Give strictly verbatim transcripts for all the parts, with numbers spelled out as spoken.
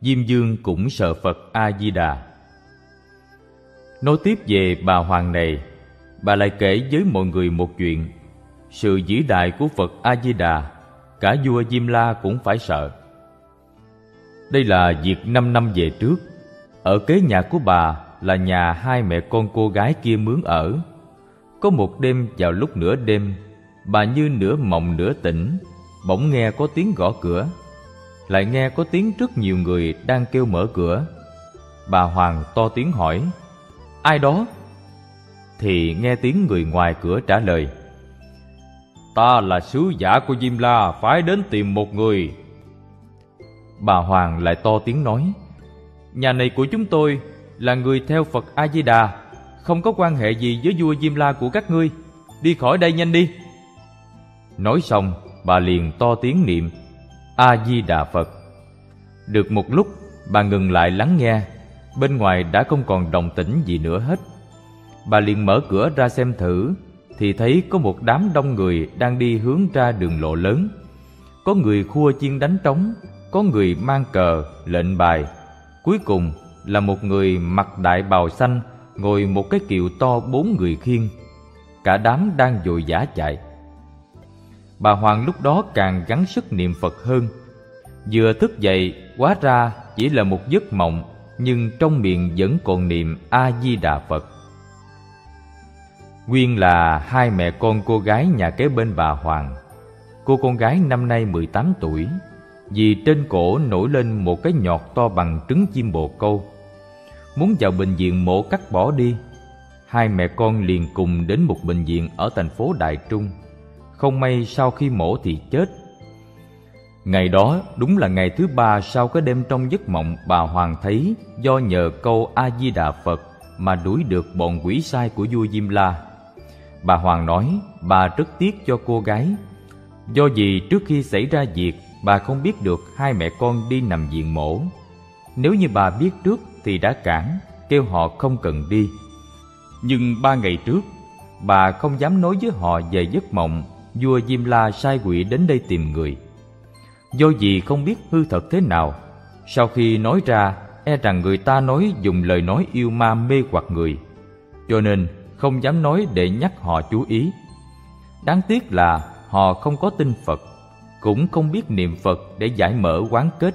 Diêm Vương cũng sợ Phật A-di-đà. Nói tiếp về bà hoàng này, bà lại kể với mọi người một chuyện. Sự vĩ đại của Phật A-di-đà, cả vua Diêm La cũng phải sợ. Đây là việc năm năm về trước. Ở kế nhà của bà là nhà hai mẹ con cô gái kia mướn ở. Có một đêm vào lúc nửa đêm, bà như nửa mộng nửa tỉnh, bỗng nghe có tiếng gõ cửa. Lại nghe có tiếng rất nhiều người đang kêu mở cửa. Bà hoàng to tiếng hỏi: "Ai đó?" Thì nghe tiếng người ngoài cửa trả lời: "Ta là sứ giả của Diêm La, phải đến tìm một người." Bà hoàng lại to tiếng nói: "Nhà này của chúng tôi là người theo Phật A-di-đà, không có quan hệ gì với vua Diêm La của các ngươi. Đi khỏi đây nhanh đi." Nói xong, bà liền to tiếng niệm A-di-đà Phật. Được một lúc, bà ngừng lại lắng nghe. Bên ngoài đã không còn động tĩnh gì nữa hết. Bà liền mở cửa ra xem thử, thì thấy có một đám đông người đang đi hướng ra đường lộ lớn. Có người khua chiên đánh trống, có người mang cờ, lệnh bài. Cuối cùng là một người mặc đại bào xanh ngồi một cái kiệu to bốn người khiêng. Cả đám đang vội vã chạy. Bà hoàng lúc đó càng gắng sức niệm Phật hơn. Vừa thức dậy, hóa ra chỉ là một giấc mộng, nhưng trong miệng vẫn còn niệm A-di-đà Phật. Nguyên là hai mẹ con cô gái nhà kế bên bà hoàng. Cô con gái năm nay mười tám tuổi, vì trên cổ nổi lên một cái nhọt to bằng trứng chim bồ câu. Muốn vào bệnh viện mổ cắt bỏ đi. Hai mẹ con liền cùng đến một bệnh viện ở thành phố Đại Trung. Không may sau khi mổ thì chết. Ngày đó đúng là ngày thứ ba sau cái đêm trong giấc mộng bà hoàng thấy do nhờ câu A-di-đà Phật mà đuổi được bọn quỷ sai của vua Diêm La. Bà hoàng nói bà rất tiếc cho cô gái. Do vì trước khi xảy ra việc, bà không biết được hai mẹ con đi nằm viện mổ. Nếu như bà biết trước thì đã cản, kêu họ không cần đi. Nhưng ba ngày trước, bà không dám nói với họ về giấc mộng vua Diêm La sai quỷ đến đây tìm người. Do vì không biết hư thật thế nào, sau khi nói ra e rằng người ta nói dùng lời nói yêu ma mê hoặc người, cho nên không dám nói để nhắc họ chú ý. Đáng tiếc là họ không có tin Phật, cũng không biết niệm Phật để giải mở oán kết.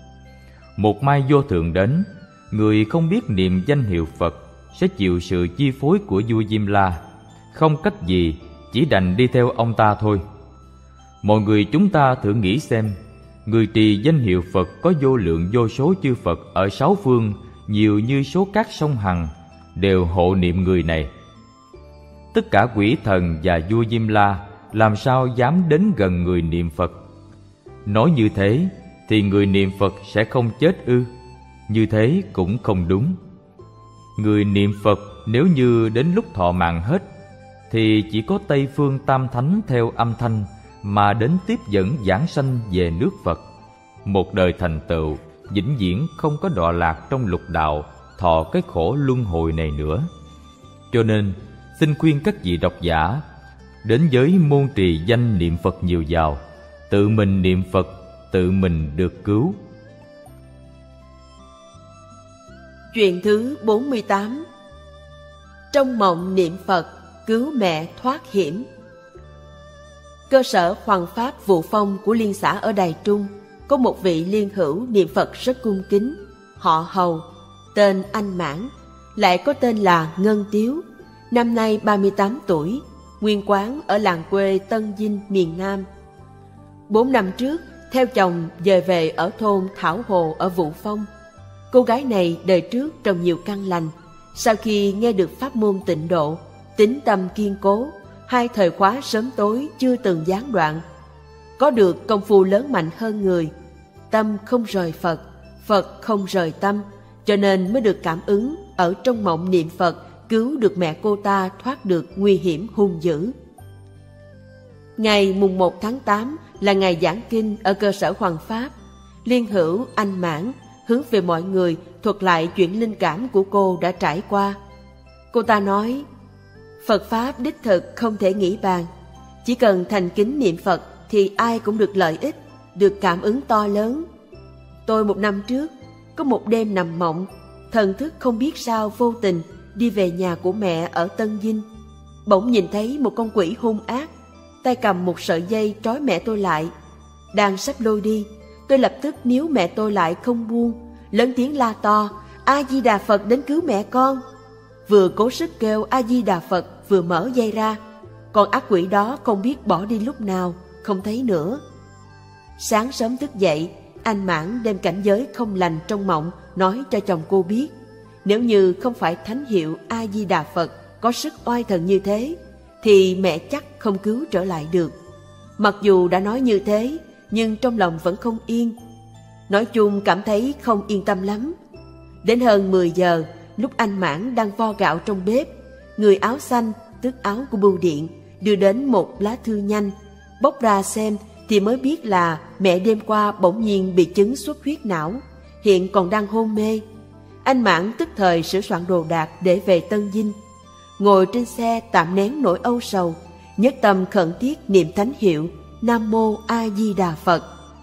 Một mai vô thường đến, người không biết niệm danh hiệu Phật sẽ chịu sự chi phối của vua Diêm La. Không cách gì, chỉ đành đi theo ông ta thôi. Mọi người chúng ta thử nghĩ xem, người trì danh hiệu Phật có vô lượng vô số chư Phật ở sáu phương, nhiều như số cát sông Hằng, đều hộ niệm người này. Tất cả quỷ thần và vua Diêm La làm sao dám đến gần người niệm Phật? Nói như thế thì người niệm Phật sẽ không chết ư? Như thế cũng không đúng. Người niệm Phật nếu như đến lúc thọ mạng hết, thì chỉ có Tây Phương Tam Thánh theo âm thanh mà đến tiếp dẫn giảng sanh về nước Phật. Một đời thành tựu, vĩnh viễn không có đọa lạc trong lục đạo, thọ cái khổ luân hồi này nữa. Cho nên, xin khuyên các vị độc giả, đến với môn trì danh niệm Phật nhiều vào, tự mình niệm Phật, tự mình được cứu. Chuyện thứ bốn mươi tám. Trong mộng niệm Phật, cứu mẹ thoát hiểm. Cơ sở Hoằng Pháp Vụ Phong của liên xã ở Đài Trung có một vị liên hữu niệm Phật rất cung kính, họ Hầu, tên Anh Mãn, lại có tên là Ngân Tiếu, năm nay ba mươi tám tuổi, nguyên quán ở làng quê Tân Dinh, miền Nam. Bốn năm trước, theo chồng dời về ở thôn Thảo Hồ ở Vụ Phong. Cô gái này đời trước trồng nhiều căn lành, sau khi nghe được pháp môn tịnh độ, tín tâm kiên cố, hai thời khóa sớm tối chưa từng gián đoạn. Có được công phu lớn mạnh hơn người, tâm không rời Phật, Phật không rời tâm, cho nên mới được cảm ứng ở trong mộng niệm Phật cứu được mẹ cô ta thoát được nguy hiểm hung dữ. Ngày mùng một tháng tám là ngày giảng kinh ở cơ sở Hoằng Pháp. Liên hữu Anh Mãn hướng về mọi người thuật lại chuyện linh cảm của cô đã trải qua. Cô ta nói, Phật Pháp đích thực không thể nghĩ bàn. Chỉ cần thành kính niệm Phật thì ai cũng được lợi ích, được cảm ứng to lớn. Tôi một năm trước, có một đêm nằm mộng, thần thức không biết sao vô tình đi về nhà của mẹ ở Tân Dinh. Bỗng nhìn thấy một con quỷ hung ác, tay cầm một sợi dây trói mẹ tôi lại. Đang sắp lôi đi, tôi lập tức níu mẹ tôi lại không buông, lớn tiếng la to: A Di Đà Phật đến cứu mẹ con. Vừa cố sức kêu A Di Đà Phật, vừa mở dây ra. Con ác quỷ đó không biết bỏ đi lúc nào, không thấy nữa. Sáng sớm thức dậy, anh Mãn đem cảnh giới không lành trong mộng nói cho chồng cô biết. Nếu như không phải thánh hiệu A Di Đà Phật có sức oai thần như thế, thì mẹ chắc không cứu trở lại được. Mặc dù đã nói như thế, nhưng trong lòng vẫn không yên. Nói chung cảm thấy không yên tâm lắm. Đến hơn mười giờ, lúc anh Mãn đang vo gạo trong bếp, người áo xanh, tức áo của bưu điện, đưa đến một lá thư nhanh. Bóc ra xem thì mới biết là mẹ đêm qua bỗng nhiên bị chứng xuất huyết não, hiện còn đang hôn mê. Anh Mãn tức thời sửa soạn đồ đạc để về Tân Dinh. Ngồi trên xe tạm nén nỗi âu sầu, nhất tâm khẩn thiết niệm thánh hiệu Nam Mô A Di Đà Phật.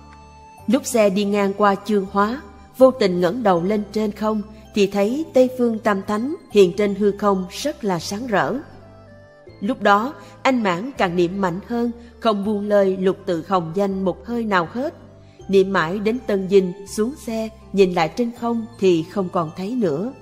Lúc xe đi ngang qua Chương Hóa, vô tình ngẩng đầu lên trên không thì thấy Tây Phương Tam Thánh hiện trên hư không rất là sáng rỡ. Lúc đó anh Mãn càng niệm mạnh hơn, không buông lời lục tự hồng danh một hơi nào hết. Niệm mãi đến Tân Dinh, xuống xe nhìn lại trên không thì không còn thấy nữa.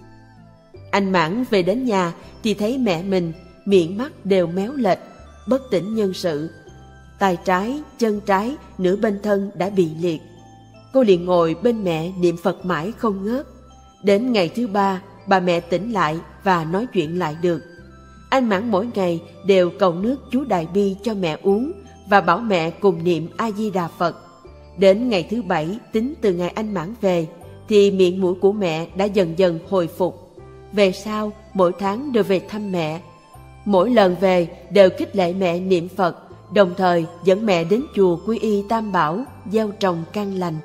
Anh Mãn về đến nhà thì thấy mẹ mình miệng mắt đều méo lệch, bất tỉnh nhân sự. Tay trái, chân trái, nửa bên thân đã bị liệt. Cô liền ngồi bên mẹ niệm Phật mãi không ngớt. Đến ngày thứ ba, bà mẹ tỉnh lại và nói chuyện lại được. Anh Mãn mỗi ngày đều cầu nước chú Đại Bi cho mẹ uống và bảo mẹ cùng niệm A Di Đà Phật. Đến ngày thứ bảy, tính từ ngày anh Mãn về, thì miệng mũi của mẹ đã dần dần hồi phục. Về sau, mỗi tháng đều về thăm mẹ. Mỗi lần về đều khích lệ mẹ niệm Phật, đồng thời dẫn mẹ đến chùa Quy Y Tam Bảo, gieo trồng căn lành.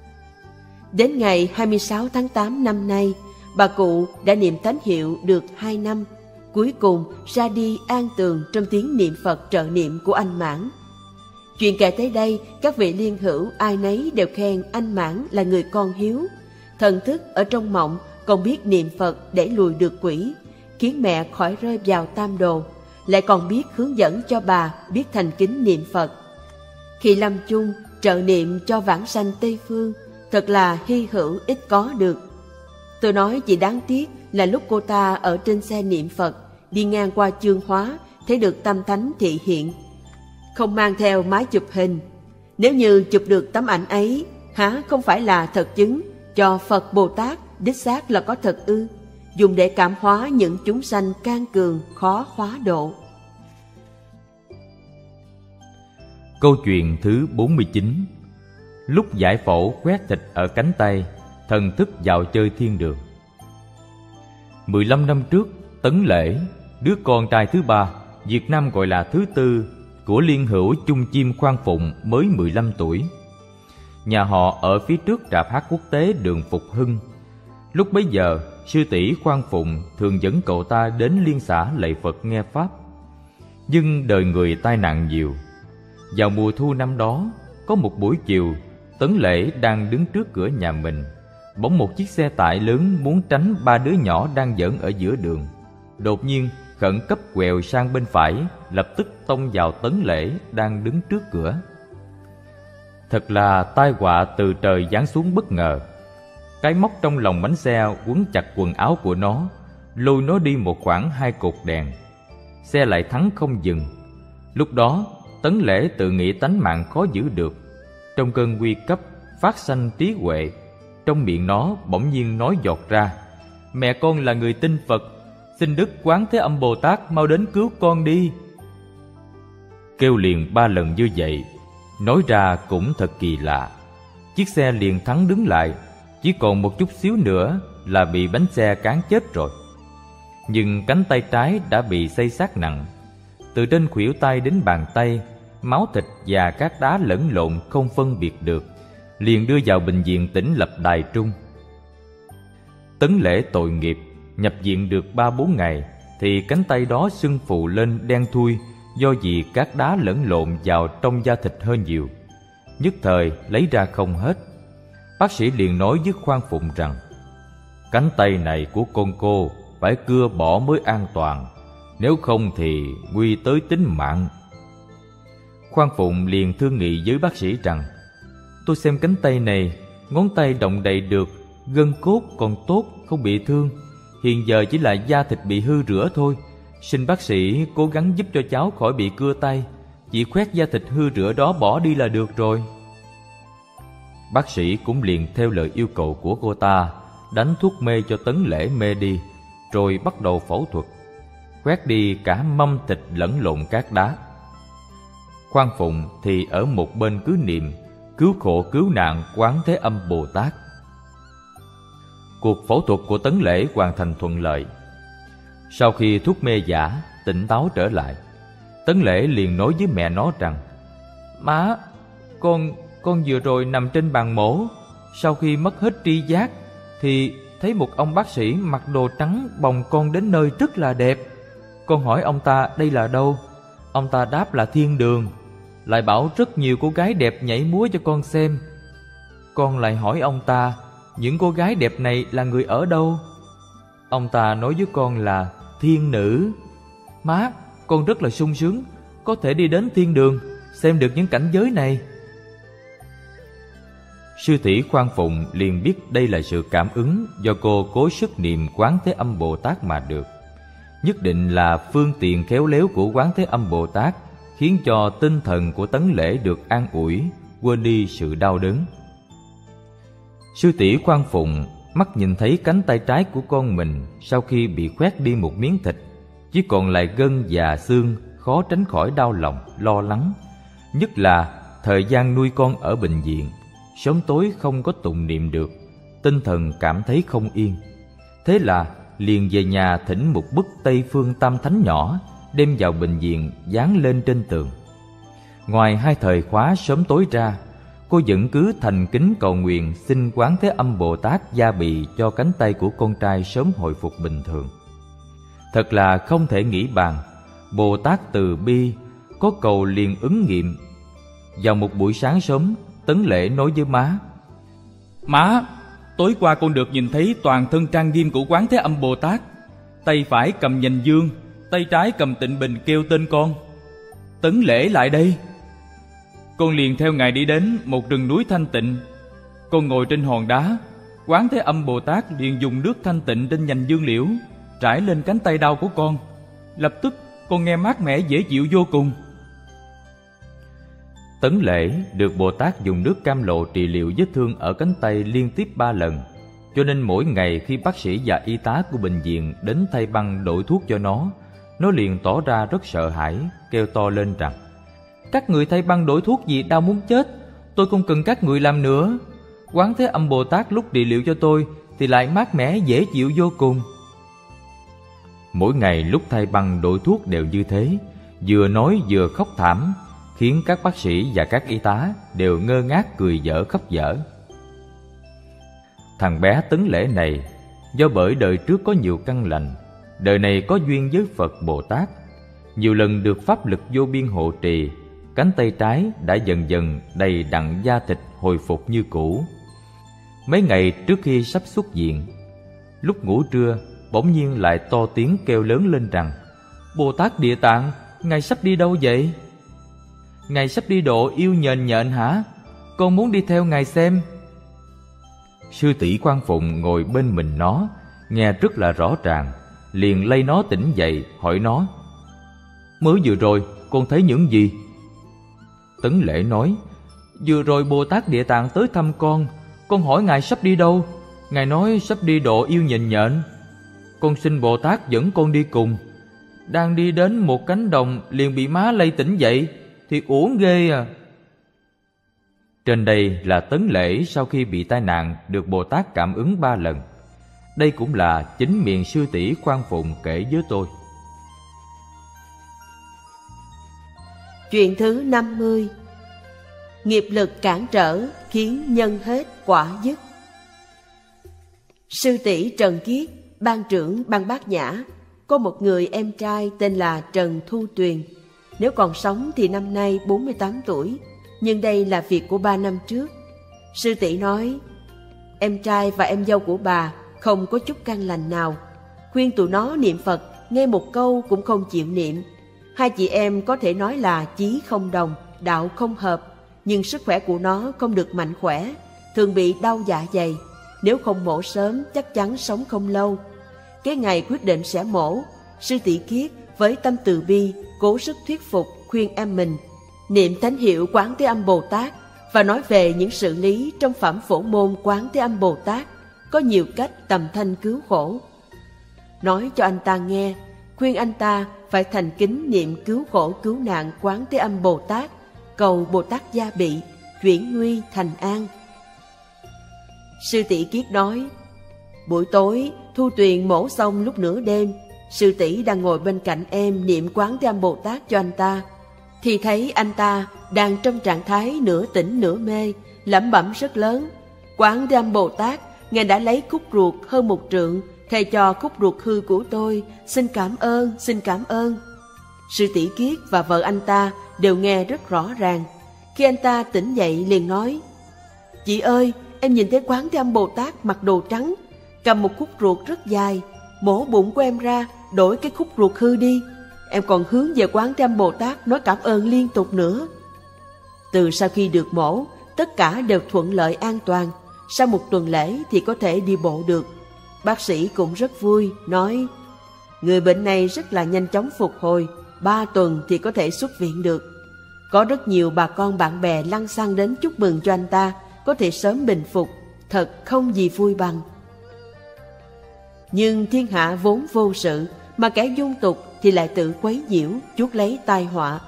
Đến ngày hai mươi sáu tháng tám năm nay, bà cụ đã niệm thánh hiệu được hai năm, cuối cùng ra đi an tường trong tiếng niệm Phật trợ niệm của anh Mãn. Chuyện kể tới đây, các vị liên hữu ai nấy đều khen anh Mãn là người con hiếu. Thần thức ở trong mộng còn biết niệm Phật để lùi được quỷ, khiến mẹ khỏi rơi vào tam đồ, lại còn biết hướng dẫn cho bà biết thành kính niệm Phật. Khi lâm chung trợ niệm cho vãng sanh Tây Phương, thật là hy hữu ít có được. Tôi nói chỉ đáng tiếc là lúc cô ta ở trên xe niệm Phật, đi ngang qua Chương Hóa, thấy được Tam Thánh thị hiện, không mang theo máy chụp hình. Nếu như chụp được tấm ảnh ấy, há không phải là thật chứng cho Phật Bồ Tát đích xác là có thật ư, dùng để cảm hóa những chúng sanh can cường khó hóa độ. Câu chuyện thứ bốn mươi chín. Lúc giải phẫu quét thịt ở cánh tay, thần thức vào chơi thiên đường. mười lăm năm trước, Tấn Lễ, đứa con trai thứ ba, Việt Nam gọi là thứ tư, của liên hữu Chung Chim Khoan Phụng mới mười lăm tuổi. Nhà họ ở phía trước rạp hát quốc tế đường Phục Hưng. Lúc bấy giờ, sư tỷ Khoan Phụng thường dẫn cậu ta đến liên xã lạy Phật nghe Pháp. Nhưng đời người tai nạn nhiều. Vào mùa thu năm đó, có một buổi chiều, Tấn Lễ đang đứng trước cửa nhà mình. Bỗng một chiếc xe tải lớn muốn tránh ba đứa nhỏ đang giỡn ở giữa đường. Đột nhiên, khẩn cấp quẹo sang bên phải, lập tức tông vào Tấn Lễ đang đứng trước cửa. Thật là tai họa từ trời giáng xuống bất ngờ. Cái móc trong lòng bánh xe quấn chặt quần áo của nó, lôi nó đi một khoảng hai cột đèn. Xe lại thắng không dừng. Lúc đó, Tấn Lễ tự nghĩ tánh mạng khó giữ được. Trong cơn nguy cấp, phát sanh trí huệ. Trong miệng nó bỗng nhiên nói giọt ra: "Mẹ con là người tin Phật, xin Đức Quán Thế Âm Bồ Tát mau đến cứu con đi." Kêu liền ba lần như vậy, nói ra cũng thật kỳ lạ. Chiếc xe liền thắng đứng lại, chỉ còn một chút xíu nữa là bị bánh xe cán chết rồi. Nhưng cánh tay trái đã bị xây xát nặng. Từ trên khuỷu tay đến bàn tay, máu thịt và các đá lẫn lộn không phân biệt được, liền đưa vào bệnh viện tỉnh lập Đài Trung. Tấn Lễ tội nghiệp, nhập viện được ba bốn ngày thì cánh tay đó sưng phù lên đen thui, do vì các đá lẫn lộn vào trong da thịt hơi nhiều, nhất thời lấy ra không hết. bác sĩ liền nói với Khoan Phụng rằng cánh tay này của con cô phải cưa bỏ mới an toàn, nếu không thì nguy tới tính mạng. Khoan Phụng liền thương nghị với bác sĩ rằng tôi xem cánh tay này, ngón tay động đậy được, gân cốt còn tốt, không bị thương. Hiện giờ chỉ là da thịt bị hư rửa thôi. Xin bác sĩ cố gắng giúp cho cháu khỏi bị cưa tay, chỉ khoét da thịt hư rửa đó bỏ đi là được rồi. Bác sĩ cũng liền theo lời yêu cầu của cô ta, đánh thuốc mê cho Tấn Lễ mê đi, rồi bắt đầu phẫu thuật, khoét đi cả mâm thịt lẫn lộn cát đá. Khoan Phụng thì ở một bên cứ niệm cứu khổ cứu nạn Quán Thế Âm Bồ Tát. Cuộc phẫu thuật của Tấn Lễ hoàn thành thuận lợi. Sau khi thuốc mê giả tỉnh táo trở lại, Tấn Lễ liền nói với mẹ nó rằng má, con con vừa rồi nằm trên bàn mổ, sau khi mất hết tri giác thì thấy một ông bác sĩ mặc đồ trắng bồng con đến nơi rất là đẹp. Con hỏi ông ta đây là đâu, ông ta đáp là thiên đường, lại bảo rất nhiều cô gái đẹp nhảy múa cho con xem. Con lại hỏi ông ta những cô gái đẹp này là người ở đâu. Ông ta nói với con là thiên nữ. Má, con rất là sung sướng, có thể đi đến thiên đường, xem được những cảnh giới này. Sư tỷ Khoan Phụng liền biết đây là sự cảm ứng do cô cố sức niệm Quán Thế Âm Bồ Tát mà được. Nhất định là phương tiện khéo léo của Quán Thế Âm Bồ Tát khiến cho tinh thần của Tấn Lễ được an ủi, quên đi sự đau đớn. Sư tỷ Khoan Phụng mắt nhìn thấy cánh tay trái của con mình sau khi bị khoét đi một miếng thịt, chỉ còn lại gân và xương, khó tránh khỏi đau lòng, lo lắng. Nhất là thời gian nuôi con ở bệnh viện, sớm tối không có tụng niệm được, tinh thần cảm thấy không yên. Thế là liền về nhà thỉnh một bức Tây Phương Tam Thánh nhỏ, đem vào bệnh viện dán lên trên tường. Ngoài hai thời khóa sớm tối ra, cô vẫn cứ thành kính cầu nguyện xin Quán Thế Âm Bồ Tát gia bị cho cánh tay của con trai sớm hồi phục bình thường. Thật là không thể nghĩ bàn, Bồ Tát từ bi, có cầu liền ứng nghiệm. Vào một buổi sáng sớm, Tấn Lễ nói với má: Má, tối qua con được nhìn thấy toàn thân trang nghiêm của Quán Thế Âm Bồ Tát. Tay phải cầm nhành dương, tay trái cầm tịnh bình kêu tên con: Tấn Lễ lại đây. Con liền theo ngài đi đến một rừng núi thanh tịnh. Con ngồi trên hòn đá, Quán Thế Âm Bồ Tát liền dùng nước thanh tịnh trên nhành dương liễu trải lên cánh tay đau của con. Lập tức con nghe mát mẻ dễ chịu vô cùng. Tấn Lễ được Bồ Tát dùng nước cam lộ trị liệu vết thương ở cánh tay liên tiếp ba lần, cho nên mỗi ngày khi bác sĩ và y tá của bệnh viện đến thay băng đổi thuốc cho nó, nó liền tỏ ra rất sợ hãi, kêu to lên rằng: Các người thay băng đổi thuốc gì đau muốn chết, tôi không cần các người làm nữa. Quán Thế Âm Bồ Tát lúc trị liệu cho tôi thì lại mát mẻ dễ chịu vô cùng. Mỗi ngày lúc thay băng đổi thuốc đều như thế, vừa nói vừa khóc thảm, khiến các bác sĩ và các y tá đều ngơ ngác cười dở khóc dở. Thằng bé Tấn Lễ này do bởi đời trước có nhiều căn lành, đời này có duyên với Phật Bồ Tát, nhiều lần được pháp lực vô biên hộ trì, cánh tay trái đã dần dần đầy đặn da thịt hồi phục như cũ. Mấy ngày trước khi sắp xuất viện, lúc ngủ trưa bỗng nhiên lại to tiếng kêu lớn lên rằng: Bồ Tát Địa Tạng, ngài sắp đi đâu vậy? Ngài sắp đi độ yêu nhện nhện hả? Con muốn đi theo ngài xem. Sư tỷ Khoan Phụng ngồi bên mình nó, nghe rất là rõ ràng, liền lay nó tỉnh dậy, hỏi nó: Mới vừa rồi con thấy những gì? Tấn Lễ nói: Vừa rồi Bồ Tát Địa Tạng tới thăm con, con hỏi ngài sắp đi đâu, ngài nói sắp đi độ yêu nhện nhện. Con xin Bồ Tát dẫn con đi cùng. Đang đi đến một cánh đồng liền bị má lay tỉnh dậy, thì uổng ghê à. Trên đây là Tấn Lễ sau khi bị tai nạn được Bồ Tát cảm ứng ba lần. Đây cũng là chính miệng sư tỷ Khoan Phụng kể với tôi. Chuyện thứ năm mươi. Nghiệp lực cản trở khiến nhân hết quả dứt. Sư tỷ Trần Kiết, ban trưởng ban Bát Nhã, có một người em trai tên là Trần Thu Tuyền. Nếu còn sống thì năm nay bốn mươi tám tuổi, nhưng đây là việc của ba năm trước. Sư tỷ nói, em trai và em dâu của bà không có chút căn lành nào. Khuyên tụi nó niệm Phật, nghe một câu cũng không chịu niệm. Hai chị em có thể nói là chí không đồng, đạo không hợp, nhưng sức khỏe của nó không được mạnh khỏe, thường bị đau dạ dày. Nếu không mổ sớm chắc chắn sống không lâu. Cái ngày quyết định sẽ mổ, sư tỷ Kiết với tâm từ bi cố sức thuyết phục khuyên em mình niệm thánh hiệu Quán Thế Âm Bồ Tát và nói về những sự lý trong phẩm Phổ Môn Quán Thế Âm Bồ Tát có nhiều cách tầm thanh cứu khổ. Nói cho anh ta nghe, khuyên anh ta phải thành kính niệm cứu khổ cứu nạn Quán Thế Âm Bồ Tát, cầu Bồ Tát gia bị, chuyển nguy thành an. Sư tỷ Kiết nói, buổi tối Thu Tuyền mổ xong lúc nửa đêm, sư tỷ đang ngồi bên cạnh em niệm Quán Thế Âm Bồ Tát cho anh ta, thì thấy anh ta đang trong trạng thái nửa tỉnh nửa mê, lẩm bẩm rất lớn: Quán Thế Âm Bồ Tát, Ngài đã lấy khúc ruột hơn một trượng thầy cho khúc ruột hư của tôi, xin cảm ơn, xin cảm ơn. Sư tỷ Kiết và vợ anh ta đều nghe rất rõ ràng. Khi anh ta tỉnh dậy liền nói, chị ơi, em nhìn thấy Quán Thế Âm Bồ Tát mặc đồ trắng, cầm một khúc ruột rất dài, mổ bụng của em ra, đổi cái khúc ruột hư đi. Em còn hướng về Quán Thế Âm Bồ Tát nói cảm ơn liên tục nữa. Từ sau khi được mổ, tất cả đều thuận lợi an toàn. Sau một tuần lễ thì có thể đi bộ được. Bác sĩ cũng rất vui, nói, người bệnh này rất là nhanh chóng phục hồi, ba tuần thì có thể xuất viện được. Có rất nhiều bà con bạn bè lăng xăng đến chúc mừng cho anh ta có thể sớm bình phục, thật không gì vui bằng. Nhưng thiên hạ vốn vô sự, mà kẻ dung tục thì lại tự quấy nhiễu, chuốc lấy tai họa.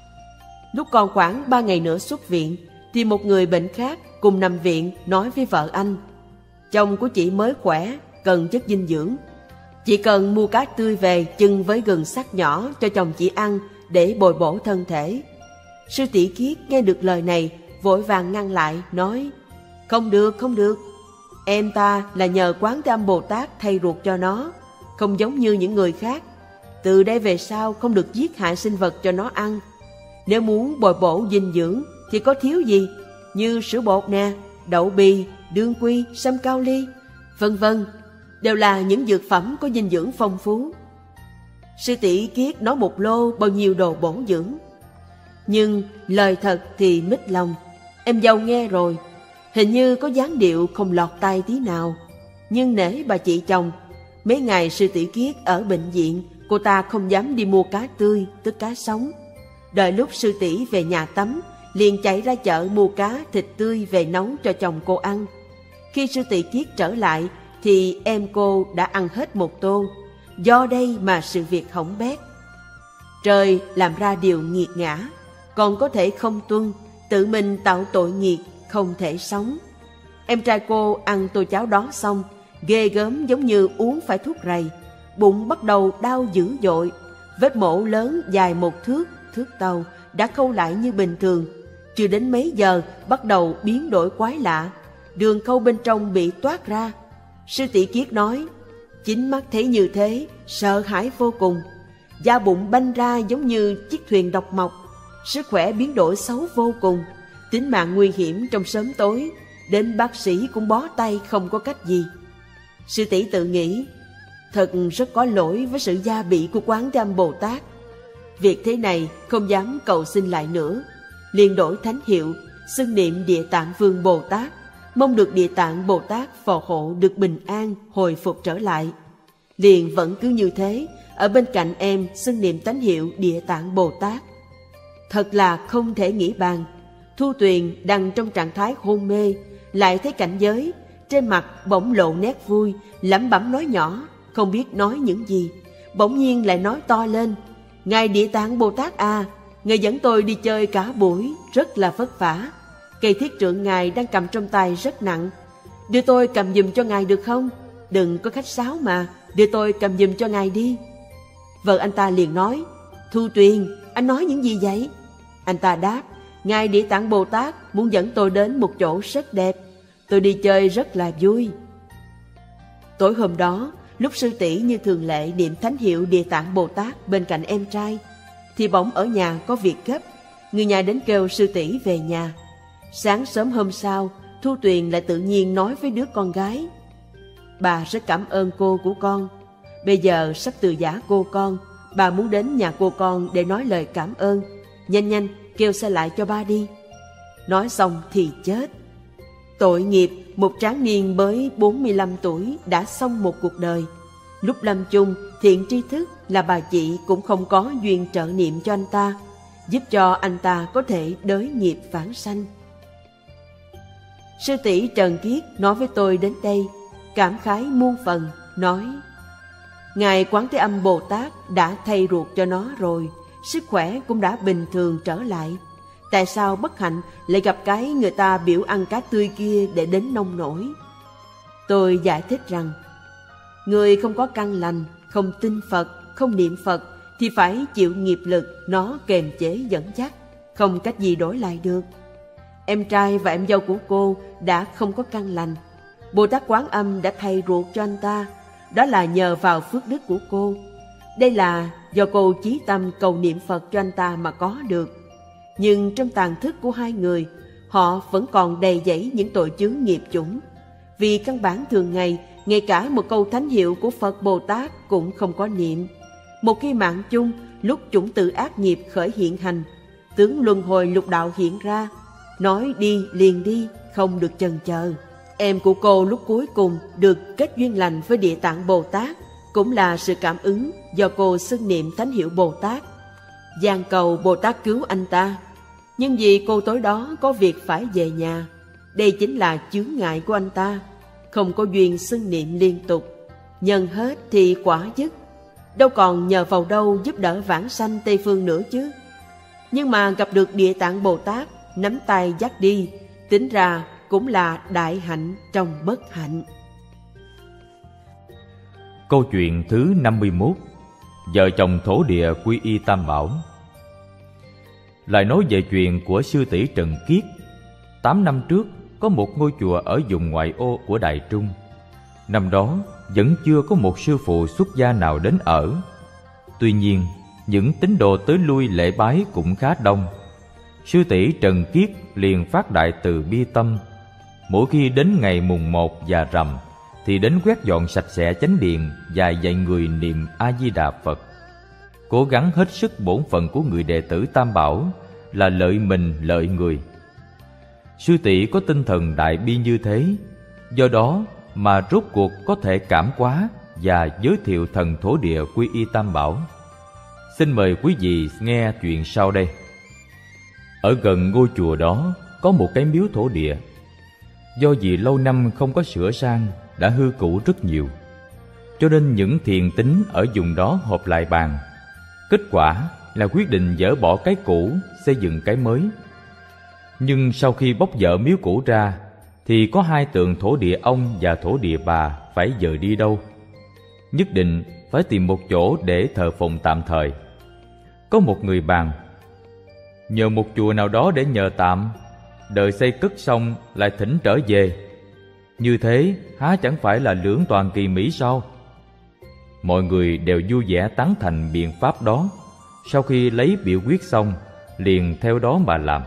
Lúc còn khoảng ba ngày nữa xuất viện, thì một người bệnh khác cùng nằm viện nói với vợ anh, chồng của chị mới khỏe, cần chất dinh dưỡng. Chị cần mua cá tươi về chưng với gừng sắc nhỏ cho chồng chị ăn để bồi bổ thân thể. Sư tỷ Kiết nghe được lời này, vội vàng ngăn lại, nói, không được, không được. Em ta là nhờ Quán Thế Âm Bồ Tát thay ruột cho nó, không giống như những người khác. Từ đây về sau không được giết hại sinh vật cho nó ăn. Nếu muốn bồi bổ dinh dưỡng thì có thiếu gì, như sữa bột nè, đậu bì, đương quy, sâm cao ly, vân vân, đều là những dược phẩm có dinh dưỡng phong phú. Sư tỷ Kiết nói một lô bao nhiêu đồ bổ dưỡng. Nhưng lời thật thì mít lòng. Em dâu nghe rồi, hình như có dáng điệu không lọt tai tí nào. Nhưng nể bà chị chồng, mấy ngày sư tỷ Kiết ở bệnh viện, cô ta không dám đi mua cá tươi, tức cá sống. Đợi lúc sư tỷ về nhà tắm, liền chạy ra chợ mua cá thịt tươi về nấu cho chồng cô ăn. Khi sư tỷ Kiết trở lại, thì em cô đã ăn hết một tô. Do đây mà sự việc hỏng bét. Trời làm ra điều nghiệt ngã, còn có thể không tuân, tự mình tạo tội nghiệt, không thể sống. Em trai cô ăn tô cháo đó xong, ghê gớm giống như uống phải thuốc rầy, bụng bắt đầu đau dữ dội. Vết mổ lớn dài một thước, thước tàu đã khâu lại như bình thường. Chưa đến mấy giờ bắt đầu biến đổi quái lạ, đường khâu bên trong bị toát ra. Sư tỷ Kiết nói, chính mắt thấy như thế, sợ hãi vô cùng. Da bụng banh ra giống như chiếc thuyền độc mộc, sức khỏe biến đổi xấu vô cùng, tính mạng nguy hiểm trong sớm tối, đến bác sĩ cũng bó tay không có cách gì. Sư tỷ tự nghĩ, thật rất có lỗi với sự gia bị của Quán Thế Âm Bồ Tát. Việc thế này không dám cầu xin lại nữa, liền đổi thánh hiệu, xưng niệm Địa Tạng Vương Bồ Tát, mong được Địa Tạng Bồ Tát phò hộ được bình an, hồi phục trở lại. Liền vẫn cứ như thế, ở bên cạnh em xưng niệm thánh hiệu Địa Tạng Bồ Tát. Thật là không thể nghĩ bàn. Thu Tuyền đang trong trạng thái hôn mê, lại thấy cảnh giới, trên mặt bỗng lộ nét vui, lẩm bẩm nói nhỏ, không biết nói những gì. Bỗng nhiên lại nói to lên, Ngài Địa Tạng Bồ Tát à, Ngài dẫn tôi đi chơi cả buổi, rất là vất vả. Cây thiết trượng Ngài đang cầm trong tay rất nặng, đưa tôi cầm giùm cho Ngài được không? Đừng có khách sáo mà, đưa tôi cầm giùm cho Ngài đi. Vợ anh ta liền nói, Thu Tuyền, anh nói những gì vậy? Anh ta đáp, Ngài Địa Tạng Bồ Tát muốn dẫn tôi đến một chỗ rất đẹp, tôi đi chơi rất là vui. Tối hôm đó, lúc sư tỷ như thường lệ niệm thánh hiệu Địa Tạng Bồ Tát bên cạnh em trai, thì bỗng ở nhà có việc gấp, người nhà đến kêu sư tỷ về nhà. Sáng sớm hôm sau, Thu Tuyền lại tự nhiên nói với đứa con gái: bà rất cảm ơn cô của con. Bây giờ sắp từ giã cô con, bà muốn đến nhà cô con để nói lời cảm ơn. Nhanh nhanh kêu xe lại cho ba đi. Nói xong thì chết. Tội nghiệp, một tráng niên mới bốn mươi lăm tuổi đã xong một cuộc đời. Lúc lâm chung, Thiện Tri Thức là bà chị cũng không có duyên trợ niệm cho anh ta, giúp cho anh ta có thể đới nghiệp vãng sanh. Sư tỷ Trần Kiết nói với tôi đến đây, cảm khái muôn phần, nói: Ngài Quán Thế Âm Bồ Tát đã thay ruột cho nó rồi, sức khỏe cũng đã bình thường trở lại. Tại sao bất hạnh lại gặp cái người ta biểu ăn cá tươi kia để đến nông nổi? Tôi giải thích rằng, người không có căn lành, không tin Phật, không niệm Phật thì phải chịu nghiệp lực nó kềm chế dẫn dắt, không cách gì đổi lại được. Em trai và em dâu của cô đã không có căn lành, Bồ Tát Quán Âm đã thay ruột cho anh ta, đó là nhờ vào phước đức của cô. Đây là do cô chí tâm cầu niệm Phật cho anh ta mà có được. Nhưng trong tàn thức của hai người, họ vẫn còn đầy dẫy những tội chướng nghiệp chủng. Vì căn bản thường ngày, ngay cả một câu thánh hiệu của Phật Bồ Tát cũng không có niệm. Một khi mạng chung, lúc chủng tử ác nghiệp khởi hiện hành, tướng luân hồi lục đạo hiện ra, nói đi liền đi, không được chần chờ. Em của cô lúc cuối cùng được kết duyên lành với Địa Tạng Bồ Tát, cũng là sự cảm ứng do cô xưng niệm thánh hiệu Bồ Tát, van cầu Bồ Tát cứu anh ta. Nhưng vì cô tối đó có việc phải về nhà, đây chính là chướng ngại của anh ta, không có duyên xưng niệm liên tục. Nhân hết thì quả dứt, đâu còn nhờ vào đâu giúp đỡ vãng sanh Tây Phương nữa chứ. Nhưng mà gặp được Địa Tạng Bồ Tát nắm tay dắt đi, tính ra cũng là đại hạnh trong bất hạnh. Câu chuyện thứ năm mươi mốt: Vợ chồng thổ địa quy y Tam Bảo. Lại nói về chuyện của sư tỷ Trần Kiết. Tám năm trước, có một ngôi chùa ở vùng ngoại ô của Đài Trung. Năm đó vẫn chưa có một sư phụ xuất gia nào đến ở. Tuy nhiên, những tín đồ tới lui lễ bái cũng khá đông. Sư tỷ Trần Kiết liền phát đại từ bi tâm. Mỗi khi đến ngày mùng một và rằm thì đến quét dọn sạch sẽ chánh điện và dạy người niệm A-di-đà Phật. Cố gắng hết sức bổn phận của người đệ tử Tam Bảo là lợi mình lợi người. Sư tỷ có tinh thần đại bi như thế, do đó mà rốt cuộc có thể cảm hóa và giới thiệu thần thổ địa quy y Tam Bảo. Xin mời quý vị nghe chuyện sau đây. Ở gần ngôi chùa đó có một cái miếu thổ địa. Do vì lâu năm không có sửa sang, đã hư cũ rất nhiều, cho nên những thiền tín ở vùng đó họp lại bàn. Kết quả là quyết định dỡ bỏ cái cũ, xây dựng cái mới. Nhưng sau khi bóc dỡ miếu cũ ra, thì có hai tượng thổ địa ông và thổ địa bà phải dời đi đâu. Nhất định phải tìm một chỗ để thờ phụng tạm thời. Có một người bàn: nhờ một chùa nào đó để nhờ tạm, đợi xây cất xong lại thỉnh trở về. Như thế há chẳng phải là lưỡng toàn kỳ mỹ sao? Mọi người đều vui vẻ tán thành biện pháp đó. Sau khi lấy biểu quyết xong, liền theo đó mà làm.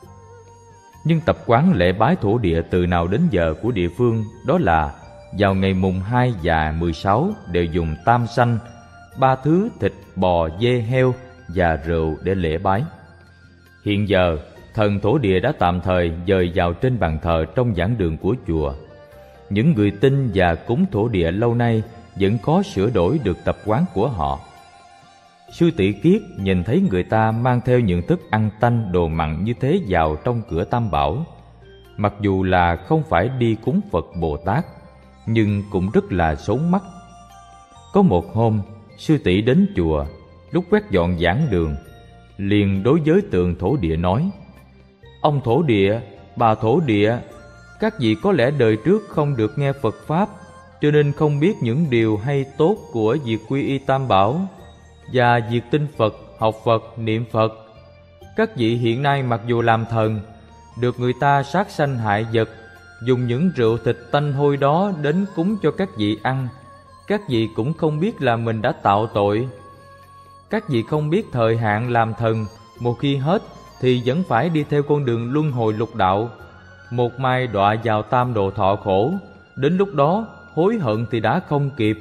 Nhưng tập quán lễ bái thổ địa từ nào đến giờ của địa phương đó là vào ngày mùng hai và mười sáu đều dùng tam sanh, ba thứ thịt bò, dê, heo và rượu để lễ bái. Hiện giờ, thần thổ địa đã tạm thời dời vào trên bàn thờ trong giảng đường của chùa. Những người tin và cúng thổ địa lâu nay vẫn khó sửa đổi được tập quán của họ. Sư tỷ Kiết nhìn thấy người ta mang theo những thức ăn tanh đồ mặn như thế vào trong cửa Tam Bảo, mặc dù là không phải đi cúng Phật Bồ Tát, nhưng cũng rất là xấu mắt. Có một hôm, sư tỷ đến chùa, lúc quét dọn giảng đường, liền đối với tượng thổ địa nói: ông thổ địa, bà thổ địa, các vị có lẽ đời trước không được nghe Phật Pháp, cho nên không biết những điều hay tốt của việc quy y Tam Bảo và việc tin Phật, học Phật, niệm Phật. Các vị hiện nay mặc dù làm thần, được người ta sát sanh hại vật, dùng những rượu thịt tanh hôi đó đến cúng cho các vị ăn, các vị cũng không biết là mình đã tạo tội. Các vị không biết thời hạn làm thần, một khi hết thì vẫn phải đi theo con đường luân hồi lục đạo, một mai đọa vào tam đồ thọ khổ, đến lúc đó hối hận thì đã không kịp.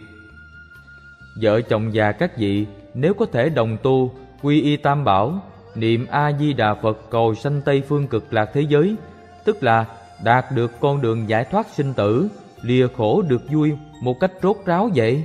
Vợ chồng già các vị nếu có thể đồng tu, quy y tam bảo, niệm A-di-đà Phật cầu sanh Tây phương cực lạc thế giới, tức là đạt được con đường giải thoát sinh tử, lìa khổ được vui một cách rốt ráo vậy.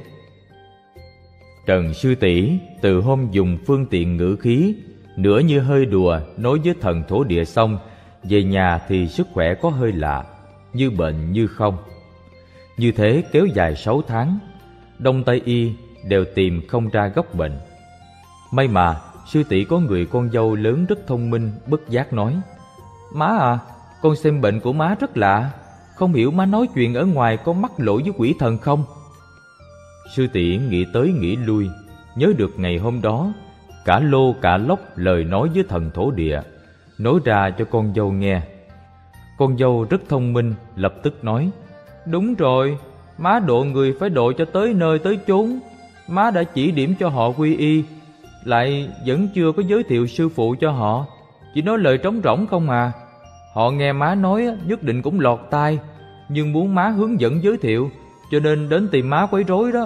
Trần sư tỷ từ hôm dùng phương tiện ngữ khí, nửa như hơi đùa nói với thần thổ địa xong, về nhà thì sức khỏe có hơi lạ, như bệnh như không. Như thế kéo dài sáu tháng, Đông Tây y đều tìm không ra gốc bệnh. May mà sư tỷ có người con dâu lớn rất thông minh, bất giác nói: Má à, con xem bệnh của má rất lạ, không hiểu má nói chuyện ở ngoài có mắc lỗi với quỷ thần không? Sư tỷ nghĩ tới nghĩ lui, nhớ được ngày hôm đó cả lô cả lóc lời nói với thần thổ địa, nói ra cho con dâu nghe. Con dâu rất thông minh, lập tức nói: Đúng rồi, má độ người phải độ cho tới nơi tới chốn. Má đã chỉ điểm cho họ quy y, lại vẫn chưa có giới thiệu sư phụ cho họ, chỉ nói lời trống rỗng không à. Họ nghe má nói nhất định cũng lọt tai, nhưng muốn má hướng dẫn giới thiệu, cho nên đến tìm má quấy rối đó.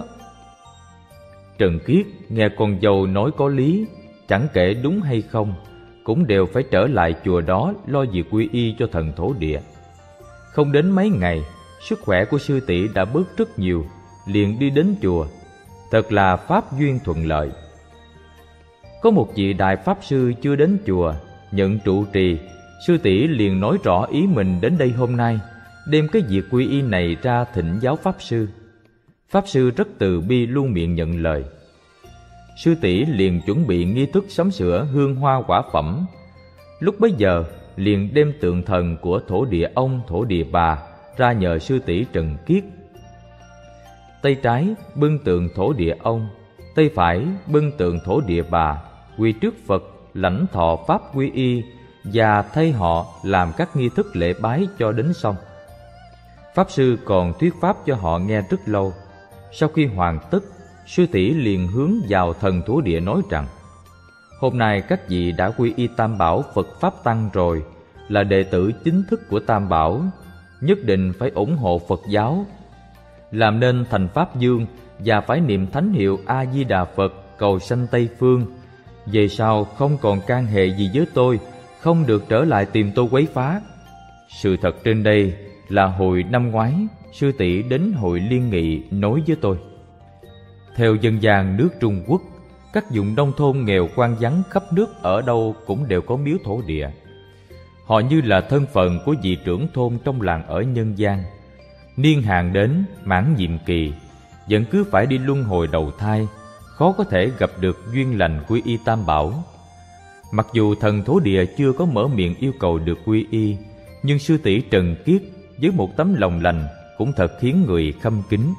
Trần Kiết nghe con dâu nói có lý, chẳng kể đúng hay không, cũng đều phải trở lại chùa đó lo việc quy y cho thần thổ địa. Không đến mấy ngày, sức khỏe của sư tỷ đã bớt rất nhiều, liền đi đến chùa. Thật là pháp duyên thuận lợi. Có một vị đại pháp sư chưa đến chùa nhận trụ trì, sư tỷ liền nói rõ ý mình đến đây hôm nay, đem cái việc quy y này ra thỉnh giáo pháp sư. Pháp sư rất từ bi luôn miệng nhận lời. Sư tỷ liền chuẩn bị nghi thức sắm sửa hương hoa quả phẩm. Lúc bấy giờ liền đem tượng thần của thổ địa ông thổ địa bà ra nhờ sư tỷ Trần Kiết. Tay trái bưng tượng thổ địa ông, tay phải bưng tượng thổ địa bà, quỳ trước Phật lãnh thọ pháp quy y và thay họ làm các nghi thức lễ bái cho đến xong. Pháp sư còn thuyết pháp cho họ nghe rất lâu. Sau khi hoàn tất, sư tỷ liền hướng vào thần thổ địa nói rằng: Hôm nay các vị đã quy y Tam Bảo Phật Pháp Tăng rồi, là đệ tử chính thức của Tam Bảo, nhất định phải ủng hộ Phật giáo, làm nên thành Pháp Dương và phải niệm thánh hiệu A-di-đà Phật cầu sanh Tây Phương. Về sau không còn can hệ gì với tôi, không được trở lại tìm tôi quấy phá. Sự thật trên đây là hồi năm ngoái, sư tỷ đến hội liên nghị nói với tôi. Theo dân gian nước Trung Quốc, các vùng nông thôn nghèo quan vắng khắp nước ở đâu cũng đều có miếu thổ địa. Họ như là thân phận của vị trưởng thôn trong làng ở nhân gian. Niên hạn đến, mãn nhiệm kỳ, vẫn cứ phải đi luân hồi đầu thai, khó có thể gặp được duyên lành quy y Tam Bảo. Mặc dù thần thổ địa chưa có mở miệng yêu cầu được quy y, nhưng sư tỷ Trần Kiết với một tấm lòng lành cũng thật khiến người khâm kính.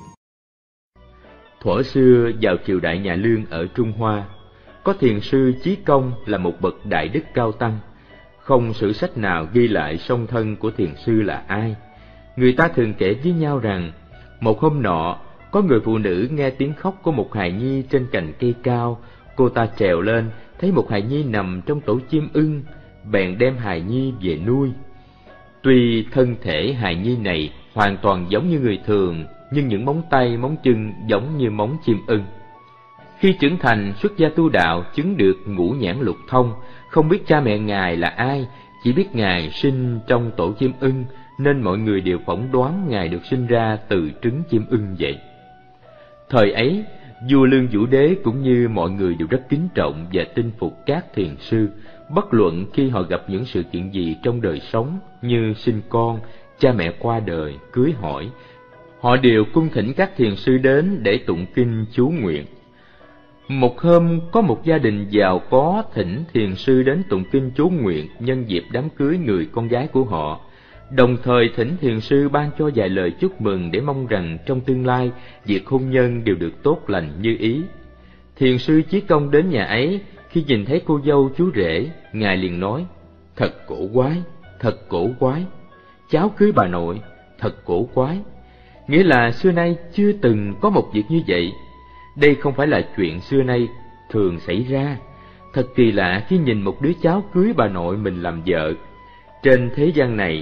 Thuở xưa vào triều đại nhà Lương ở Trung Hoa, có thiền sư Chí Công là một bậc đại đức cao tăng. Không sử sách nào ghi lại song thân của thiền sư là ai. Người ta thường kể với nhau rằng, một hôm nọ, có người phụ nữ nghe tiếng khóc của một hài nhi trên cành cây cao. Cô ta trèo lên, thấy một hài nhi nằm trong tổ chim ưng, bèn đem hài nhi về nuôi. Tuy thân thể hài nhi này hoàn toàn giống như người thường, nhưng những móng tay, móng chân giống như móng chim ưng. Khi trưởng thành, xuất gia tu đạo, chứng được ngũ nhãn lục thông, không biết cha mẹ ngài là ai, chỉ biết ngài sinh trong tổ chim ưng, nên mọi người đều phỏng đoán ngài được sinh ra từ trứng chim ưng vậy. Thời ấy, vua Lương Vũ Đế cũng như mọi người đều rất kính trọng và tin phục các thiền sư, bất luận khi họ gặp những sự kiện gì trong đời sống như sinh con, cha mẹ qua đời, cưới hỏi, họ đều cung thỉnh các thiền sư đến để tụng kinh chú nguyện. Một hôm, có một gia đình giàu có thỉnh thiền sư đến tụng kinh chú nguyện nhân dịp đám cưới người con gái của họ, đồng thời thỉnh thiền sư ban cho vài lời chúc mừng để mong rằng trong tương lai việc hôn nhân đều được tốt lành như ý. Thiền sư Chí Công đến nhà ấy, khi nhìn thấy cô dâu chú rể, ngài liền nói: Thật cổ quái, thật cổ quái, cháu cưới bà nội, thật cổ quái. Nghĩa là xưa nay chưa từng có một việc như vậy. Đây không phải là chuyện xưa nay thường xảy ra. Thật kỳ lạ khi nhìn một đứa cháu cưới bà nội mình làm vợ. Trên thế gian này,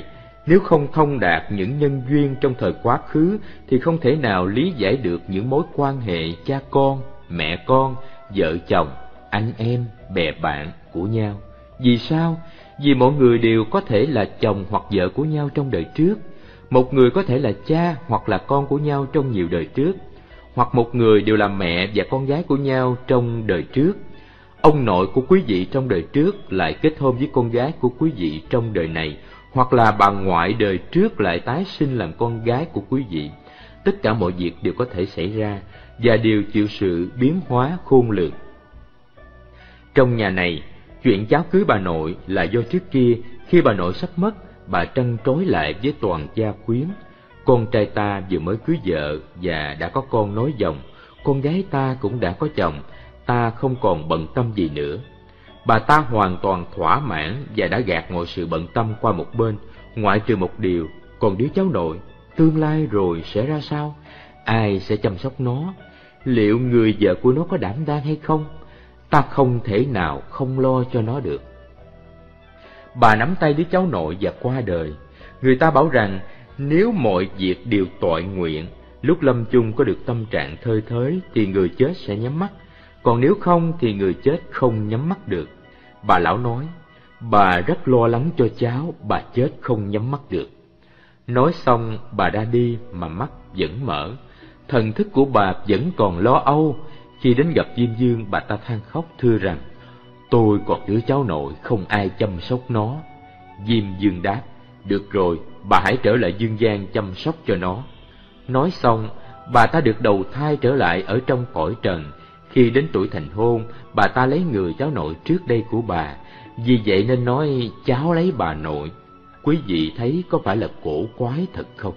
Nếu không thông đạt những nhân duyên trong thời quá khứ thì không thể nào lý giải được những mối quan hệ cha con, mẹ con, vợ chồng, anh em, bè bạn của nhau. Vì sao? Vì mọi người đều có thể là chồng hoặc vợ của nhau trong đời trước. Một người có thể là cha hoặc là con của nhau trong nhiều đời trước, hoặc một người đều là mẹ và con gái của nhau trong đời trước. Ông nội của quý vị trong đời trước lại kết hôn với con gái của quý vị trong đời này, hoặc là bà ngoại đời trước lại tái sinh làm con gái của quý vị. Tất cả mọi việc đều có thể xảy ra và đều chịu sự biến hóa khôn lường. Trong nhà này, chuyện cháu cưới bà nội là do trước kia khi bà nội sắp mất, bà trăn trối lại với toàn gia quyến. Con trai ta vừa mới cưới vợ và đã có con nối dòng, con gái ta cũng đã có chồng, ta không còn bận tâm gì nữa. Bà ta hoàn toàn thỏa mãn và đã gạt mọi sự bận tâm qua một bên, ngoại trừ một điều: còn đứa cháu nội, tương lai rồi sẽ ra sao? Ai sẽ chăm sóc nó? Liệu người vợ của nó có đảm đang hay không? Ta không thể nào không lo cho nó được. Bà nắm tay đứa cháu nội và qua đời. Người ta bảo rằng nếu mọi việc đều toại nguyện, lúc lâm chung có được tâm trạng thơi thới thì người chết sẽ nhắm mắt, còn nếu không thì người chết không nhắm mắt được. Bà lão nói, bà rất lo lắng cho cháu, bà chết không nhắm mắt được. Nói xong bà đã đi mà mắt vẫn mở. Thần thức của bà vẫn còn lo âu. Khi đến gặp Diêm Dương, bà ta than khóc thưa rằng, tôi còn đứa cháu nội, không ai chăm sóc nó. Diêm Dương đáp, được rồi, bà hãy trở lại dương gian chăm sóc cho nó. Nói xong, bà ta được đầu thai trở lại ở trong cõi trần. Khi đến tuổi thành hôn, bà ta lấy người cháu nội trước đây của bà, vì vậy nên nói cháu lấy bà nội. Quý vị thấy có phải là cổ quái thật không?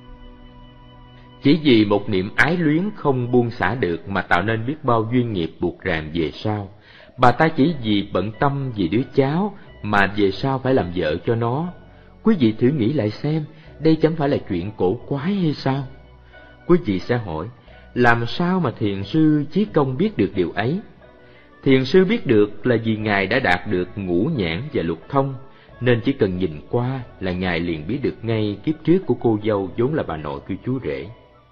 Chỉ vì một niệm ái luyến không buông xả được mà tạo nên biết bao duyên nghiệp buộc ràng về sau. Bà ta chỉ vì bận tâm vì đứa cháu mà về sau phải làm vợ cho nó. Quý vị thử nghĩ lại xem, đây chẳng phải là chuyện cổ quái hay sao? Quý vị sẽ hỏi, làm sao mà thiền sư Chí Công biết được điều ấy? Thiền sư biết được là vì Ngài đã đạt được ngũ nhãn và lục thông, nên chỉ cần nhìn qua là Ngài liền biết được ngay kiếp trước của cô dâu vốn là bà nội của chú rể.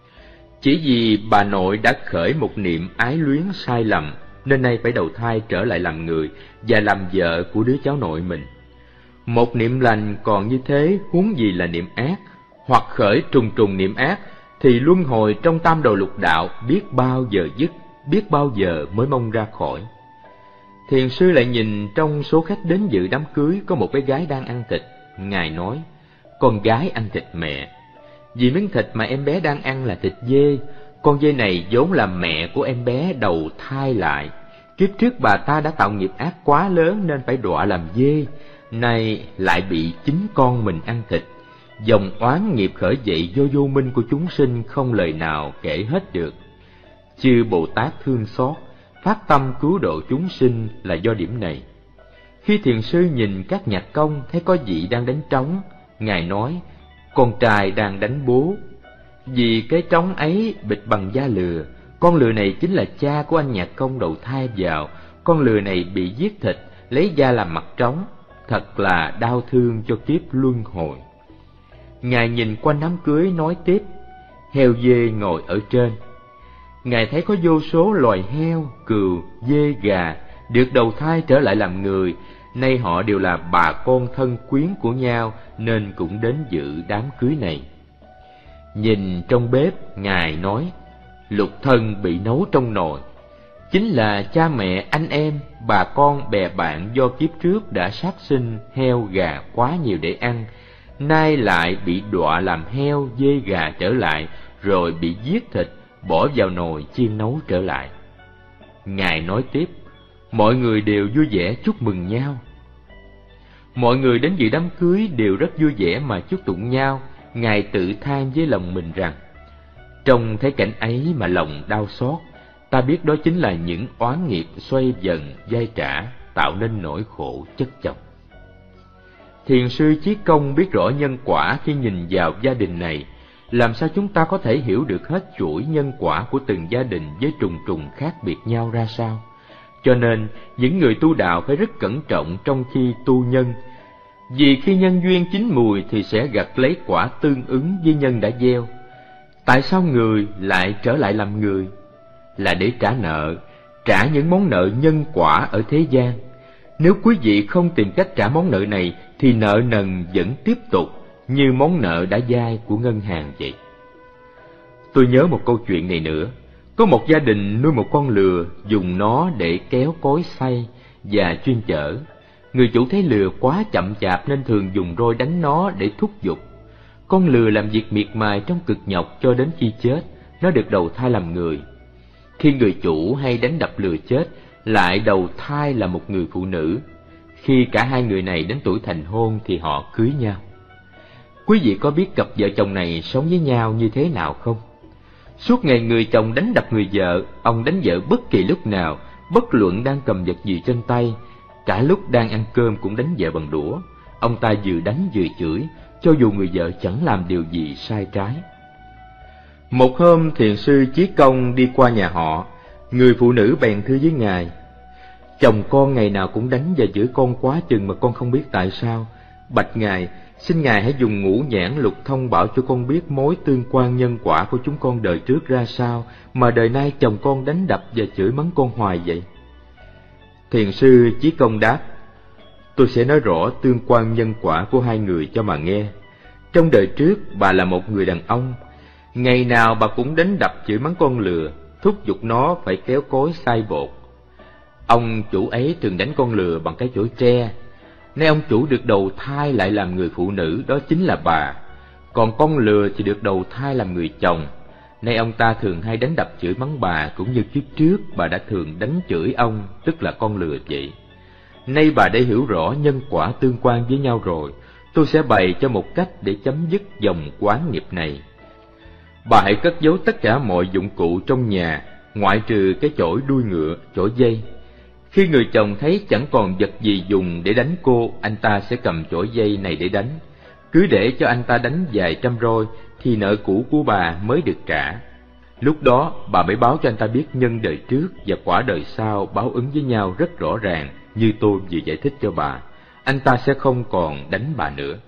Chỉ vì bà nội đã khởi một niệm ái luyến sai lầm, nên nay phải đầu thai trở lại làm người và làm vợ của đứa cháu nội mình. Một niệm lành còn như thế, huống gì là niệm ác, hoặc khởi trùng trùng niệm ác, thì luân hồi trong tam đồ lục đạo biết bao giờ dứt, biết bao giờ mới mong ra khỏi. Thiền sư lại nhìn trong số khách đến dự đám cưới có một bé gái đang ăn thịt. Ngài nói, con gái ăn thịt mẹ. Vì miếng thịt mà em bé đang ăn là thịt dê, con dê này vốn là mẹ của em bé đầu thai lại. Kiếp trước bà ta đã tạo nghiệp ác quá lớn nên phải đọa làm dê, nay lại bị chính con mình ăn thịt. Dòng oán nghiệp khởi dậy do vô minh của chúng sinh không lời nào kể hết được. Chư Bồ Tát thương xót, phát tâm cứu độ chúng sinh là do điểm này. Khi thiền sư nhìn các nhạc công thấy có vị đang đánh trống, Ngài nói, con trai đang đánh bố. Vì cái trống ấy bịch bằng da lừa, con lừa này chính là cha của anh nhạc công đầu thai vào. Con lừa này bị giết thịt, lấy da làm mặt trống, thật là đau thương cho kiếp luân hồi. Ngài nhìn quanh đám cưới nói tiếp, heo dê ngồi ở trên. Ngài thấy có vô số loài heo, cừu, dê, gà được đầu thai trở lại làm người, nay họ đều là bà con thân quyến của nhau nên cũng đến dự đám cưới này. Nhìn trong bếp, Ngài nói, lục thân bị nấu trong nồi, chính là cha mẹ, anh em, bà con, bè bạn do kiếp trước đã sát sinh heo, gà quá nhiều để ăn, nay lại bị đọa làm heo, dê, gà trở lại, rồi bị giết thịt, bỏ vào nồi chiên nấu trở lại. Ngài nói tiếp, mọi người đều vui vẻ chúc mừng nhau. Mọi người đến dự đám cưới đều rất vui vẻ mà chúc tụng nhau. Ngài tự than với lòng mình rằng, trông thấy cảnh ấy mà lòng đau xót, ta biết đó chính là những oán nghiệp xoay dần dai trả, tạo nên nỗi khổ chất chồng. Thiền sư Chí Công biết rõ nhân quả khi nhìn vào gia đình này. Làm sao chúng ta có thể hiểu được hết chuỗi nhân quả của từng gia đình với trùng trùng khác biệt nhau ra sao? Cho nên, những người tu đạo phải rất cẩn trọng trong khi tu nhân. Vì khi nhân duyên chín mùi thì sẽ gặt lấy quả tương ứng với nhân đã gieo. Tại sao người lại trở lại làm người? Là để trả nợ, trả những món nợ nhân quả ở thế gian. Nếu quý vị không tìm cách trả món nợ này thì nợ nần vẫn tiếp tục như món nợ đã vay của ngân hàng vậy. Tôi nhớ một câu chuyện này nữa. Có một gia đình nuôi một con lừa, dùng nó để kéo cối xay và chuyên chở. Người chủ thấy lừa quá chậm chạp nên thường dùng roi đánh nó để thúc giục. Con lừa làm việc miệt mài trong cực nhọc cho đến khi chết, nó được đầu thai làm người. Khi người chủ hay đánh đập lừa chết, lại đầu thai là một người phụ nữ. Khi cả hai người này đến tuổi thành hôn thì họ cưới nhau. Quý vị có biết cặp vợ chồng này sống với nhau như thế nào không? Suốt ngày người chồng đánh đập người vợ, ông đánh vợ bất kỳ lúc nào, bất luận đang cầm vật gì trên tay. Cả lúc đang ăn cơm cũng đánh vợ bằng đũa. Ông ta vừa đánh vừa chửi, cho dù người vợ chẳng làm điều gì sai trái. Một hôm thiền sư Chí Công đi qua nhà họ. Người phụ nữ bèn thưa với ngài: chồng con ngày nào cũng đánh và chửi con quá chừng mà con không biết tại sao. Bạch ngài, xin ngài hãy dùng ngũ nhãn lục thông bảo cho con biết mối tương quan nhân quả của chúng con đời trước ra sao mà đời nay chồng con đánh đập và chửi mắng con hoài vậy. Thiền sư Chí Công đáp: tôi sẽ nói rõ tương quan nhân quả của hai người cho mà nghe. Trong đời trước bà là một người đàn ông, ngày nào bà cũng đánh đập chửi mắng con lừa, thúc giục nó phải kéo cối xay bột. Ông chủ ấy thường đánh con lừa bằng cái chổi tre. Nay ông chủ được đầu thai lại làm người phụ nữ, đó chính là bà. Còn con lừa thì được đầu thai làm người chồng. Nay ông ta thường hay đánh đập chửi mắng bà, cũng như kiếp trước bà đã thường đánh chửi ông, tức là con lừa vậy. Nay bà đã hiểu rõ nhân quả tương quan với nhau rồi, tôi sẽ bày cho một cách để chấm dứt dòng oán nghiệp này. Bà hãy cất giấu tất cả mọi dụng cụ trong nhà, ngoại trừ cái chổi đuôi ngựa, chổi dây. Khi người chồng thấy chẳng còn vật gì dùng để đánh cô, anh ta sẽ cầm chổi dây này để đánh. Cứ để cho anh ta đánh vài trăm roi thì nợ cũ của bà mới được trả. Lúc đó bà mới báo cho anh ta biết nhân đời trước và quả đời sau báo ứng với nhau rất rõ ràng, như tôi vừa giải thích cho bà. Anh ta sẽ không còn đánh bà nữa.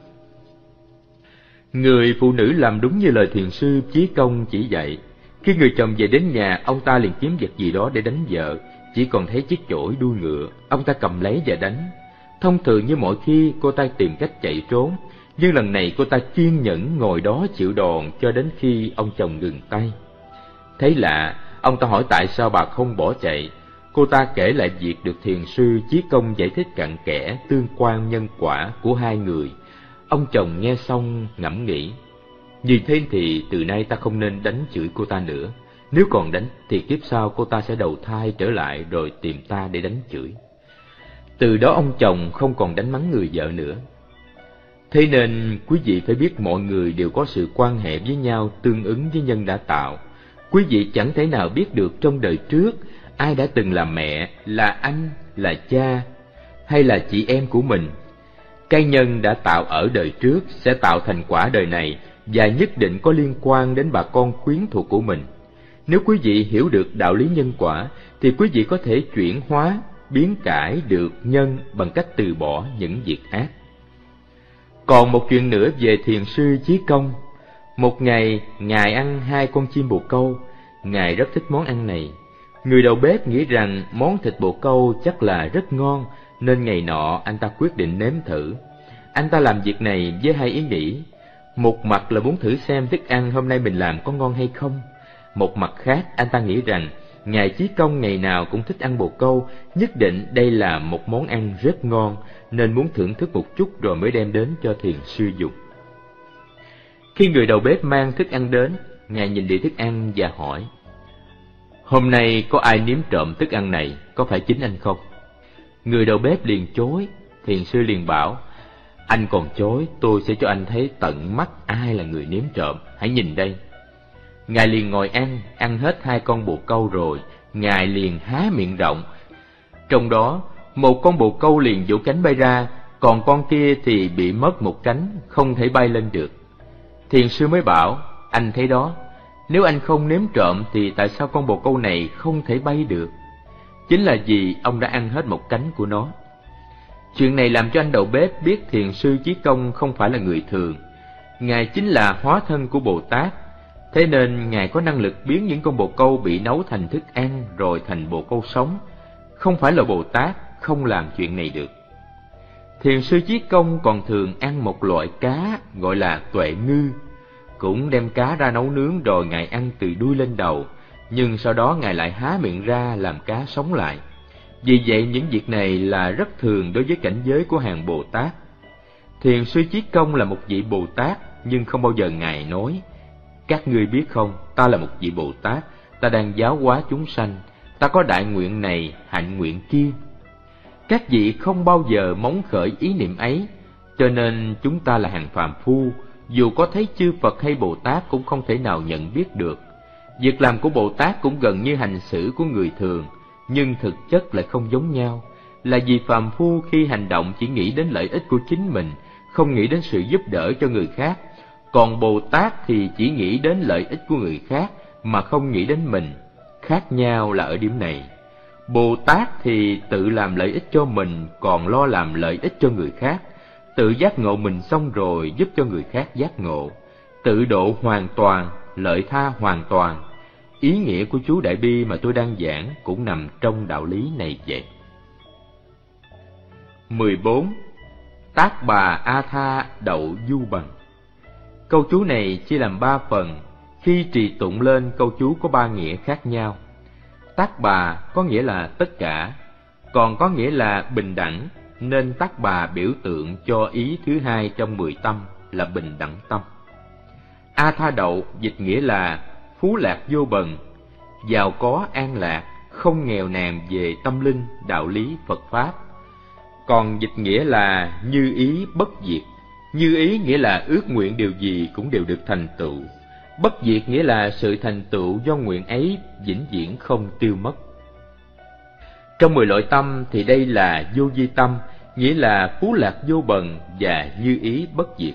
Người phụ nữ làm đúng như lời thiền sư Chí Công chỉ dạy. Khi người chồng về đến nhà, ông ta liền kiếm vật gì đó để đánh vợ. Chỉ còn thấy chiếc chổi đuôi ngựa, ông ta cầm lấy và đánh. Thông thường như mọi khi, cô ta tìm cách chạy trốn, nhưng lần này cô ta kiên nhẫn ngồi đó chịu đòn cho đến khi ông chồng ngừng tay. Thấy lạ, ông ta hỏi tại sao bà không bỏ chạy. Cô ta kể lại việc được thiền sư Chí Công giải thích cặn kẽ tương quan nhân quả của hai người. Ông chồng nghe xong ngẫm nghĩ: như thế thì từ nay ta không nên đánh chửi cô ta nữa. Nếu còn đánh thì kiếp sau cô ta sẽ đầu thai trở lại rồi tìm ta để đánh chửi. Từ đó ông chồng không còn đánh mắng người vợ nữa. Thế nên quý vị phải biết mọi người đều có sự quan hệ với nhau tương ứng với nhân đã tạo. Quý vị chẳng thể nào biết được trong đời trước ai đã từng là mẹ, là anh, là cha hay là chị em của mình. Cái nhân đã tạo ở đời trước sẽ tạo thành quả đời này và nhất định có liên quan đến bà con quyến thuộc của mình. Nếu quý vị hiểu được đạo lý nhân quả thì quý vị có thể chuyển hóa, biến cải được nhân bằng cách từ bỏ những việc ác. Còn một chuyện nữa về thiền sư Chí Công. Một ngày, ngài ăn hai con chim bồ câu. Ngài rất thích món ăn này. Người đầu bếp nghĩ rằng món thịt bồ câu chắc là rất ngon, nên ngày nọ anh ta quyết định nếm thử. Anh ta làm việc này với hai ý nghĩ. Một mặt là muốn thử xem thức ăn hôm nay mình làm có ngon hay không. Một mặt khác, anh ta nghĩ rằng ngài Chí Công ngày nào cũng thích ăn bồ câu, nhất định đây là một món ăn rất ngon, nên muốn thưởng thức một chút rồi mới đem đến cho thiền sư dùng. Khi người đầu bếp mang thức ăn đến, ngài nhìn đĩa thức ăn và hỏi: hôm nay có ai nếm trộm thức ăn này, có phải chính anh không? Người đầu bếp liền chối. Thiền sư liền bảo: anh còn chối, tôi sẽ cho anh thấy tận mắt ai là người nếm trộm, hãy nhìn đây. Ngài liền ngồi ăn, ăn hết hai con bồ câu rồi, ngài liền há miệng rộng. Trong đó, một con bồ câu liền vỗ cánh bay ra, còn con kia thì bị mất một cánh, không thể bay lên được. Thiền sư mới bảo: anh thấy đó, nếu anh không nếm trộm thì tại sao con bồ câu này không thể bay được? Chính là vì ông đã ăn hết một cánh của nó. Chuyện này làm cho anh đầu bếp biết thiền sư Chí Công không phải là người thường. Ngài chính là hóa thân của Bồ Tát. Thế nên Ngài có năng lực biến những con bồ câu bị nấu thành thức ăn rồi thành bồ câu sống. Không phải là Bồ Tát không làm chuyện này được. Thiền sư Chí Công còn thường ăn một loại cá gọi là tuệ ngư. Cũng đem cá ra nấu nướng rồi Ngài ăn từ đuôi lên đầu, nhưng sau đó Ngài lại há miệng ra làm cá sống lại. Vì vậy những việc này là rất thường đối với cảnh giới của hàng Bồ Tát. Thiền sư Chí Công là một vị Bồ Tát, nhưng không bao giờ Ngài nói: các ngươi biết không, ta là một vị Bồ Tát, ta đang giáo hóa chúng sanh, ta có đại nguyện này, hạnh nguyện kia. Các vị không bao giờ móng khởi ý niệm ấy, cho nên chúng ta là hàng phàm phu, dù có thấy chư Phật hay Bồ Tát cũng không thể nào nhận biết được. Việc làm của Bồ Tát cũng gần như hành xử của người thường, nhưng thực chất lại không giống nhau, là vì phàm phu khi hành động chỉ nghĩ đến lợi ích của chính mình, không nghĩ đến sự giúp đỡ cho người khác. Còn Bồ Tát thì chỉ nghĩ đến lợi ích của người khác mà không nghĩ đến mình. Khác nhau là ở điểm này. Bồ Tát thì tự làm lợi ích cho mình, còn lo làm lợi ích cho người khác. Tự giác ngộ mình xong rồi giúp cho người khác giác ngộ. Tự độ hoàn toàn, lợi tha hoàn toàn. Ý nghĩa của chú Đại Bi mà tôi đang giảng cũng nằm trong đạo lý này vậy. mười bốn. Tác bà A Tha đậu du bằng. Câu chú này chia làm ba phần. Khi trì tụng lên, câu chú có ba nghĩa khác nhau. Tác bà có nghĩa là tất cả, còn có nghĩa là bình đẳng, nên tác bà biểu tượng cho ý thứ hai trong mười tâm là bình đẳng tâm. A Tha đậu dịch nghĩa là phú lạc vô bần, giàu có an lạc, không nghèo nàn về tâm linh, đạo lý, Phật Pháp. Còn dịch nghĩa là như ý bất diệt. Như ý nghĩa là ước nguyện điều gì cũng đều được thành tựu. Bất diệt nghĩa là sự thành tựu do nguyện ấy vĩnh viễn không tiêu mất. Trong mười loại tâm thì đây là vô vi tâm, nghĩa là phú lạc vô bần và như ý bất diệt.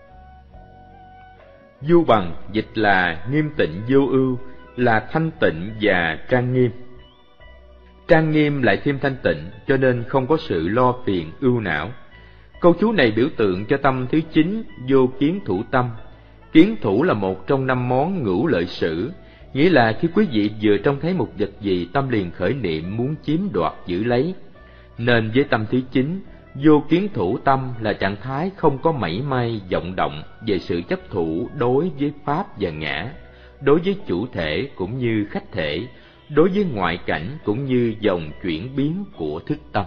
Vô bằng dịch là nghiêm tịnh vô ưu, là thanh tịnh và trang nghiêm. Trang nghiêm lại thêm thanh tịnh, cho nên không có sự lo phiền ưu não. Câu chú này biểu tượng cho tâm thứ chín, vô kiến thủ tâm. Kiến thủ là một trong năm món ngũ lợi sử, nghĩa là khi quý vị vừa trông thấy một vật gì, tâm liền khởi niệm muốn chiếm đoạt giữ lấy. Nên với tâm thứ chín, vô kiến thủ tâm là trạng thái không có mảy may vọng động về sự chấp thủ đối với pháp và ngã, đối với chủ thể cũng như khách thể, đối với ngoại cảnh cũng như dòng chuyển biến của thức tâm.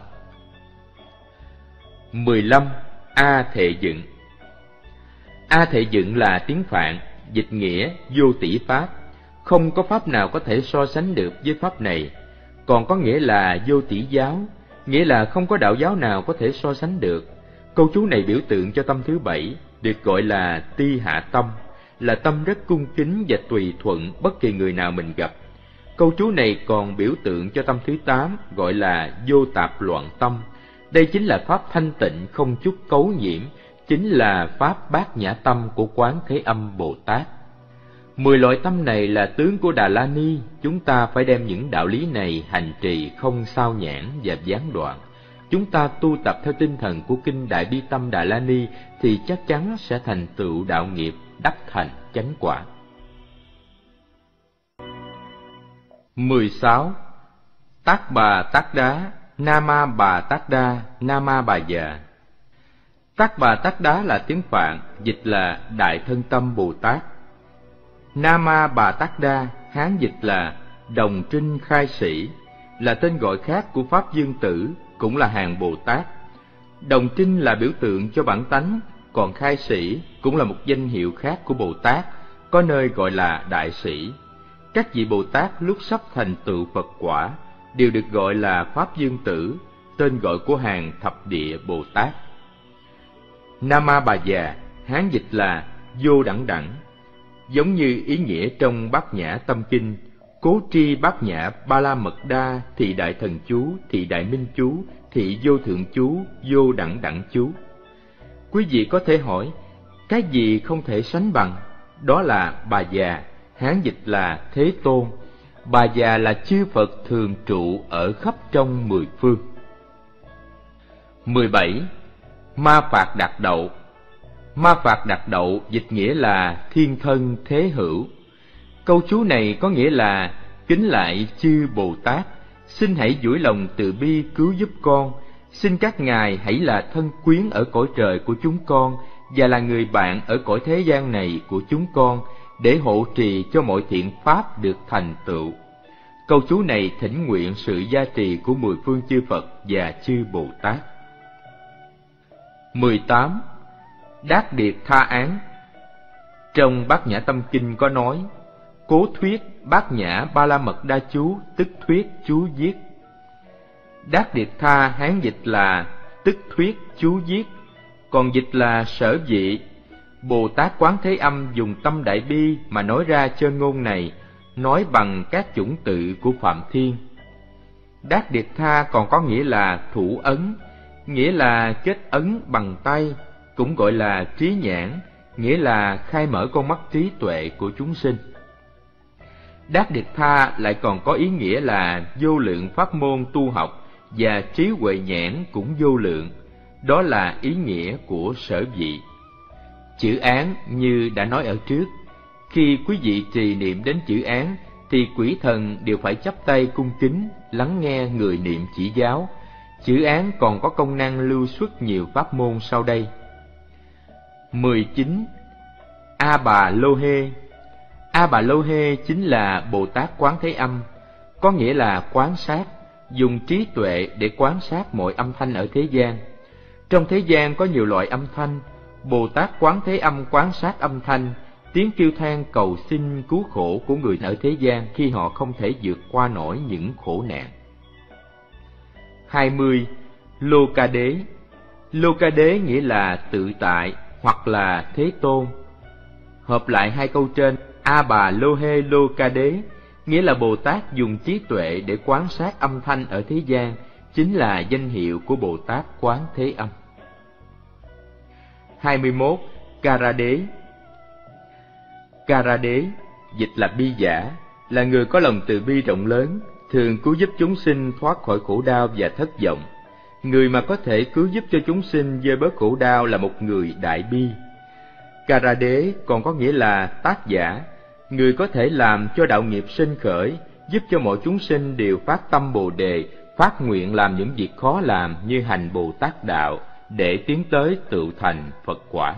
mười lăm. A Thệ Dựng. A Thệ Dựng là tiếng Phạn, dịch nghĩa vô tỷ pháp, không có pháp nào có thể so sánh được với pháp này. Còn có nghĩa là vô tỷ giáo, nghĩa là không có đạo giáo nào có thể so sánh được. Câu chú này biểu tượng cho tâm thứ bảy, được gọi là ti hạ tâm, là tâm rất cung kính và tùy thuận bất kỳ người nào mình gặp. Câu chú này còn biểu tượng cho tâm thứ tám, gọi là vô tạp loạn tâm. Đây chính là pháp thanh tịnh không chút cấu nhiễm, chính là pháp bát nhã tâm của Quán Thế Âm Bồ Tát. Mười loại tâm này là tướng của Đà La Ni, chúng ta phải đem những đạo lý này hành trì không sao nhãng và gián đoạn. Chúng ta tu tập theo tinh thần của kinh Đại Bi Tâm Đà La Ni thì chắc chắn sẽ thành tựu đạo nghiệp, đắc thành chánh quả. mười sáu. Tác bà tác đá, Nama bà tác đa, Nama bà già. Tác bà tác đá là tiếng Phạn, dịch là Đại Thân Tâm Bồ Tát. Nama bà tác đa, Hán dịch là Đồng Trinh Khai Sĩ, là tên gọi khác của Pháp Dương Tử, cũng là hàng Bồ Tát. Đồng Trinh là biểu tượng cho bản tánh, còn Khai Sĩ cũng là một danh hiệu khác của Bồ Tát, có nơi gọi là Đại Sĩ. Các vị Bồ Tát lúc sắp thành tựu Phật quả đều được gọi là Pháp Dương Tử, tên gọi của hàng Thập Địa Bồ Tát. Nama bà già, Hán dịch là Vô Đẳng Đẳng, giống như ý nghĩa trong Bát Nhã Tâm Kinh, Cố tri Bát Nhã Ba La Mật Đa, Thị Đại Thần Chú, Thị Đại Minh Chú, Thị Vô Thượng Chú, Vô Đẳng Đẳng Chú. Quý vị có thể hỏi, cái gì không thể sánh bằng? Đó là bà già, Hán dịch là Thế Tôn. Bà già là chư Phật thường trụ ở khắp trong mười phương. mười bảy. Ma Phạt Đạt Đậu. Ma Phạt Đạt Đậu dịch nghĩa là thiên thân thế hữu. Câu chú này có nghĩa là kính lại chư Bồ Tát, xin hãy duỗi lòng từ bi cứu giúp con, xin các ngài hãy là thân quyến ở cõi trời của chúng con và là người bạn ở cõi thế gian này của chúng con, để hộ trì cho mọi thiện pháp được thành tựu. Câu chú này thỉnh nguyện sự gia trì của mười phương chư Phật và chư Bồ Tát. mười tám. Đát Điệt Tha Án. Trong Bát Nhã Tâm Kinh có nói: Cố thuyết Bát Nhã Ba La Mật Đa Chú, tức thuyết chú viết. Đát Điệt Tha Hán dịch là tức thuyết chú viết, còn dịch là sở vị. Bồ Tát Quán Thế Âm dùng tâm đại bi mà nói ra chân ngôn này, nói bằng các chủng tự của Phạm Thiên. Đát Điệt Tha còn có nghĩa là thủ ấn, nghĩa là kết ấn bằng tay, cũng gọi là trí nhãn, nghĩa là khai mở con mắt trí tuệ của chúng sinh. Đát Điệt Tha lại còn có ý nghĩa là vô lượng pháp môn tu học, và trí huệ nhãn cũng vô lượng, đó là ý nghĩa của sở vị. Chữ án như đã nói ở trước, khi quý vị trì niệm đến chữ án thì quỷ thần đều phải chắp tay cung kính lắng nghe người niệm chỉ giáo. Chữ án còn có công năng lưu xuất nhiều pháp môn sau đây. mười chín. A Bà Lô Hê. A Bà Lô Hê chính là Bồ Tát Quán Thế Âm, có nghĩa là quán sát, dùng trí tuệ để quán sát mọi âm thanh ở thế gian. Trong thế gian có nhiều loại âm thanh, Bồ Tát Quán Thế Âm quán sát âm thanh, tiếng kêu than cầu xin cứu khổ của người ở thế gian khi họ không thể vượt qua nổi những khổ nạn. hai mươi. Lô Ca Đế. Lô Ca Đế nghĩa là tự tại hoặc là thế tôn. Hợp lại hai câu trên, A Bà Lô Hê Lô Ca Đế nghĩa là Bồ Tát dùng trí tuệ để quán sát âm thanh ở thế gian, chính là danh hiệu của Bồ Tát Quán Thế Âm. hai mươi mốt. Cara Đế. Cara Đế dịch là bi giả, là người có lòng từ bi rộng lớn, thường cứu giúp chúng sinh thoát khỏi khổ đau và thất vọng. Người mà có thể cứu giúp cho chúng sinh vơi bớt khổ đau là một người đại bi. Cara Đế còn có nghĩa là tác giả, người có thể làm cho đạo nghiệp sinh khởi, giúp cho mọi chúng sinh đều phát tâm Bồ Đề, phát nguyện làm những việc khó làm như hành Bồ Tát đạo, để tiến tới tựu thành Phật quả.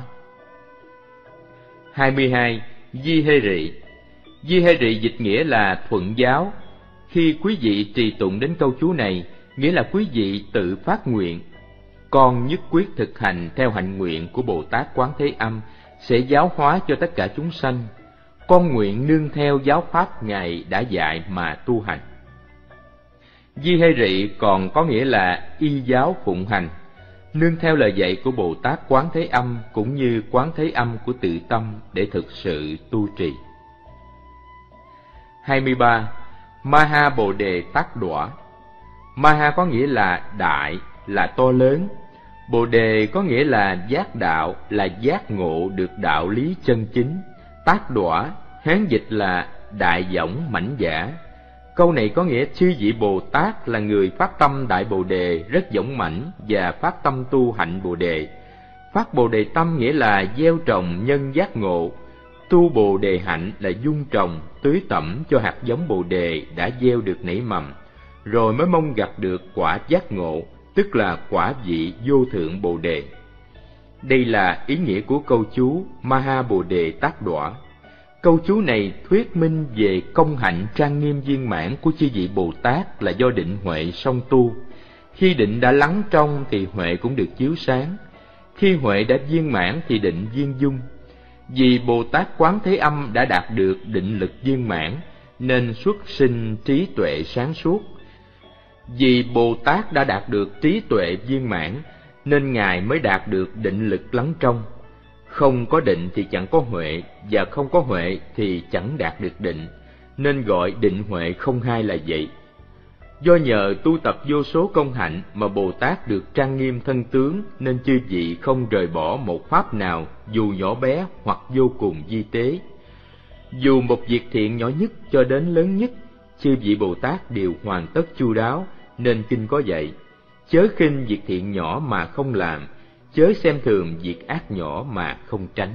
hai mươi hai. Di Hê Rị. Di Hê Rị dịch nghĩa là thuận giáo. Khi quý vị trì tụng đến câu chú này, nghĩa là quý vị tự phát nguyện: con nhất quyết thực hành theo hạnh nguyện của Bồ Tát Quán Thế Âm, sẽ giáo hóa cho tất cả chúng sanh. Con nguyện nương theo giáo pháp Ngài đã dạy mà tu hành. Di Hê Rị còn có nghĩa là y giáo phụng hành, nương theo lời dạy của Bồ Tát Quán Thế Âm cũng như Quán Thế Âm của tự tâm để thực sự tu trì. hai mươi ba. Maha Bồ Đề Tát Đọa. Maha có nghĩa là đại, là to lớn. Bồ Đề có nghĩa là giác đạo, là giác ngộ được đạo lý chân chính. Tát Đọa Hán dịch là đại võng mãnh giả. Câu này có nghĩa chư vị Bồ Tát là người phát tâm đại Bồ Đề rất dũng mãnh và phát tâm tu hạnh Bồ Đề. Phát Bồ Đề tâm nghĩa là gieo trồng nhân giác ngộ, tu Bồ Đề hạnh là dung trồng, tưới tẩm cho hạt giống Bồ Đề đã gieo được nảy mầm, rồi mới mong gặp được quả giác ngộ, tức là quả vị vô thượng Bồ Đề. Đây là ý nghĩa của câu chú Maha Bồ Đề Tát Đọa. Câu chú này thuyết minh về công hạnh trang nghiêm viên mãn của chư vị Bồ Tát là do định huệ song tu. Khi định đã lắng trong thì huệ cũng được chiếu sáng. Khi huệ đã viên mãn thì định viên dung. Vì Bồ Tát Quán Thế Âm đã đạt được định lực viên mãn nên xuất sinh trí tuệ sáng suốt. Vì Bồ Tát đã đạt được trí tuệ viên mãn nên Ngài mới đạt được định lực lắng trong. Không có định thì chẳng có huệ, và không có huệ thì chẳng đạt được định, nên gọi định huệ không hai là vậy. Do nhờ tu tập vô số công hạnh mà Bồ Tát được trang nghiêm thân tướng, nên chư vị không rời bỏ một pháp nào, dù nhỏ bé hoặc vô cùng vi tế. Dù một việc thiện nhỏ nhất cho đến lớn nhất, chư vị Bồ Tát đều hoàn tất chu đáo, nên kinh có dạy: chớ khinh việc thiện nhỏ mà không làm, chớ xem thường việc ác nhỏ mà không tránh.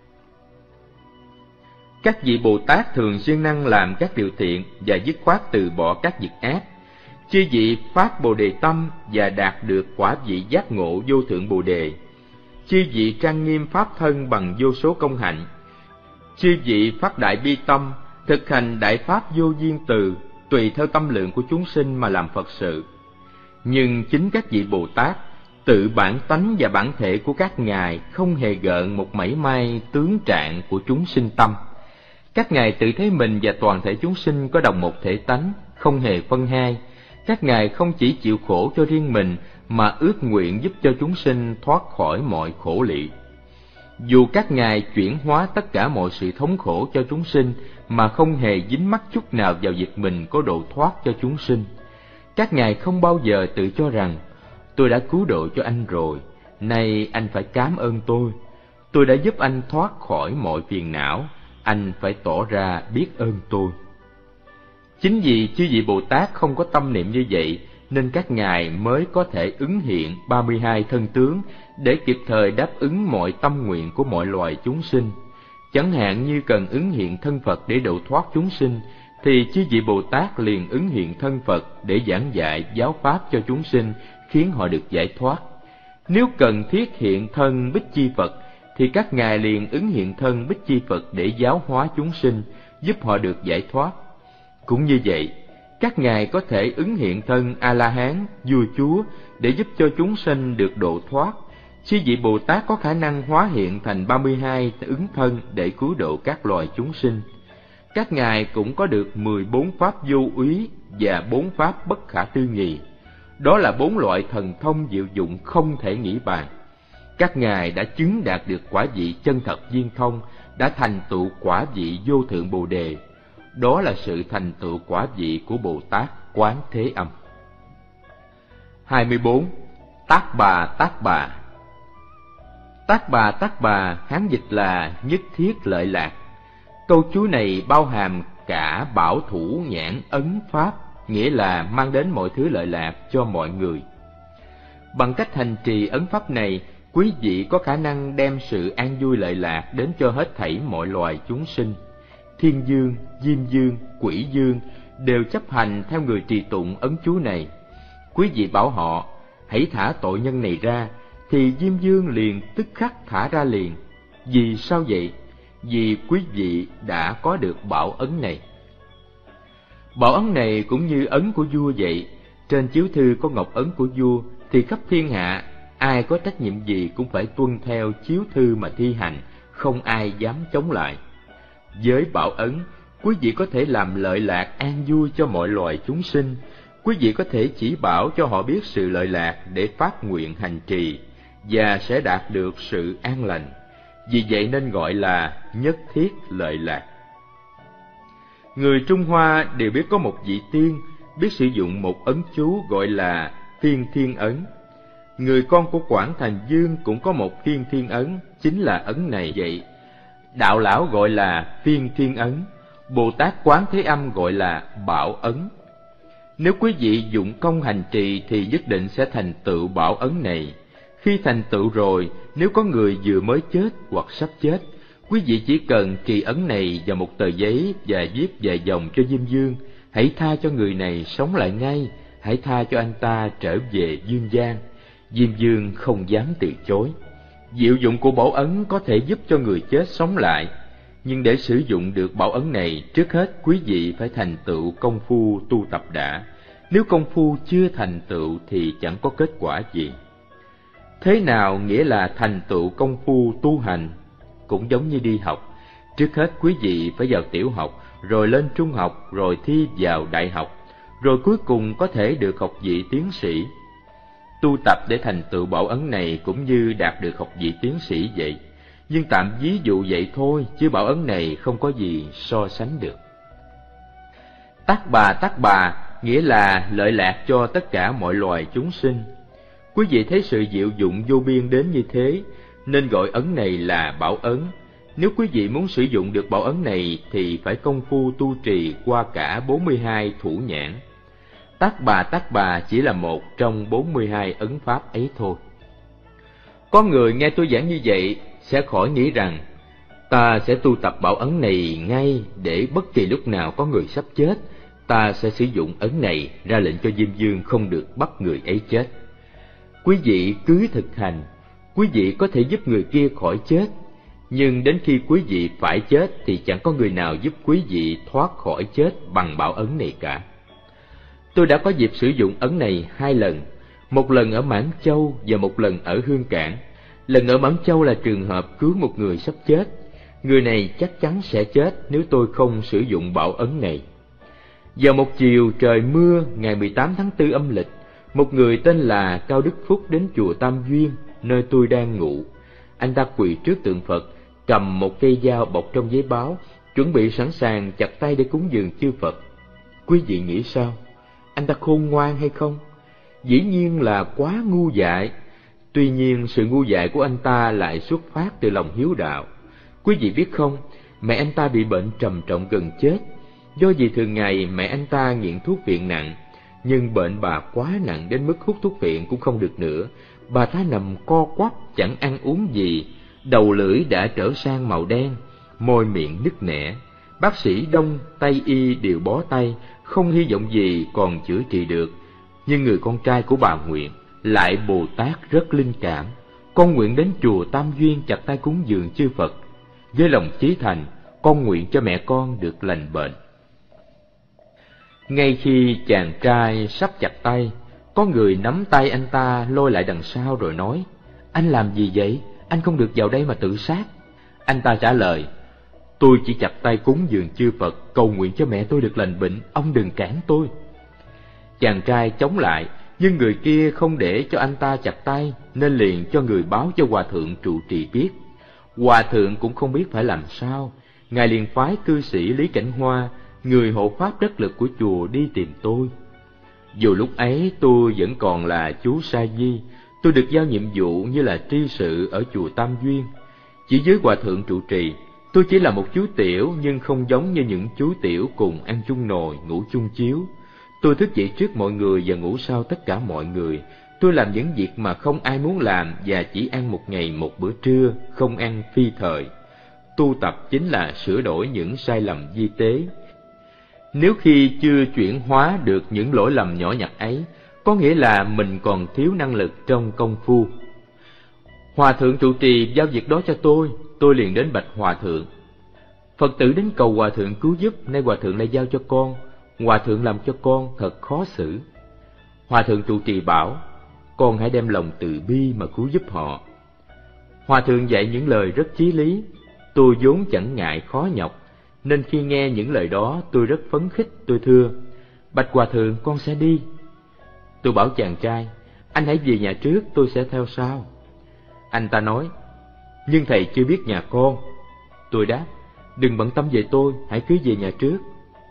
Các vị Bồ Tát thường siêng năng làm các điều thiện và dứt khoát từ bỏ các việc ác. Chư vị phát Bồ Đề tâm và đạt được quả vị giác ngộ vô thượng Bồ Đề. Chư vị trang nghiêm pháp thân bằng vô số công hạnh. Chư vị phát đại bi tâm, thực hành đại pháp vô duyên từ, tùy theo tâm lượng của chúng sinh mà làm Phật sự. Nhưng chính các vị Bồ Tát, tự bản tánh và bản thể của các ngài không hề gợn một mảy may tướng trạng của chúng sinh tâm. Các ngài tự thấy mình và toàn thể chúng sinh có đồng một thể tánh, không hề phân hai. Các ngài không chỉ chịu khổ cho riêng mình, mà ước nguyện giúp cho chúng sinh thoát khỏi mọi khổ lụy. Dù các ngài chuyển hóa tất cả mọi sự thống khổ cho chúng sinh, mà không hề dính mắc chút nào vào việc mình có độ thoát cho chúng sinh. Các ngài không bao giờ tự cho rằng, tôi đã cứu độ cho anh rồi, nay anh phải cám ơn tôi. Tôi đã giúp anh thoát khỏi mọi phiền não, anh phải tỏ ra biết ơn tôi. Chính vì chư vị Bồ Tát không có tâm niệm như vậy, nên các ngài mới có thể ứng hiện ba mươi hai thân tướng để kịp thời đáp ứng mọi tâm nguyện của mọi loài chúng sinh. Chẳng hạn như cần ứng hiện thân Phật để độ thoát chúng sinh, thì chư vị Bồ Tát liền ứng hiện thân Phật để giảng dạy giáo pháp cho chúng sinh, khiến họ được giải thoát. Nếu cần thiết hiện thân Bích Chi Phật, thì các ngài liền ứng hiện thân Bích Chi Phật để giáo hóa chúng sinh, giúp họ được giải thoát. Cũng như vậy, các ngài có thể ứng hiện thân A-la-hán, vua chúa để giúp cho chúng sinh được độ thoát. Chư vị Bồ Tát có khả năng hóa hiện thành ba mươi hai ứng thân để cứu độ các loài chúng sinh. Các ngài cũng có được mười bốn pháp vô úy và bốn pháp bất khả tư nghị. Đó là bốn loại thần thông diệu dụng không thể nghĩ bàn. Các ngài đã chứng đạt được quả vị chân thật viên thông, đã thành tựu quả vị vô thượng Bồ Đề. Đó là sự thành tựu quả vị của Bồ Tát Quán Thế Âm. hai mươi bốn. Tác bà tác bà. Tác bà tác bà Hán dịch là nhất thiết lợi lạc. Câu chú này bao hàm cả bảo thủ nhãn ấn pháp, nghĩa là mang đến mọi thứ lợi lạc cho mọi người. Bằng cách hành trì ấn pháp này, quý vị có khả năng đem sự an vui lợi lạc đến cho hết thảy mọi loài chúng sinh. Thiên dương, diêm dương, quỷ dương đều chấp hành theo người trì tụng ấn chú này. Quý vị bảo họ, hãy thả tội nhân này ra, thì diêm dương liền tức khắc thả ra liền. Vì sao vậy? Vì quý vị đã có được bảo ấn này. Bảo ấn này cũng như ấn của vua vậy. Trên chiếu thư có ngọc ấn của vua, thì khắp thiên hạ, ai có trách nhiệm gì cũng phải tuân theo chiếu thư mà thi hành, không ai dám chống lại. Với bảo ấn, quý vị có thể làm lợi lạc an vui cho mọi loài chúng sinh. Quý vị có thể chỉ bảo cho họ biết sự lợi lạc để phát nguyện hành trì, và sẽ đạt được sự an lành. Vì vậy nên gọi là nhất thiết lợi lạc. Người Trung Hoa đều biết có một vị tiên biết sử dụng một ấn chú gọi là Phiên Thiên Ấn. Người con của Quảng Thành Dương cũng có một Phiên Thiên Ấn, chính là ấn này vậy. Đạo lão gọi là Phiên Thiên Ấn, Bồ Tát Quán Thế Âm gọi là Bảo Ấn. Nếu quý vị dụng công hành trì thì nhất định sẽ thành tựu bảo ấn này. Khi thành tựu rồi, nếu có người vừa mới chết hoặc sắp chết, quý vị chỉ cần trì ấn này vào một tờ giấy và viết vài dòng cho Diêm Dương. Hãy tha cho người này sống lại ngay, hãy tha cho anh ta trở về dương gian. Diêm Dương không dám từ chối. Diệu dụng của bảo ấn có thể giúp cho người chết sống lại, nhưng để sử dụng được bảo ấn này, trước hết quý vị phải thành tựu công phu tu tập đã. Nếu công phu chưa thành tựu thì chẳng có kết quả gì. Thế nào nghĩa là thành tựu công phu tu hành? Cũng giống như đi học, trước hết quý vị phải vào tiểu học, rồi lên trung học, rồi thi vào đại học, rồi cuối cùng có thể được học vị tiến sĩ. Tu tập để thành tựu bảo ấn này cũng như đạt được học vị tiến sĩ vậy. Nhưng tạm ví dụ vậy thôi, chứ bảo ấn này không có gì so sánh được. Tác bà tác bà nghĩa là lợi lạc cho tất cả mọi loài chúng sinh. Quý vị thấy sự diệu dụng vô biên đến như thế, nên gọi ấn này là bảo ấn. Nếu quý vị muốn sử dụng được bảo ấn này thì phải công phu tu trì qua cả bốn mươi hai thủ nhãn. Tác Bà Tác Bà chỉ là một trong bốn mươi hai ấn pháp ấy thôi. Có người nghe tôi giảng như vậy sẽ khỏi nghĩ rằng ta sẽ tu tập bảo ấn này ngay, để bất kỳ lúc nào có người sắp chết, ta sẽ sử dụng ấn này ra lệnh cho Diêm Vương không được bắt người ấy chết. Quý vị cứ thực hành, quý vị có thể giúp người kia khỏi chết, nhưng đến khi quý vị phải chết thì chẳng có người nào giúp quý vị thoát khỏi chết bằng bảo ấn này cả. Tôi đã có dịp sử dụng ấn này hai lần, một lần ở Mãn Châu và một lần ở Hương Cảng. Lần ở Mãn Châu là trường hợp cứu một người sắp chết. Người này chắc chắn sẽ chết nếu tôi không sử dụng bảo ấn này. Vào một chiều trời mưa ngày mười tám tháng tư âm lịch, một người tên là Cao Đức Phúc đến chùa Tam Duyên, nơi tôi đang ngụ. Anh ta quỳ trước tượng Phật, cầm một cây dao bọc trong giấy báo, chuẩn bị sẵn sàng chặt tay để cúng dường chư Phật. Quý vị nghĩ sao? Anh ta khôn ngoan hay không? Dĩ nhiên là quá ngu dại. Tuy nhiên sự ngu dại của anh ta lại xuất phát từ lòng hiếu đạo. Quý vị biết không, mẹ anh ta bị bệnh trầm trọng gần chết. Do vì thường ngày mẹ anh ta nghiện thuốc viện nặng, nhưng bệnh bà quá nặng đến mức hút thuốc viện cũng không được nữa. Bà ta nằm co quắp chẳng ăn uống gì, đầu lưỡi đã trở sang màu đen, môi miệng nứt nẻ. Bác sĩ đông, tây y đều bó tay, không hy vọng gì còn chữa trị được. Nhưng người con trai của bà nguyện, lại Bồ Tát rất linh cảm. Con nguyện đến chùa Tam Duyên chặt tay cúng dường chư Phật. Với lòng chí thành, con nguyện cho mẹ con được lành bệnh. Ngay khi chàng trai sắp chặt tay, có người nắm tay anh ta lôi lại đằng sau rồi nói: Anh làm gì vậy? Anh không được vào đây mà tự sát. Anh ta trả lời: Tôi chỉ chặt tay cúng dường chư Phật, cầu nguyện cho mẹ tôi được lành bệnh, ông đừng cản tôi. Chàng trai chống lại, nhưng người kia không để cho anh ta chặt tay, nên liền cho người báo cho hòa thượng trụ trì biết. Hòa thượng cũng không biết phải làm sao, ngài liền phái cư sĩ Lý Cảnh Hoa, người hộ pháp đắc lực của chùa, đi tìm tôi. Dù lúc ấy tôi vẫn còn là chú Sa Di, tôi được giao nhiệm vụ như là tri sự ở chùa Tam Duyên. Chỉ với hòa thượng trụ trì, tôi chỉ là một chú tiểu, nhưng không giống như những chú tiểu cùng ăn chung nồi, ngủ chung chiếu. Tôi thức dậy trước mọi người và ngủ sau tất cả mọi người. Tôi làm những việc mà không ai muốn làm và chỉ ăn một ngày một bữa trưa, không ăn phi thời. Tu tập chính là sửa đổi những sai lầm vi tế. Nếu khi chưa chuyển hóa được những lỗi lầm nhỏ nhặt ấy, có nghĩa là mình còn thiếu năng lực trong công phu. Hòa thượng trụ trì giao việc đó cho tôi, tôi liền đến bạch hòa thượng. Phật tử đến cầu hòa thượng cứu giúp, nay hòa thượng lại giao cho con. Hòa thượng làm cho con thật khó xử. Hòa thượng trụ trì bảo: Con hãy đem lòng từ bi mà cứu giúp họ. Hòa thượng dạy những lời rất chí lý. Tôi vốn chẳng ngại khó nhọc, nên khi nghe những lời đó tôi rất phấn khích. Tôi thưa: Bạch hòa thượng, con sẽ đi. Tôi bảo chàng trai: Anh hãy về nhà trước, tôi sẽ theo sau. Anh ta nói: Nhưng thầy chưa biết nhà con. Tôi đáp: Đừng bận tâm về tôi, hãy cứ về nhà trước.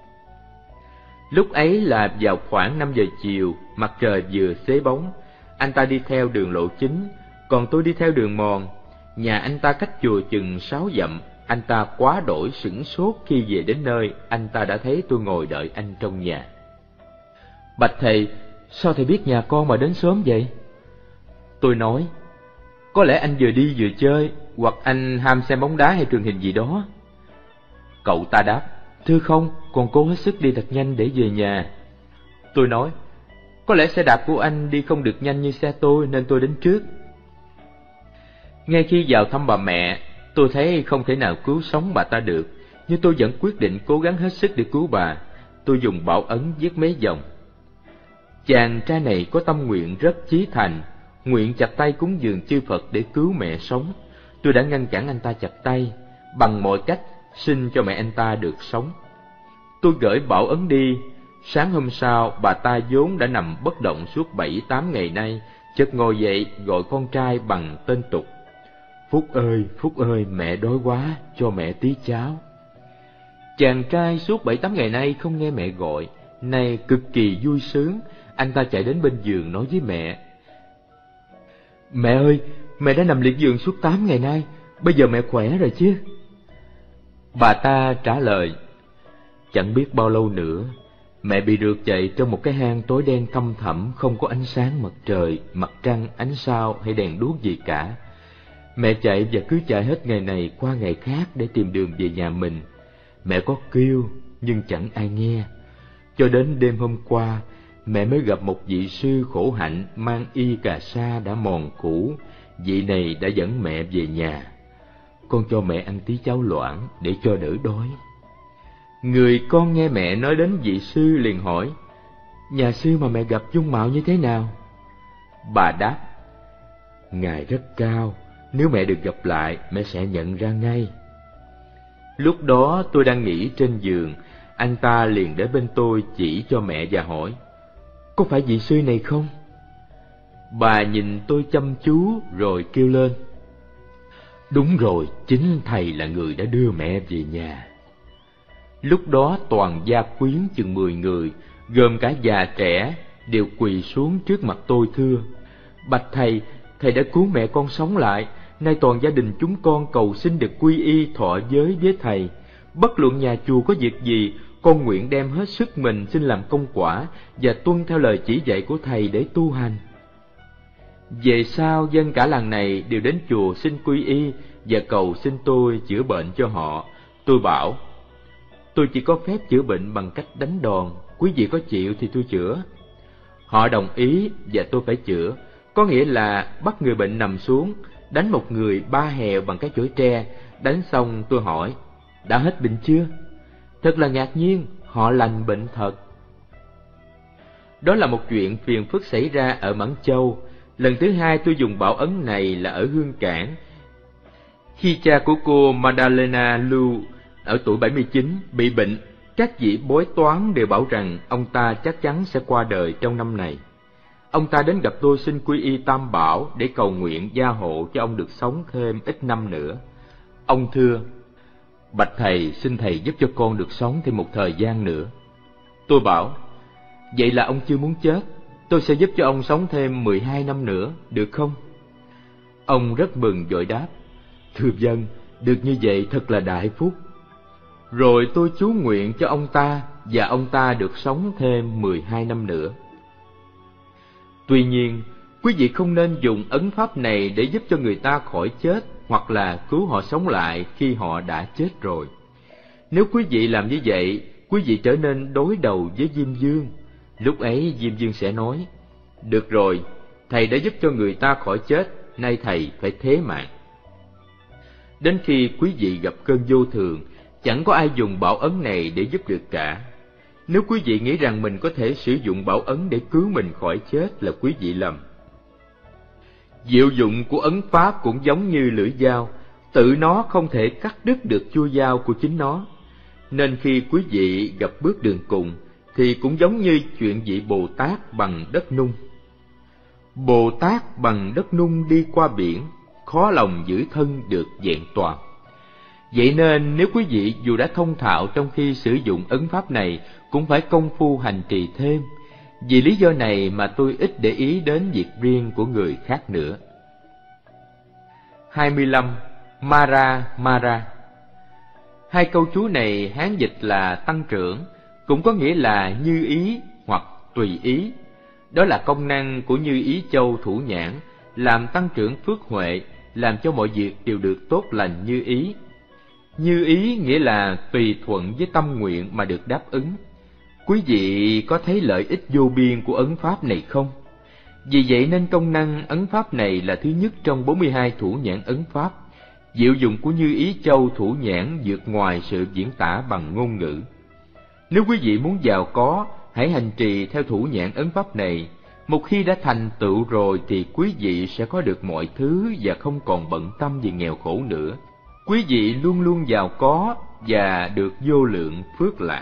Lúc ấy là vào khoảng năm giờ chiều, mặt trời vừa xế bóng. Anh ta đi theo đường lộ chính, còn tôi đi theo đường mòn. Nhà anh ta cách chùa chừng sáu dặm. Anh ta quá đổi sửng sốt khi về đến nơi. Anh ta đã thấy tôi ngồi đợi anh trong nhà. Bạch thầy, sao thầy biết nhà con mà đến sớm vậy? Tôi nói: Có lẽ anh vừa đi vừa chơi, hoặc anh ham xem bóng đá hay truyền hình gì đó. Cậu ta đáp: Thưa không, còn cố hết sức đi thật nhanh để về nhà. Tôi nói: Có lẽ xe đạp của anh đi không được nhanh như xe tôi, nên tôi đến trước. Ngay khi vào thăm bà mẹ, tôi thấy không thể nào cứu sống bà ta được, nhưng tôi vẫn quyết định cố gắng hết sức để cứu bà. Tôi dùng bảo ấn viết mấy dòng. Chàng trai này có tâm nguyện rất chí thành, nguyện chặt tay cúng dường chư Phật để cứu mẹ sống. Tôi đã ngăn cản anh ta chặt tay, bằng mọi cách xin cho mẹ anh ta được sống. Tôi gửi bảo ấn đi. Sáng hôm sau, bà ta vốn đã nằm bất động suốt bảy tám ngày nay, chợt ngồi dậy gọi con trai bằng tên tục: Phúc ơi, Phúc ơi, mẹ đói quá, cho mẹ tí cháo. Chàng trai suốt bảy tám ngày nay không nghe mẹ gọi, nay cực kỳ vui sướng. Anh ta chạy đến bên giường nói với mẹ: Mẹ ơi, mẹ đã nằm liệt giường suốt tám ngày nay, bây giờ mẹ khỏe rồi chứ? Bà ta trả lời: Chẳng biết bao lâu nữa, Mẹ bị rượt chạy trong một cái hang tối đen thăm thẳm, không có ánh sáng mặt trời, mặt trăng, ánh sao hay đèn đuốc gì cả. Mẹ chạy và cứ chạy hết ngày này qua ngày khác để tìm đường về nhà mình. Mẹ có kêu nhưng chẳng ai nghe. Cho đến đêm hôm qua, mẹ mới gặp một vị sư khổ hạnh mang y cà sa đã mòn cũ. Vị này đã dẫn mẹ về nhà. Con cho mẹ ăn tí cháo loãng để cho đỡ đói. Người con nghe mẹ nói đến vị sư liền hỏi: nhà sư mà mẹ gặp dung mạo như thế nào? Bà đáp: ngài rất cao, nếu mẹ được gặp lại mẹ sẽ nhận ra ngay. Lúc đó tôi đang nghỉ trên giường, anh ta liền đến bên tôi chỉ cho mẹ và hỏi: có phải vị sư này không? Bà nhìn tôi chăm chú rồi kêu lên: đúng rồi, chính thầy là người đã đưa mẹ về nhà. Lúc đó toàn gia quyến chừng mười người, gồm cả già trẻ, đều quỳ xuống trước mặt tôi thưa: bạch thầy, thầy đã cứu mẹ con sống lại, nay toàn gia đình chúng con cầu xin được quy y thọ giới với thầy. Bất luận nhà chùa có việc gì, con nguyện đem hết sức mình xin làm công quả và tuân theo lời chỉ dạy của thầy để tu hành. Về sau dân cả làng này đều đến chùa xin quy y và cầu xin tôi chữa bệnh cho họ. Tôi bảo: tôi chỉ có phép chữa bệnh bằng cách đánh đòn, quý vị có chịu thì tôi chữa. Họ đồng ý và tôi phải chữa, có nghĩa là bắt người bệnh nằm xuống, đánh một người ba hèo bằng cái chổi tre. Đánh xong tôi hỏi: đã hết bệnh chưa? Thật là ngạc nhiên, họ lành bệnh thật. Đó là một chuyện phiền phức xảy ra ở Mãn Châu. Lần thứ hai tôi dùng bảo ấn này là ở Hương Cảng. Khi cha của cô Madalena Lưu ở tuổi bảy mươi chín bị bệnh, các vị bói toán đều bảo rằng ông ta chắc chắn sẽ qua đời trong năm này. Ông ta đến gặp tôi xin quy y Tam Bảo để cầu nguyện gia hộ cho ông được sống thêm ít năm nữa. Ông thưa: bạch thầy, xin thầy giúp cho con được sống thêm một thời gian nữa. Tôi bảo: vậy là ông chưa muốn chết, tôi sẽ giúp cho ông sống thêm mười hai năm nữa, được không? Ông rất mừng vội đáp: thưa vâng, được như vậy thật là đại phúc. Rồi tôi chú nguyện cho ông ta, và ông ta được sống thêm mười hai năm nữa. Tuy nhiên, quý vị không nên dùng ấn pháp này để giúp cho người ta khỏi chết, hoặc là cứu họ sống lại khi họ đã chết rồi. Nếu quý vị làm như vậy, quý vị trở nên đối đầu với Diêm Vương. Lúc ấy Diêm Vương sẽ nói: được rồi, thầy đã giúp cho người ta khỏi chết, nay thầy phải thế mạng. Đến khi quý vị gặp cơn vô thường, chẳng có ai dùng bảo ấn này để giúp được cả. Nếu quý vị nghĩ rằng mình có thể sử dụng bảo ấn để cứu mình khỏi chết là quý vị lầm. Diệu dụng của ấn pháp cũng giống như lưỡi dao, tự nó không thể cắt đứt được chuôi dao của chính nó. Nên khi quý vị gặp bước đường cùng, thì cũng giống như chuyện vị Bồ Tát bằng đất nung. Bồ Tát bằng đất nung đi qua biển, khó lòng giữ thân được vẹn toàn. Vậy nên nếu quý vị dù đã thông thạo trong khi sử dụng ấn pháp này, cũng phải công phu hành trì thêm. Vì lý do này mà tôi ít để ý đến việc riêng của người khác nữa. hai mươi lăm. Mara Mara. Hai câu chú này Hán dịch là tăng trưởng, cũng có nghĩa là như ý hoặc tùy ý. Đó là công năng của Như Ý Châu Thủ Nhãn, làm tăng trưởng phước huệ, làm cho mọi việc đều được tốt lành như ý. Như ý nghĩa là tùy thuận với tâm nguyện mà được đáp ứng. Quý vị có thấy lợi ích vô biên của ấn pháp này không? Vì vậy nên công năng ấn pháp này là thứ nhất trong bốn mươi hai thủ nhãn ấn pháp. Diệu dụng của Như Ý Châu Thủ Nhãn vượt ngoài sự diễn tả bằng ngôn ngữ. Nếu quý vị muốn giàu có, hãy hành trì theo thủ nhãn ấn pháp này. Một khi đã thành tựu rồi thì quý vị sẽ có được mọi thứ và không còn bận tâm về nghèo khổ nữa. Quý vị luôn luôn giàu có và được vô lượng phước lạc.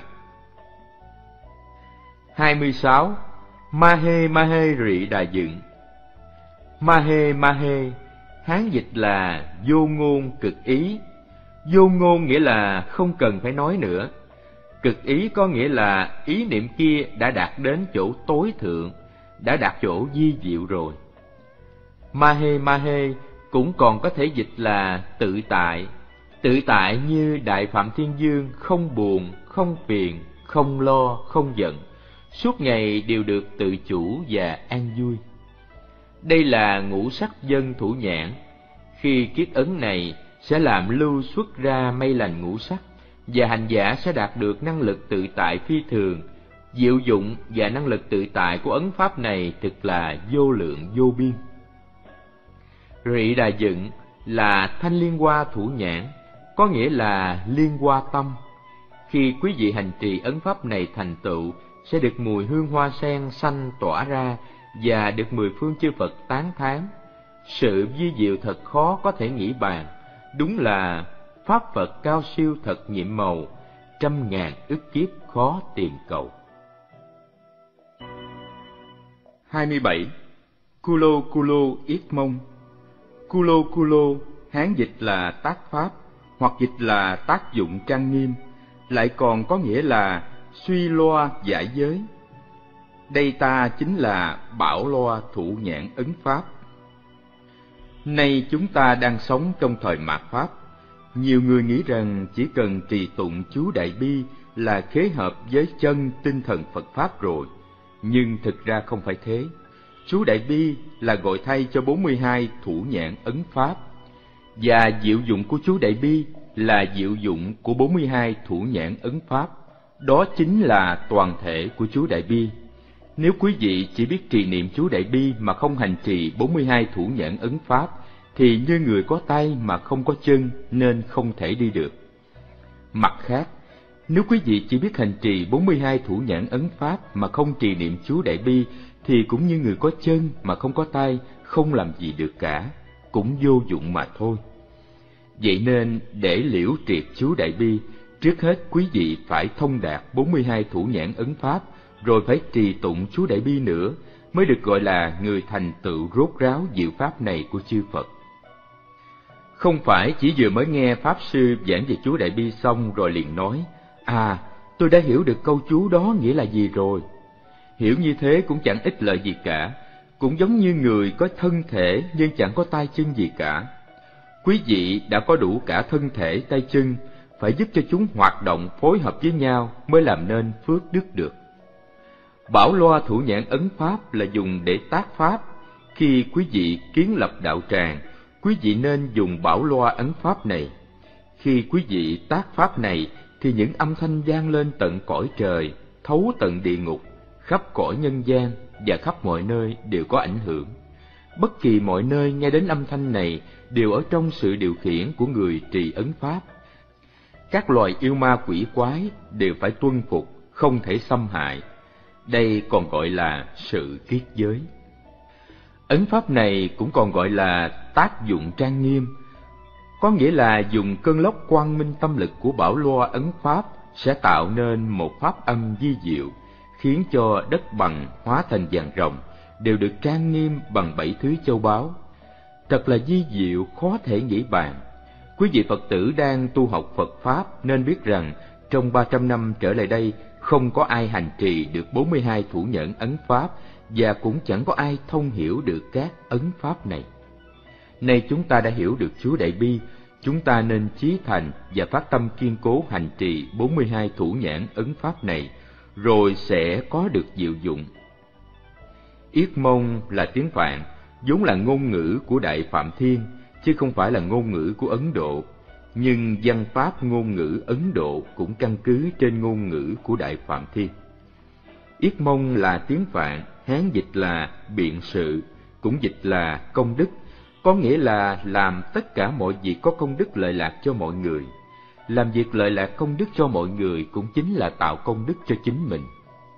hai mươi sáu. Mahe Mahe Rị Đà Dựng. Mahe Mahe, Hán dịch là vô ngôn cực ý. Vô ngôn nghĩa là không cần phải nói nữa. Cực ý có nghĩa là ý niệm kia đã đạt đến chỗ tối thượng, đã đạt chỗ vi diệu rồi. Mahe Mahe cũng còn có thể dịch là tự tại. Tự tại như Đại Phạm Thiên Dương, không buồn, không phiền, không lo, không giận, suốt ngày đều được tự chủ và an vui. Đây là ngũ sắc dân thủ nhãn. Khi kiết ấn này sẽ làm lưu xuất ra mây lành ngũ sắc, và hành giả sẽ đạt được năng lực tự tại phi thường. Diệu dụng và năng lực tự tại của ấn pháp này thực là vô lượng vô biên. Rị đà dựng là thanh liên hoa thủ nhãn, có nghĩa là liên hoa tâm. Khi quý vị hành trì ấn pháp này thành tựu, sẽ được mùi hương hoa sen xanh tỏa ra và được mười phương chư Phật tán thán. Sự vi diệu thật khó có thể nghĩ bàn, đúng là pháp Phật cao siêu thật nhiệm màu, trăm ngàn ức kiếp khó tìm cầu. hai mươi bảy. Kulo Kulo Yết Mông. Kulo Kulo Hán dịch là tác pháp, hoặc dịch là tác dụng trang nghiêm, lại còn có nghĩa là suy loa giải giới. Đây ta chính là bảo loa thủ nhãn ấn pháp. Nay chúng ta đang sống trong thời mạt pháp. Nhiều người nghĩ rằng chỉ cần trì tụng chú Đại Bi là khế hợp với chân tinh thần Phật Pháp rồi. Nhưng thực ra không phải thế. Chú Đại Bi là gọi thay cho bốn mươi hai thủ nhãn ấn pháp. Và diệu dụng của chú Đại Bi là diệu dụng của bốn mươi hai thủ nhãn ấn pháp. Đó chính là toàn thể của chú Đại Bi. Nếu quý vị chỉ biết trì niệm chú Đại Bi mà không hành trì bốn mươi hai thủ nhãn ấn pháp, thì như người có tay mà không có chân nên không thể đi được. Mặt khác, nếu quý vị chỉ biết hành trì bốn mươi hai thủ nhãn ấn pháp mà không trì niệm chú Đại Bi, thì cũng như người có chân mà không có tay, không làm gì được cả, cũng vô dụng mà thôi. Vậy nên để liễu triệt chú Đại Bi, trước hết quý vị phải thông đạt bốn mươi hai thủ nhãn ấn pháp, rồi phải trì tụng chú Đại Bi nữa, mới được gọi là người thành tựu rốt ráo diệu pháp này của chư Phật. Không phải chỉ vừa mới nghe Pháp Sư giảng về chú Đại Bi xong rồi liền nói, à, tôi đã hiểu được câu chú đó nghĩa là gì rồi. Hiểu như thế cũng chẳng ích lợi gì cả, cũng giống như người có thân thể nhưng chẳng có tay chân gì cả. Quý vị đã có đủ cả thân thể, tay chân, phải giúp cho chúng hoạt động phối hợp với nhau mới làm nên phước đức được. Bảo loa thủ nhãn ấn pháp là dùng để tác pháp. Khi quý vị kiến lập đạo tràng, quý vị nên dùng bảo loa ấn pháp này. Khi quý vị tác pháp này thì những âm thanh vang lên tận cõi trời, thấu tận địa ngục, khắp cõi nhân gian và khắp mọi nơi đều có ảnh hưởng. Bất kỳ mọi nơi nghe đến âm thanh này đều ở trong sự điều khiển của người trì ấn pháp. Các loài yêu ma quỷ quái đều phải tuân phục, không thể xâm hại. Đây còn gọi là sự kiết giới. Ấn pháp này cũng còn gọi là tác dụng trang nghiêm, có nghĩa là dùng cơn lốc quang minh tâm lực của bảo loa ấn pháp sẽ tạo nên một pháp âm vi diệu, khiến cho đất bằng hóa thành vàng rồng đều được trang nghiêm bằng bảy thứ châu báu. Thật là vi diệu khó thể nghĩ bàn. Quý vị Phật tử đang tu học Phật Pháp nên biết rằng trong ba trăm năm trở lại đây không có ai hành trì được bốn mươi hai thủ nhẫn ấn pháp, và cũng chẳng có ai thông hiểu được các ấn pháp này. Nay chúng ta đã hiểu được chú Đại Bi, chúng ta nên chí thành và phát tâm kiên cố hành trì bốn mươi hai thủ nhãn ấn pháp này, rồi sẽ có được diệu dụng. Yết Mông là tiếng Phạn, vốn là ngôn ngữ của Đại Phạm Thiên, chứ không phải là ngôn ngữ của Ấn Độ. Nhưng văn pháp ngôn ngữ Ấn Độ cũng căn cứ trên ngôn ngữ của Đại Phạm Thiên. Yết Mông là tiếng Phạn, Hán dịch là biện sự, cũng dịch là công đức, có nghĩa là làm tất cả mọi việc có công đức lợi lạc cho mọi người. Làm việc lợi lạc công đức cho mọi người cũng chính là tạo công đức cho chính mình.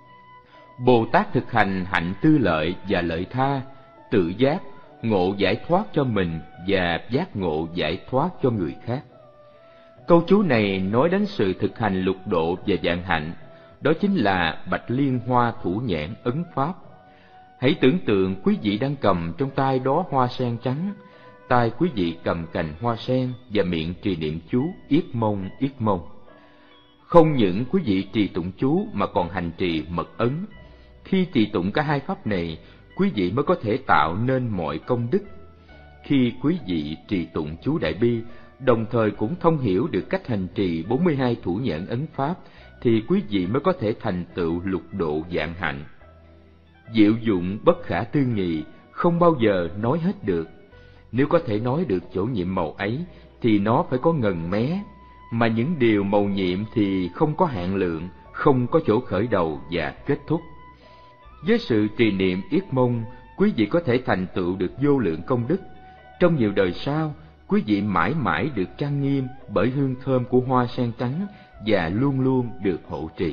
Bồ Tát thực hành hạnh tư lợi và lợi tha, tự giác, ngộ giải thoát cho mình và giác ngộ giải thoát cho người khác. Câu chú này nói đến sự thực hành lục độ và vạn hạnh, đó chính là bạch liên hoa thủ nhãn ấn pháp. Hãy tưởng tượng quý vị đang cầm trong tay đó hoa sen trắng, tay quý vị cầm cành hoa sen và miệng trì niệm chú Yết Mông Yết Mông. Không những quý vị trì tụng chú mà còn hành trì mật ấn. Khi trì tụng cả hai pháp này, quý vị mới có thể tạo nên mọi công đức. Khi quý vị trì tụng chú Đại Bi, đồng thời cũng thông hiểu được cách hành trì bốn mươi hai thủ nhãn ấn pháp, thì quý vị mới có thể thành tựu lục độ vạn hạnh. Diệu dụng bất khả tư nghị, không bao giờ nói hết được. Nếu có thể nói được chỗ nhiệm màu ấy thì nó phải có ngần mé, mà những điều màu nhiệm thì không có hạn lượng, không có chỗ khởi đầu và kết thúc. Với sự trì niệm yết mông, quý vị có thể thành tựu được vô lượng công đức. Trong nhiều đời sau, quý vị mãi mãi được trang nghiêm bởi hương thơm của hoa sen trắng và luôn luôn được hộ trì.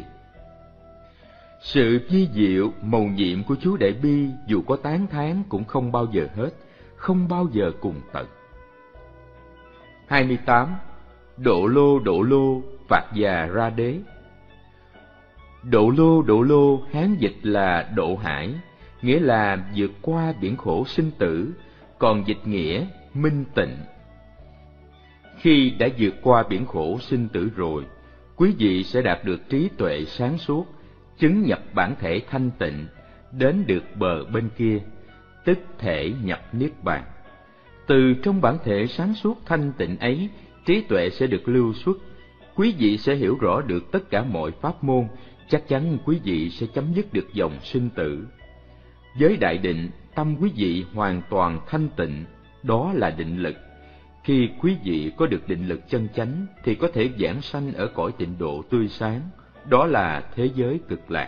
Sự vi diệu màu nhiệm của chú Đại Bi dù có tán thán cũng không bao giờ hết, không bao giờ cùng tận. hai mươi tám. Độ lô độ lô, Phạt già ra đế. Độ lô độ lô Hán dịch là độ hải, nghĩa là vượt qua biển khổ sinh tử, còn dịch nghĩa minh tịnh. Khi đã vượt qua biển khổ sinh tử rồi, quý vị sẽ đạt được trí tuệ sáng suốt, chứng nhập bản thể thanh tịnh, đến được bờ bên kia, tức thể nhập niết bàn. Từ trong bản thể sáng suốt thanh tịnh ấy, trí tuệ sẽ được lưu xuất, quý vị sẽ hiểu rõ được tất cả mọi pháp môn, chắc chắn quý vị sẽ chấm dứt được dòng sinh tử. Với đại định, tâm quý vị hoàn toàn thanh tịnh, đó là định lực. Khi quý vị có được định lực chân chánh thì có thể vãng sanh ở cõi tịnh độ tươi sáng, đó là thế giới cực lạc.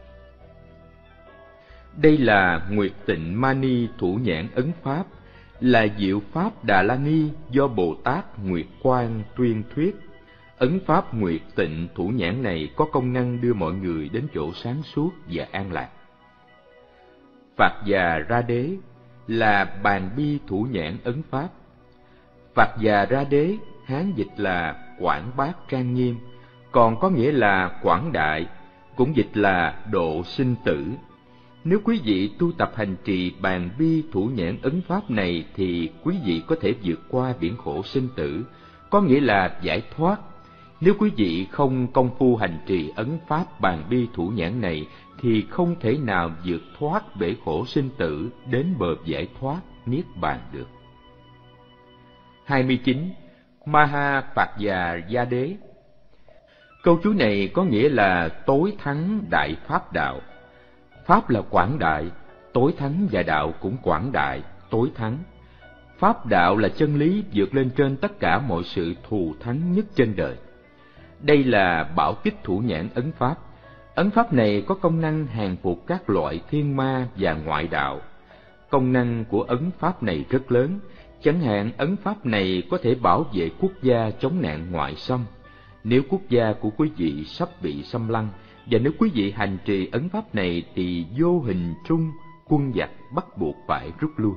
Đây là Nguyệt Tịnh Mani Thủ Nhãn Ấn Pháp, là diệu pháp Đà La Ni do Bồ Tát Nguyệt Quang tuyên thuyết. Ấn Pháp Nguyệt Tịnh Thủ Nhãn này có công năng đưa mọi người đến chỗ sáng suốt và an lạc. Phạt già ra đế là Bàn Bi Thủ Nhãn Ấn Pháp. Phạt già ra đế Hán dịch là quảng bác trang nghiêm, còn có nghĩa là quảng đại, cũng dịch là độ sinh tử. Nếu quý vị tu tập hành trì Bàn Bi Thủ Nhãn Ấn Pháp này thì quý vị có thể vượt qua biển khổ sinh tử, có nghĩa là giải thoát. Nếu quý vị không công phu hành trì ấn pháp Bàn Bi Thủ Nhãn này thì không thể nào vượt thoát bể khổ sinh tử đến bờ giải thoát niết bàn được. hai mươi chín. Maha Phạt già gia đế. Câu chú này có nghĩa là tối thắng đại pháp đạo. Pháp là quảng đại, tối thắng và đạo cũng quảng đại, tối thắng. Pháp đạo là chân lý vượt lên trên tất cả mọi sự thù thắng nhất trên đời. Đây là Bảo Tích Thủ Nhãn Ấn Pháp. Ấn Pháp này có công năng hàng phục các loại thiên ma và ngoại đạo. Công năng của ấn Pháp này rất lớn, chẳng hạn ấn Pháp này có thể bảo vệ quốc gia chống nạn ngoại xâm. Nếu quốc gia của quý vị sắp bị xâm lăng, và nếu quý vị hành trì ấn Pháp này thì vô hình trung quân giặc bắt buộc phải rút lui.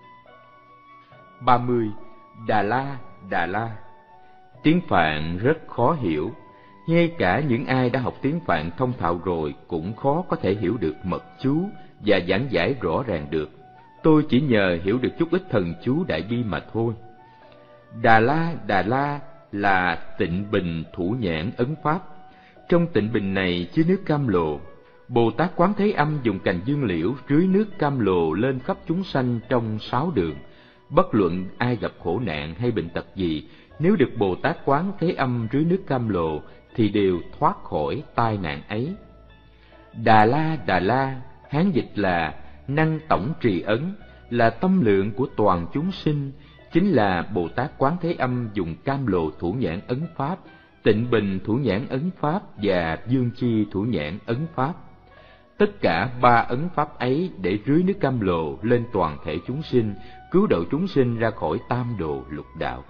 ba mươi. Đà La, Đà La. Tiếng Phạn rất khó hiểu, ngay cả những ai đã học tiếng Phạn thông thạo rồi cũng khó có thể hiểu được mật chú và giảng giải rõ ràng được. Tôi chỉ nhờ hiểu được chút ít thần chú Đại Bi mà thôi. Đà La, Đà La là Tịnh Bình Thủ Nhãn Ấn Pháp. Trong Tịnh Bình này chứa nước cam lồ. Bồ Tát Quán Thế Âm dùng cành dương liễu rưới nước cam lồ lên khắp chúng sanh trong sáu đường. Bất luận ai gặp khổ nạn hay bệnh tật gì, nếu được Bồ Tát Quán Thế Âm rưới nước cam lồ thì đều thoát khỏi tai nạn ấy. Đà La, Đà La Hán dịch là năng tổng trì ấn, là tâm lượng của toàn chúng sinh, chính là Bồ Tát Quán Thế Âm dùng cam lồ thủ nhãn ấn pháp, Tịnh Bình thủ nhãn ấn pháp và Dương Chi thủ nhãn ấn pháp. Tất cả ba ấn pháp ấy để rưới nước cam lồ lên toàn thể chúng sinh, cứu độ chúng sinh ra khỏi tam đồ lục đạo.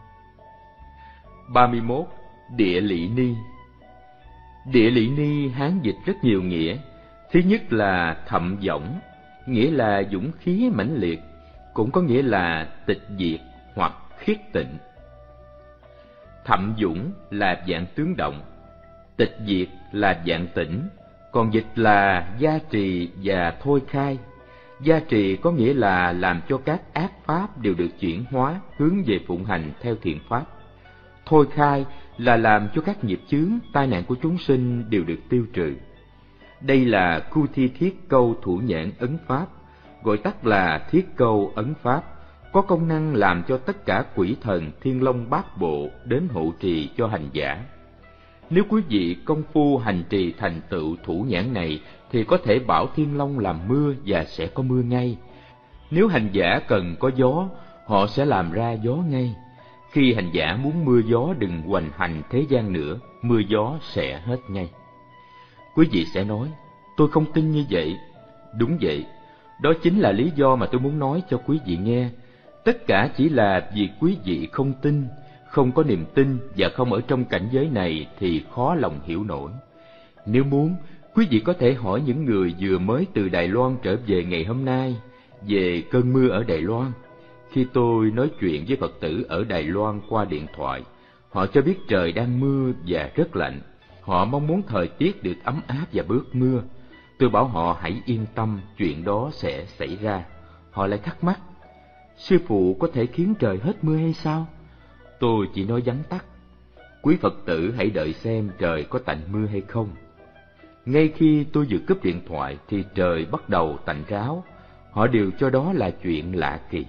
ba mươi mốt. Địa Lị Ni. Địa Lị Ni Hán dịch rất nhiều nghĩa. Thứ nhất là thậm võng, nghĩa là dũng khí mãnh liệt, cũng có nghĩa là tịch diệt hoặc khiết tịnh. Thậm dũng là dạng tướng động, tịch diệt là dạng tĩnh, còn dịch là gia trì và thôi khai. Gia trì có nghĩa là làm cho các ác pháp đều được chuyển hóa, hướng về phụng hành theo thiện pháp. Thôi khai là làm cho các nghiệp chướng, tai nạn của chúng sinh đều được tiêu trừ. Đây là Cu Thi Thiết Câu thủ nhãn ấn pháp, gọi tắt là Thiết Câu ấn pháp, có công năng làm cho tất cả quỷ thần thiên long bát bộ đến hộ trì cho hành giả. Nếu quý vị công phu hành trì thành tựu thủ nhãn này thì có thể bảo Thiên Long làm mưa và sẽ có mưa ngay. Nếu hành giả cần có gió, họ sẽ làm ra gió ngay. Khi hành giả muốn mưa gió đừng hoành hành thế gian nữa, mưa gió sẽ hết ngay. Quý vị sẽ nói, tôi không tin như vậy. Đúng vậy, đó chính là lý do mà tôi muốn nói cho quý vị nghe. Tất cả chỉ là vì quý vị không tin, không có niềm tin và không ở trong cảnh giới này thì khó lòng hiểu nổi. Nếu muốn, quý vị có thể hỏi những người vừa mới từ Đài Loan trở về ngày hôm nay về cơn mưa ở Đài Loan. Khi tôi nói chuyện với Phật tử ở Đài Loan qua điện thoại, họ cho biết trời đang mưa và rất lạnh. Họ mong muốn thời tiết được ấm áp và bớt mưa. Tôi bảo họ hãy yên tâm, chuyện đó sẽ xảy ra. Họ lại thắc mắc, sư phụ có thể khiến trời hết mưa hay sao? Tôi chỉ nói vắn tắt, quý Phật tử hãy đợi xem trời có tạnh mưa hay không. Ngay khi tôi vừa cúp điện thoại thì trời bắt đầu tạnh ráo. Họ đều cho đó là chuyện lạ kỳ.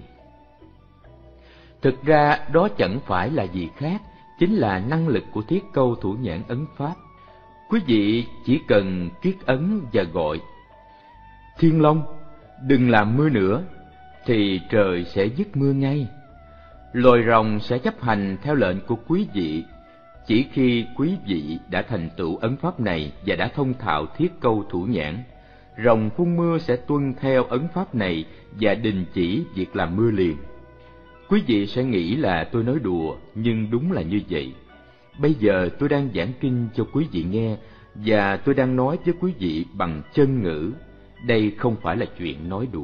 Thực ra đó chẳng phải là gì khác, chính là năng lực của thiết câu thủ nhãn ấn pháp. Quý vị chỉ cần kiết ấn và gọi Thiên Long, đừng làm mưa nữa, thì trời sẽ dứt mưa ngay. Loài rồng sẽ chấp hành theo lệnh của quý vị. Chỉ khi quý vị đã thành tựu ấn pháp này và đã thông thạo thiết câu thủ nhãn, rồng phun mưa sẽ tuân theo ấn pháp này và đình chỉ việc làm mưa liền. Quý vị sẽ nghĩ là tôi nói đùa, nhưng đúng là như vậy. Bây giờ tôi đang giảng kinh cho quý vị nghe, và tôi đang nói với quý vị bằng chân ngữ. Đây không phải là chuyện nói đùa.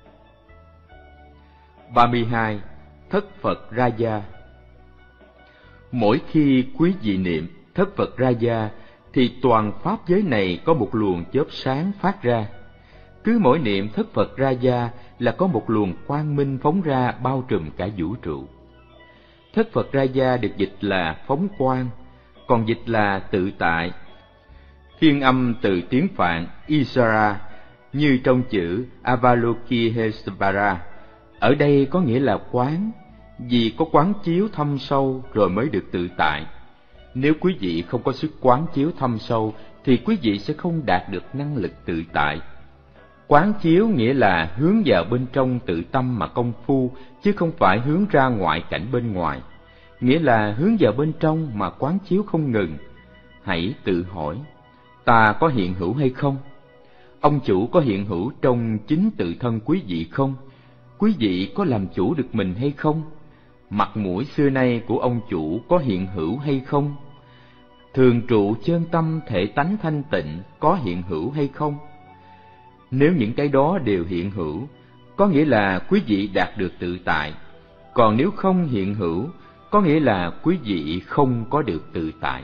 ba mươi hai. Thất Phật Raja. Mỗi khi quý vị niệm Thất Phật Raja thì toàn pháp giới này có một luồng chớp sáng phát ra. Cứ mỗi niệm Thất Phật Raja là có một luồng quang minh phóng ra bao trùm cả vũ trụ. Thất Phật Raja được dịch là phóng quang, còn dịch là tự tại. Phiên âm từ tiếng Phạn Isara như trong chữ Avalokiteshvara. Ở đây có nghĩa là quán, vì có quán chiếu thâm sâu rồi mới được tự tại. Nếu quý vị không có sức quán chiếu thâm sâu thì quý vị sẽ không đạt được năng lực tự tại. Quán chiếu nghĩa là hướng vào bên trong tự tâm mà công phu, chứ không phải hướng ra ngoại cảnh bên ngoài. Nghĩa là hướng vào bên trong mà quán chiếu không ngừng. Hãy tự hỏi, ta có hiện hữu hay không? Ông chủ có hiện hữu trong chính tự thân quý vị không? Quý vị có làm chủ được mình hay không? Mặt mũi xưa nay của ông chủ có hiện hữu hay không? Thường trụ chân tâm thể tánh thanh tịnh có hiện hữu hay không? Nếu những cái đó đều hiện hữu, có nghĩa là quý vị đạt được tự tại. Còn nếu không hiện hữu, có nghĩa là quý vị không có được tự tại.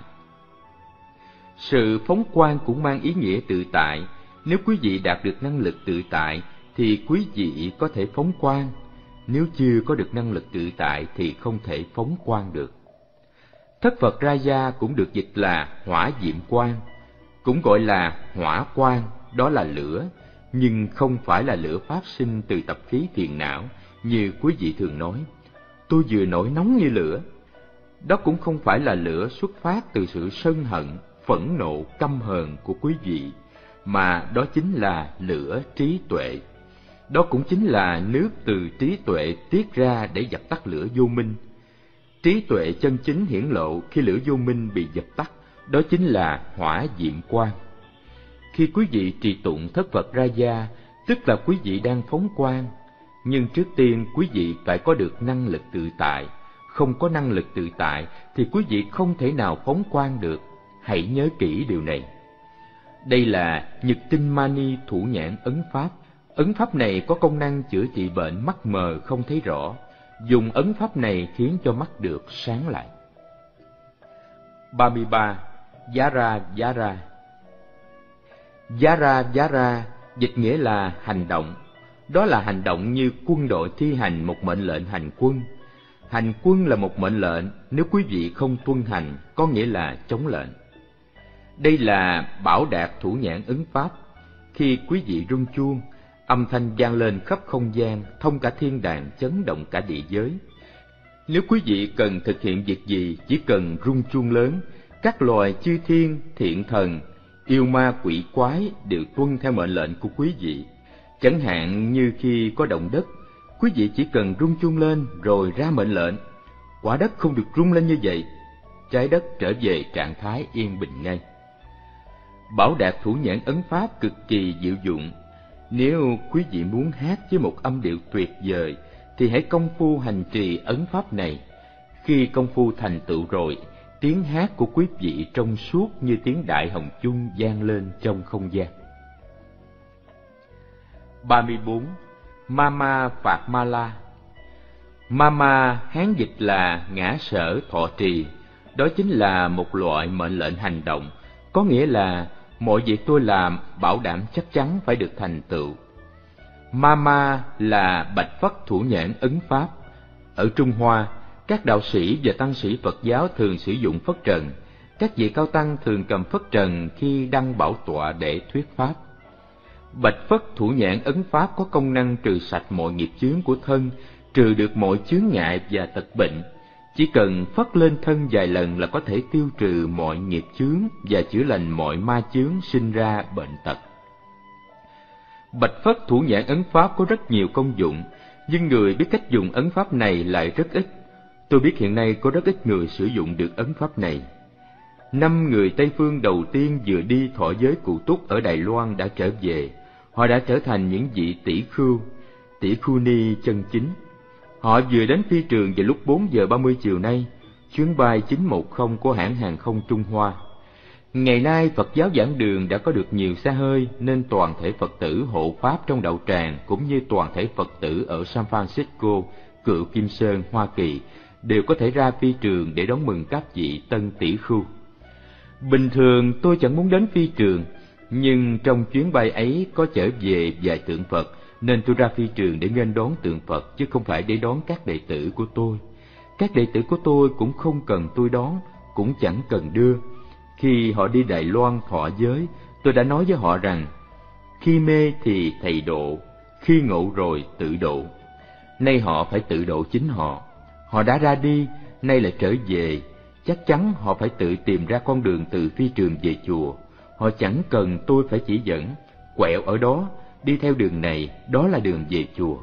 Sự phóng quang cũng mang ý nghĩa tự tại. Nếu quý vị đạt được năng lực tự tại thì quý vị có thể phóng quang. Nếu chưa có được năng lực tự tại thì không thể phóng quang được. Thất Phật Raja cũng được dịch là hỏa diệm quang, cũng gọi là hỏa quang, đó là lửa, nhưng không phải là lửa phát sinh từ tập khí phiền não như quý vị thường nói. Tôi vừa nổi nóng như lửa. Đó cũng không phải là lửa xuất phát từ sự sân hận, phẫn nộ, căm hờn của quý vị, mà đó chính là lửa trí tuệ. Đó cũng chính là nước từ trí tuệ tiết ra để dập tắt lửa vô minh. Trí tuệ chân chính hiển lộ khi lửa vô minh bị dập tắt, đó chính là hỏa diệm quang. Khi quý vị trì tụng Thất Phật Raja, tức là quý vị đang phóng quang, nhưng trước tiên quý vị phải có được năng lực tự tại. Không có năng lực tự tại thì quý vị không thể nào phóng quang được. Hãy nhớ kỹ điều này. Đây là Nhật Tinh Mani thủ nhãn ấn pháp. Ấn pháp này có công năng chữa trị bệnh mắt mờ không thấy rõ. Dùng ấn pháp này khiến cho mắt được sáng lại. ba mươi ba. Yara Yara. Yara Yara dịch nghĩa là hành động. Đó là hành động như quân đội thi hành một mệnh lệnh hành quân. Hành quân là một mệnh lệnh, nếu quý vị không tuân hành, có nghĩa là chống lệnh. Đây là Bảo Đạt thủ nhãn ấn pháp. Khi quý vị rung chuông, âm thanh vang lên khắp không gian, thông cả thiên đàng, chấn động cả địa giới. Nếu quý vị cần thực hiện việc gì, chỉ cần rung chuông lớn, Các loài chư thiên, thiện thần, yêu ma quỷ quái đều tuân theo mệnh lệnh của quý vị. Chẳng hạn như khi có động đất, quý vị chỉ cần rung chuông lên rồi ra mệnh lệnh. Quả đất không được rung lên như vậy, trái đất trở về trạng thái yên bình ngay. Bảo Đạt thủ nhãn ấn pháp cực kỳ diệu dụng. Nếu quý vị muốn hát với một âm điệu tuyệt vời, thì hãy công phu hành trì ấn pháp này. Khi công phu thành tựu rồi, tiếng hát của quý vị trong suốt như tiếng đại hồng chung vang lên trong không gian. ba mươi bốn. Mama Phạt Ma La. Mama Hán dịch là ngã sở thọ trì. Đó chính là một loại mệnh lệnh hành động, có nghĩa là mọi việc tôi làm bảo đảm chắc chắn phải được thành tựu. Mama là bạch phất thủ nhãn ấn pháp. Ở Trung Hoa, các đạo sĩ và tăng sĩ Phật giáo thường sử dụng phất trần. Các vị cao tăng thường cầm phất trần khi đăng bảo tọa để thuyết pháp. Bạch phất thủ nhãn ấn pháp có công năng trừ sạch mọi nghiệp chướng của thân, trừ được mọi chướng ngại và tật bệnh. Chỉ cần phất lên thân vài lần là có thể tiêu trừ mọi nghiệp chướng và chữa lành mọi ma chướng sinh ra bệnh tật. Bạch phất thủ nhãn ấn pháp có rất nhiều công dụng, nhưng người biết cách dùng ấn pháp này lại rất ít. Tôi biết hiện nay có rất ít người sử dụng được ấn pháp này. Năm người Tây Phương đầu tiên vừa đi thọ giới cụ túc ở Đài Loan đã trở về. Họ đã trở thành những vị tỷ khưu, tỷ khưu ni chân chính. Họ vừa đến phi trường vào lúc bốn giờ ba mươi chiều nay, chuyến bay chín một không của hãng hàng không Trung Hoa. Ngày nay Phật giáo giảng đường đã có được nhiều xe hơi, nên toàn thể Phật tử hộ pháp trong đạo tràng cũng như toàn thể Phật tử ở San Francisco, Cựu Kim Sơn, Hoa Kỳ đều có thể ra phi trường để đón mừng các vị tân tỷ khưu. Bình thường tôi chẳng muốn đến phi trường, nhưng trong chuyến bay ấy có chở về vài tượng Phật, nên tôi ra phi trường để nghênh đón tượng Phật, chứ không phải để đón các đệ tử của tôi. Các đệ tử của tôi cũng không cần tôi đón, cũng chẳng cần đưa. Khi họ đi Đài Loan thọ giới, tôi đã nói với họ rằng, khi mê thì thầy độ, khi ngộ rồi tự độ. Nay họ phải tự độ chính họ. Họ đã ra đi, nay lại trở về. Chắc chắn họ phải tự tìm ra con đường từ phi trường về chùa. Họ chẳng cần tôi phải chỉ dẫn, quẹo ở đó, đi theo đường này, đó là đường về chùa.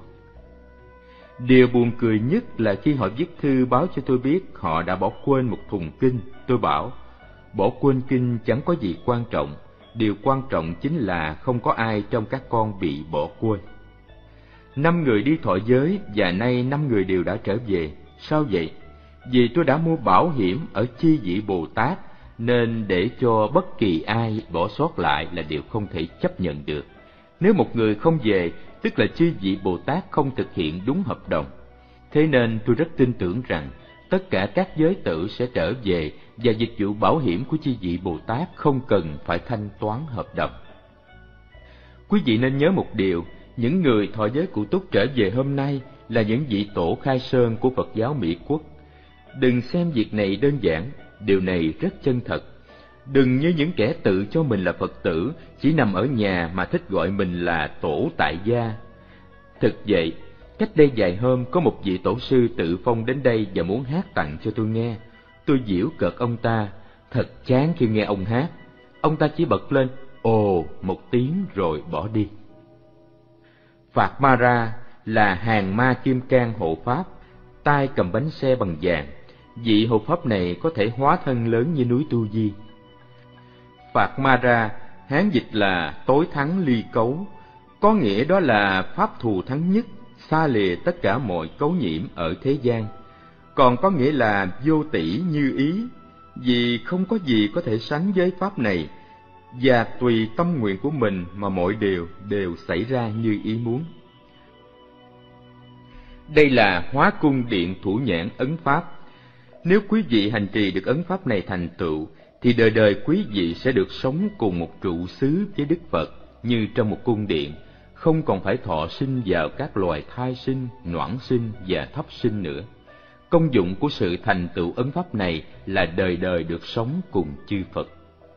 Điều buồn cười nhất là khi họ viết thư báo cho tôi biết họ đã bỏ quên một thùng kinh. Tôi bảo, bỏ quên kinh chẳng có gì quan trọng, điều quan trọng chính là không có ai trong các con bị bỏ quên. Năm người đi thọ giới và nay năm người đều đã trở về. Sao vậy? Vì tôi đã mua bảo hiểm ở chi vị Bồ Tát, nên để cho bất kỳ ai bỏ sót lại là điều không thể chấp nhận được. Nếu một người không về, tức là chư vị Bồ Tát không thực hiện đúng hợp đồng. Thế nên tôi rất tin tưởng rằng tất cả các giới tử sẽ trở về, và dịch vụ bảo hiểm của chư vị Bồ Tát không cần phải thanh toán hợp đồng. Quý vị nên nhớ một điều, những người thọ giới cụ túc trở về hôm nay là những vị tổ khai sơn của Phật giáo Mỹ Quốc. Đừng xem việc này đơn giản, điều này rất chân thật. Đừng như những kẻ tự cho mình là Phật tử, chỉ nằm ở nhà mà thích gọi mình là tổ tại gia. Thực vậy, cách đây vài hôm có một vị tổ sư tự phong đến đây và muốn hát tặng cho tôi nghe. Tôi giễu cợt ông ta, thật chán khi nghe ông hát. Ông ta chỉ bật lên ồ một tiếng rồi bỏ đi. Phạt Ma Ra là hàng ma kim cang hộ pháp, tay cầm bánh xe bằng vàng. Vị hộ pháp này có thể hóa thân lớn như núi Tu Di. Phạt Ma Ra, Hán dịch là tối thắng ly cấu, có nghĩa đó là pháp thù thắng nhất, xa lìa tất cả mọi cấu nhiễm ở thế gian. Còn có nghĩa là vô tỷ như ý, vì không có gì có thể sánh với pháp này, và tùy tâm nguyện của mình mà mọi điều đều xảy ra như ý muốn. Đây là Hóa Cung Điện Thủ Nhãn Ấn Pháp. Nếu quý vị hành trì được ấn pháp này thành tựu, thì đời đời quý vị sẽ được sống cùng một trụ xứ với Đức Phật như trong một cung điện, không còn phải thọ sinh vào các loài thai sinh, noãn sinh và thấp sinh nữa. Công dụng của sự thành tựu ấn pháp này là đời đời được sống cùng chư Phật.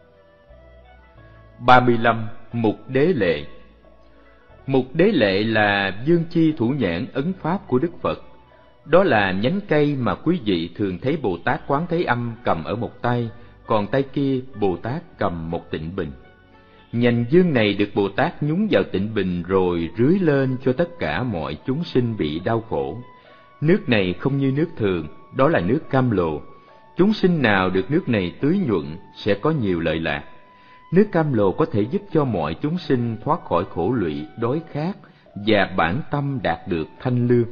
ba mươi lăm. Mục Đế Lệ. Mục Đế Lệ là dương chi thủ nhãn ấn pháp của Đức Phật. Đó là nhánh cây mà quý vị thường thấy Bồ Tát Quán Thế Âm cầm ở một tay, còn tay kia Bồ Tát cầm một tịnh bình. Nhành dương này được Bồ Tát nhúng vào tịnh bình rồi rưới lên cho tất cả mọi chúng sinh bị đau khổ. Nước này không như nước thường, đó là nước cam lồ. Chúng sinh nào được nước này tưới nhuận sẽ có nhiều lợi lạc. Nước cam lồ có thể giúp cho mọi chúng sinh thoát khỏi khổ lụy, đói khát và bản tâm đạt được thanh lương.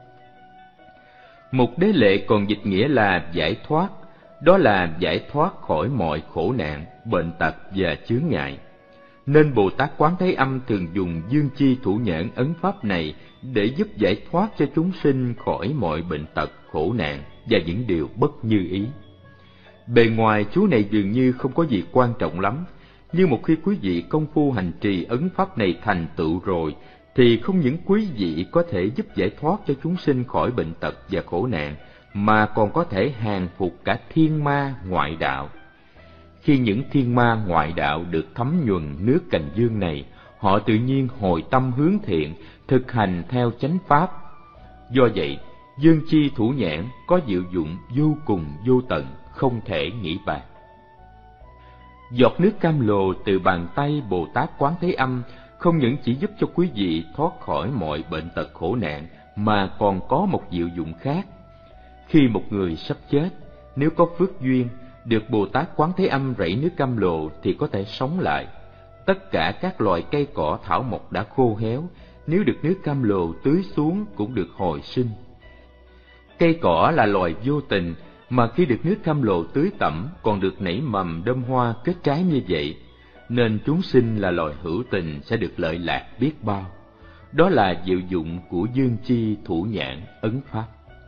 Mục Đế Lệ còn dịch nghĩa là giải thoát, đó là giải thoát khỏi mọi khổ nạn, bệnh tật và chướng ngại. Nên Bồ Tát Quán Thế Âm thường dùng dương chi thủ nhãn ấn pháp này để giúp giải thoát cho chúng sinh khỏi mọi bệnh tật, khổ nạn và những điều bất như ý. Bề ngoài chú này dường như không có gì quan trọng lắm, nhưng một khi quý vị công phu hành trì ấn pháp này thành tựu rồi, thì không những quý vị có thể giúp giải thoát cho chúng sinh khỏi bệnh tật và khổ nạn, mà còn có thể hàng phục cả thiên ma ngoại đạo. Khi những thiên ma ngoại đạo được thấm nhuần nước cành dương này, họ tự nhiên hồi tâm hướng thiện, thực hành theo chánh pháp. Do vậy, dương chi thủ nhãn có diệu dụng vô cùng vô tận, không thể nghĩ bàn. Giọt nước cam lồ từ bàn tay Bồ Tát Quán Thế Âm không những chỉ giúp cho quý vị thoát khỏi mọi bệnh tật khổ nạn, mà còn có một diệu dụng khác. Khi một người sắp chết, nếu có phước duyên, được Bồ Tát Quán Thế Âm rảy nước cam lồ thì có thể sống lại. Tất cả các loài cây cỏ thảo mộc đã khô héo, nếu được nước cam lồ tưới xuống cũng được hồi sinh. Cây cỏ là loài vô tình, mà khi được nước cam lồ tưới tẩm còn được nảy mầm đơm hoa kết trái như vậy, nên chúng sinh là loài hữu tình sẽ được lợi lạc biết bao. Đó là diệu dụng của dương chi thủ nhãn ấn pháp.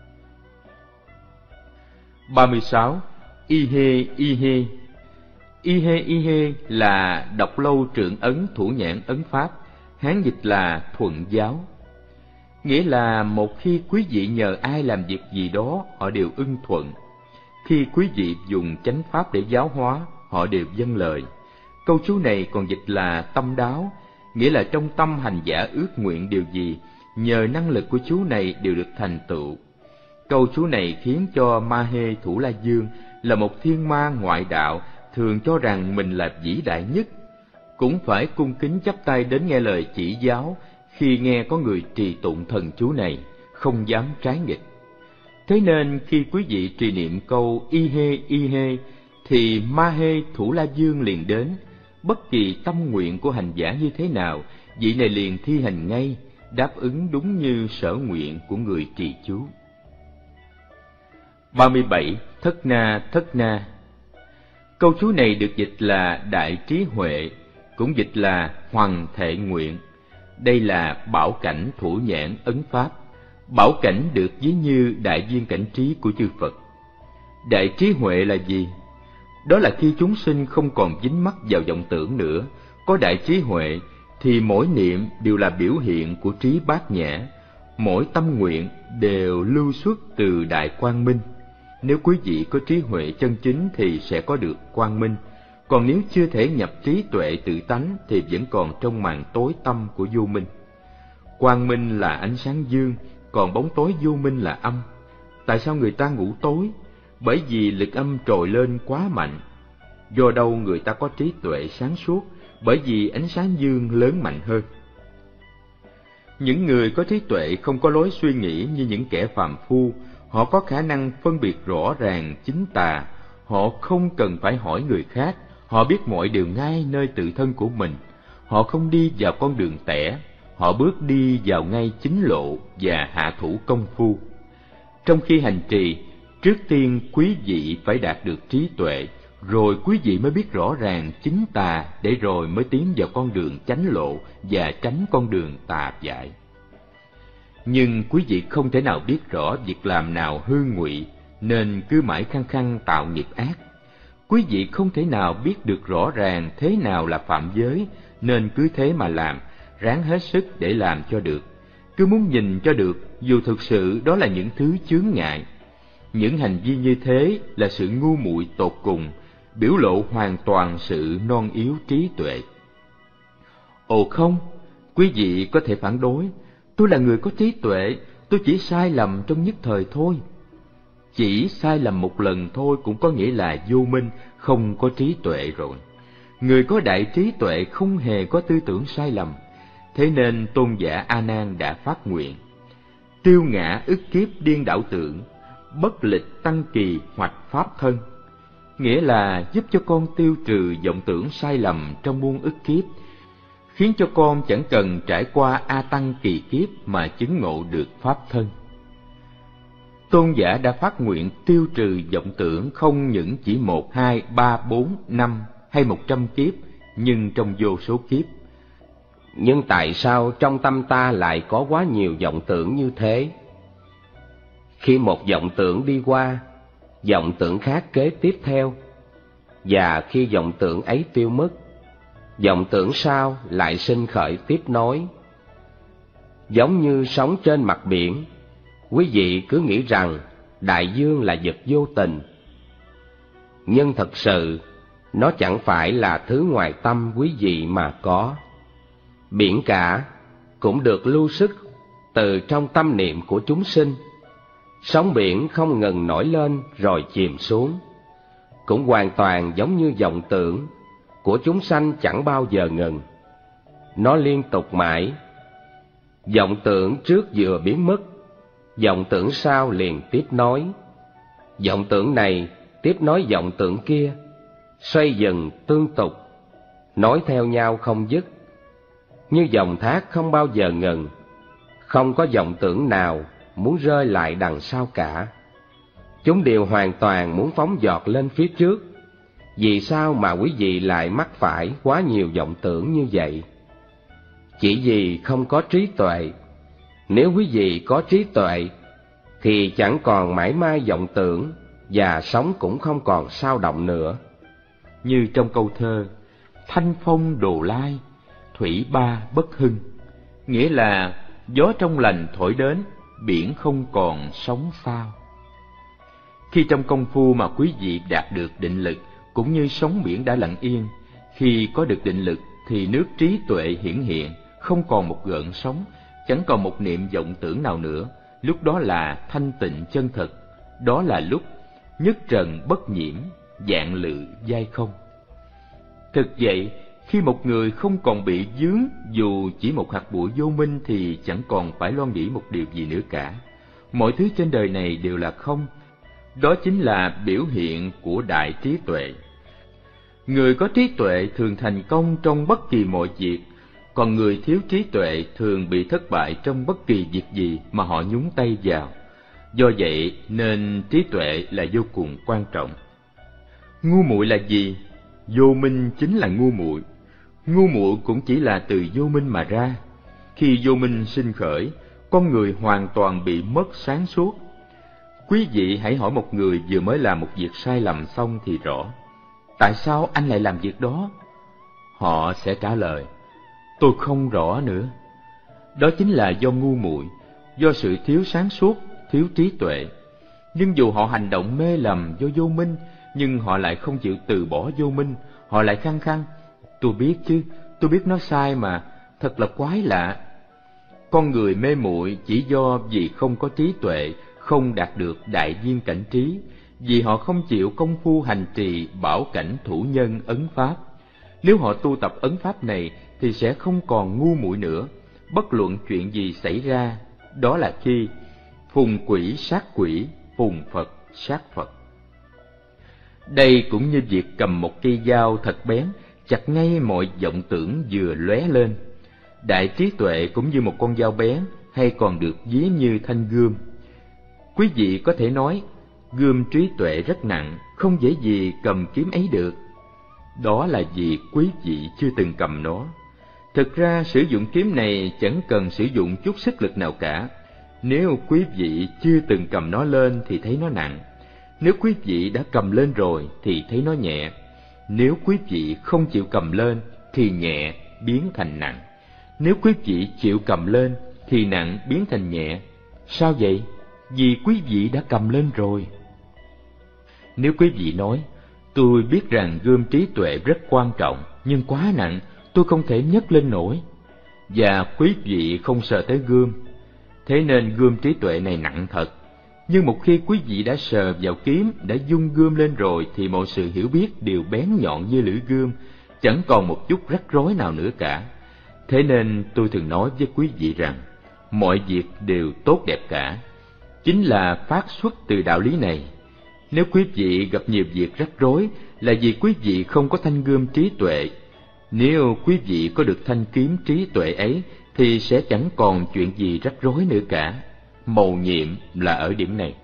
ba mươi sáu. Y hê y hê. Y hê y hê là đọc lâu trượng ấn thủ nhãn ấn pháp, Hán dịch là thuận giáo. Nghĩa là một khi quý vị nhờ ai làm việc gì đó, họ đều ưng thuận. Khi quý vị dùng chánh pháp để giáo hóa, họ đều vâng lời. Câu chú này còn dịch là tâm đáo, nghĩa là trong tâm hành giả ước nguyện điều gì, nhờ năng lực của chú này đều được thành tựu. Câu chú này khiến cho Ma Hê Thủ La Dương là một thiên ma ngoại đạo thường cho rằng mình là vĩ đại nhất, cũng phải cung kính chắp tay đến nghe lời chỉ giáo khi nghe có người trì tụng thần chú này, không dám trái nghịch. Thế nên khi quý vị trì niệm câu Y hê Y hê thì Ma Hê Thủ La Dương liền đến. Bất kỳ tâm nguyện của hành giả như thế nào, vị này liền thi hành ngay, đáp ứng đúng như sở nguyện của người trì chú. ba mươi bảy. Thất na thất na. Câu chú này được dịch là đại trí huệ, cũng dịch là hoằng thệ nguyện. Đây là bảo cảnh thủ nhãn ấn pháp. Bảo cảnh được ví như đại viên cảnh trí của chư Phật. Đại trí huệ là gì? Đó là khi chúng sinh không còn dính mắc vào vọng tưởng nữa, có đại trí huệ thì mỗi niệm đều là biểu hiện của trí bát nhã, mỗi tâm nguyện đều lưu xuất từ đại quang minh. Nếu quý vị có trí huệ chân chính thì sẽ có được quang minh, còn nếu chưa thể nhập trí tuệ tự tánh thì vẫn còn trong màn tối tăm của vô minh. Quang minh là ánh sáng dương, còn bóng tối vô minh là âm. Tại sao người ta ngủ tối? Bởi vì lực âm trồi lên quá mạnh. Do đâu người ta có trí tuệ sáng suốt? Bởi vì ánh sáng dương lớn mạnh hơn. Những người có trí tuệ không có lối suy nghĩ như những kẻ phàm phu. Họ có khả năng phân biệt rõ ràng chính tà. Họ không cần phải hỏi người khác. Họ biết mọi điều ngay nơi tự thân của mình. Họ không đi vào con đường tẻ. Họ bước đi vào ngay chính lộ và hạ thủ công phu. Trong khi hành trì, trước tiên quý vị phải đạt được trí tuệ, rồi quý vị mới biết rõ ràng chính tà, để rồi mới tiến vào con đường chánh lộ và tránh con đường tà dại. Nhưng quý vị không thể nào biết rõ việc làm nào hư ngụy, nên cứ mãi khăng khăng tạo nghiệp ác. Quý vị không thể nào biết được rõ ràng thế nào là phạm giới, nên cứ thế mà làm, ráng hết sức để làm cho được. Cứ muốn nhìn cho được, dù thực sự đó là những thứ chướng ngại. Những hành vi như thế là sự ngu muội tột cùng, biểu lộ hoàn toàn sự non yếu trí tuệ. Ồ không, quý vị có thể phản đối, tôi là người có trí tuệ, tôi chỉ sai lầm trong nhất thời thôi. Chỉ sai lầm một lần thôi cũng có nghĩa là vô minh, không có trí tuệ rồi. Người có đại trí tuệ không hề có tư tưởng sai lầm. Thế nên tôn giả A Nan đã phát nguyện: tiêu ngã ức kiếp điên đảo tưởng, bất lịch tăng kỳ hoạch pháp thân. Nghĩa là giúp cho con tiêu trừ vọng tưởng sai lầm trong muôn ức kiếp, khiến cho con chẳng cần trải qua A tăng kỳ kiếp mà chứng ngộ được pháp thân. Tôn giả đã phát nguyện tiêu trừ vọng tưởng không những chỉ một, hai, ba, bốn, năm hay một trăm kiếp, nhưng trong vô số kiếp. Nhưng tại sao trong tâm ta lại có quá nhiều vọng tưởng như thế? Khi một vọng tưởng đi qua, vọng tưởng khác kế tiếp theo, và khi vọng tưởng ấy tiêu mất, vọng tưởng sau lại sinh khởi tiếp nối. Giống như sống trên mặt biển, quý vị cứ nghĩ rằng đại dương là vật vô tình, nhưng thật sự nó chẳng phải là thứ ngoài tâm quý vị mà có. Biển cả cũng được lưu xuất từ trong tâm niệm của chúng sinh. Sóng biển không ngừng nổi lên rồi chìm xuống, cũng hoàn toàn giống như vọng tưởng của chúng sanh chẳng bao giờ ngừng. Nó liên tục mãi. Vọng tưởng trước vừa biến mất, vọng tưởng sau liền tiếp nối. Vọng tưởng này tiếp nối vọng tưởng kia, xoay dần tương tục, nối theo nhau không dứt, như dòng thác không bao giờ ngừng. Không có vọng tưởng nào muốn rơi lại đằng sau cả. Chúng đều hoàn toàn muốn phóng dọt lên phía trước. Vì sao mà quý vị lại mắc phải quá nhiều vọng tưởng như vậy? Chỉ vì không có trí tuệ. Nếu quý vị có trí tuệ thì chẳng còn mãi mãi vọng tưởng, và sống cũng không còn sao động nữa. Như trong câu thơ: thanh phong đồ lai, thủy ba bất hưng. Nghĩa là gió trong lành thổi đến, biển không còn sóng sao. Khi trong công phu mà quý vị đạt được định lực, cũng như sóng biển đã lặng yên. Khi có được định lực thì nước trí tuệ hiển hiện, không còn một gợn sóng, chẳng còn một niệm vọng tưởng nào nữa. Lúc đó là thanh tịnh chân thật, đó là lúc nhất trần bất nhiễm, vạn lự giai không. Thực vậy, khi một người không còn bị vướng dù chỉ một hạt bụi vô minh thì chẳng còn phải lo nghĩ một điều gì nữa cả. Mọi thứ trên đời này đều là không. Đó chính là biểu hiện của đại trí tuệ. Người có trí tuệ thường thành công trong bất kỳ mọi việc, còn người thiếu trí tuệ thường bị thất bại trong bất kỳ việc gì mà họ nhúng tay vào. Do vậy nên trí tuệ là vô cùng quan trọng. Ngu muội là gì? Vô minh chính là ngu muội. Ngu muội cũng chỉ là từ vô minh mà ra. Khi vô minh sinh khởi, con người hoàn toàn bị mất sáng suốt. Quý vị hãy hỏi một người vừa mới làm một việc sai lầm xong thì rõ: tại sao anh lại làm việc đó? Họ sẽ trả lời: tôi không rõ nữa. Đó chính là do ngu muội, do sự thiếu sáng suốt, thiếu trí tuệ. Nhưng dù họ hành động mê lầm do vô minh, nhưng họ lại không chịu từ bỏ vô minh. Họ lại khăng khăng: tôi biết chứ, tôi biết nó sai mà, thật là quái lạ. Con người mê muội chỉ do vì không có trí tuệ, không đạt được đại viên cảnh trí, vì họ không chịu công phu hành trì bảo cảnh thủ nhân ấn pháp. Nếu họ tu tập ấn pháp này thì sẽ không còn ngu muội nữa. Bất luận chuyện gì xảy ra, đó là khi phùng quỷ sát quỷ, phùng Phật sát Phật. Đây cũng như việc cầm một cây dao thật bén, chặt ngay mọi vọng tưởng vừa lóe lên. Đại trí tuệ cũng như một con dao bén, hay còn được ví như thanh gươm. Quý vị có thể nói, gươm trí tuệ rất nặng, không dễ gì cầm kiếm ấy được. Đó là vì quý vị chưa từng cầm nó. Thực ra sử dụng kiếm này chẳng cần sử dụng chút sức lực nào cả. Nếu quý vị chưa từng cầm nó lên thì thấy nó nặng. Nếu quý vị đã cầm lên rồi thì thấy nó nhẹ. Nếu quý vị không chịu cầm lên thì nhẹ biến thành nặng. Nếu quý vị chịu cầm lên thì nặng biến thành nhẹ. Sao vậy? Vì quý vị đã cầm lên rồi. Nếu quý vị nói, tôi biết rằng gươm trí tuệ rất quan trọng, nhưng quá nặng, tôi không thể nhấc lên nổi. Và quý vị không sợ tới gươm, thế nên gươm trí tuệ này nặng thật. Nhưng một khi quý vị đã sờ vào kiếm, đã dung gươm lên rồi, thì mọi sự hiểu biết đều bén nhọn như lưỡi gươm, chẳng còn một chút rắc rối nào nữa cả. Thế nên tôi thường nói với quý vị rằng, mọi việc đều tốt đẹp cả, chính là phát xuất từ đạo lý này. Nếu quý vị gặp nhiều việc rắc rối, là vì quý vị không có thanh gươm trí tuệ. Nếu quý vị có được thanh kiếm trí tuệ ấy, thì sẽ chẳng còn chuyện gì rắc rối nữa cả. Mầu nhiệm là ở điểm này.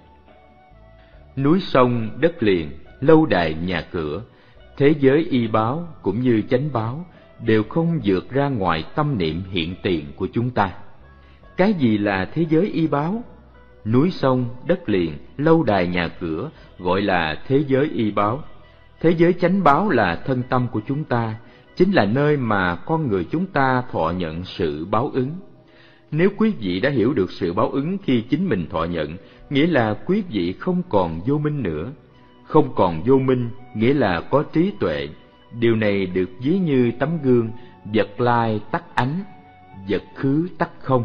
Núi sông, đất liền, lâu đài, nhà cửa, thế giới y báo cũng như chánh báo đều không vượt ra ngoài tâm niệm hiện tiền của chúng ta. Cái gì là thế giới y báo? Núi sông, đất liền, lâu đài, nhà cửa gọi là thế giới y báo. Thế giới chánh báo là thân tâm của chúng ta, chính là nơi mà con người chúng ta thọ nhận sự báo ứng. Nếu quý vị đã hiểu được sự báo ứng khi chính mình thọ nhận, nghĩa là quý vị không còn vô minh nữa. Không còn vô minh nghĩa là có trí tuệ. Điều này được ví như tấm gương, vật lai tắt ánh, vật khứ tắt không.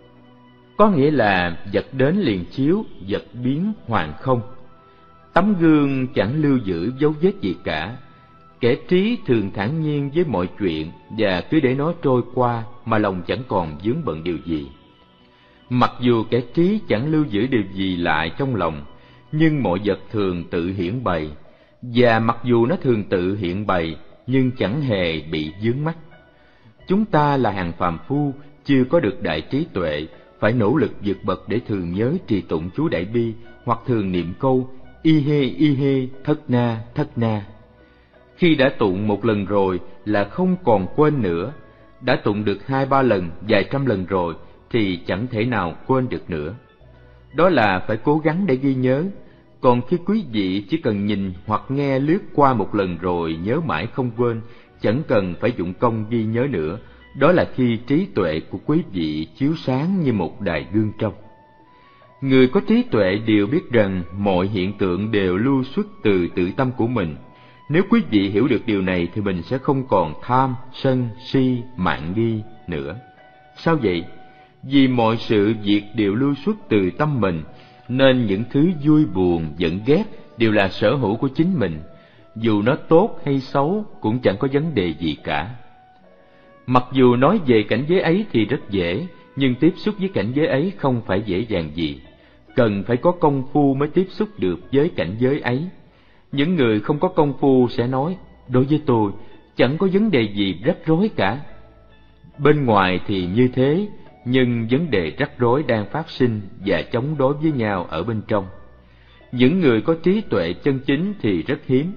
Có nghĩa là vật đến liền chiếu, vật biến hoàn không. Tấm gương chẳng lưu giữ dấu vết gì cả. Kẻ trí thường thản nhiên với mọi chuyện và cứ để nó trôi qua mà lòng chẳng còn vướng bận điều gì. Mặc dù kẻ trí chẳng lưu giữ điều gì lại trong lòng, nhưng mọi vật thường tự hiển bày, và mặc dù nó thường tự hiện bày nhưng chẳng hề bị vướng mắc. Chúng ta là hàng phàm phu, chưa có được đại trí tuệ, phải nỗ lực vượt bậc để thường nhớ trì tụng chú Đại Bi, hoặc thường niệm câu y hê y hê thất na thất na. Khi đã tụng một lần rồi là không còn quên nữa, đã tụng được hai ba lần, vài trăm lần rồi thì chẳng thể nào quên được nữa. Đó là phải cố gắng để ghi nhớ. Còn khi quý vị chỉ cần nhìn hoặc nghe lướt qua một lần rồi nhớ mãi không quên, chẳng cần phải dụng công ghi nhớ nữa, đó là khi trí tuệ của quý vị chiếu sáng như một đài gương trong. Người có trí tuệ đều biết rằng mọi hiện tượng đều lưu xuất từ tự tâm của mình. Nếu quý vị hiểu được điều này thì mình sẽ không còn tham, sân, si, mạn nghi nữa. Sao vậy? Vì mọi sự việc đều lưu xuất từ tâm mình, nên những thứ vui buồn, giận ghét đều là sở hữu của chính mình. Dù nó tốt hay xấu cũng chẳng có vấn đề gì cả. Mặc dù nói về cảnh giới ấy thì rất dễ, nhưng tiếp xúc với cảnh giới ấy không phải dễ dàng gì. Cần phải có công phu mới tiếp xúc được với cảnh giới ấy. Những người không có công phu sẽ nói, đối với tôi chẳng có vấn đề gì rắc rối cả. Bên ngoài thì như thế, nhưng vấn đề rắc rối đang phát sinh và chống đối với nhau ở bên trong. Những người có trí tuệ chân chính thì rất hiếm.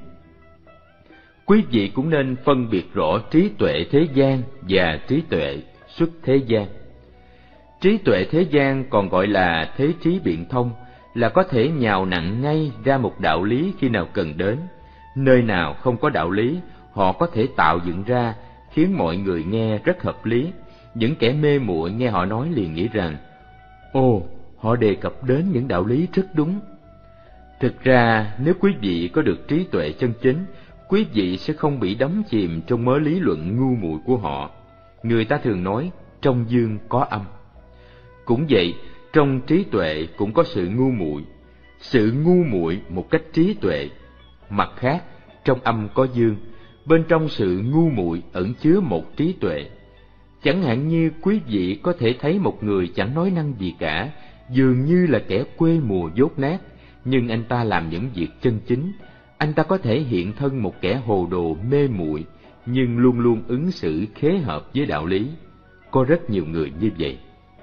Quý vị cũng nên phân biệt rõ trí tuệ thế gian và trí tuệ xuất thế gian. Trí tuệ thế gian còn gọi là thế trí biện thông, là có thể nhào nặn ngay ra một đạo lý khi nào cần đến. Nơi nào không có đạo lý, họ có thể tạo dựng ra, khiến mọi người nghe rất hợp lý. Những kẻ mê muội nghe họ nói liền nghĩ rằng, ồ, họ đề cập đến những đạo lý rất đúng. Thực ra, nếu quý vị có được trí tuệ chân chính, quý vị sẽ không bị đắm chìm trong mớ lý luận ngu muội của họ. Người ta thường nói, trong dương có âm. Cũng vậy, trong trí tuệ cũng có sự ngu muội, sự ngu muội một cách trí tuệ. Mặt khác, trong âm có dương, bên trong sự ngu muội ẩn chứa một trí tuệ. Chẳng hạn như quý vị có thể thấy một người chẳng nói năng gì cả, dường như là kẻ quê mùa dốt nát, nhưng anh ta làm những việc chân chính. Anh ta có thể hiện thân một kẻ hồ đồ mê muội, nhưng luôn luôn ứng xử khế hợp với đạo lý. Có rất nhiều người như vậy.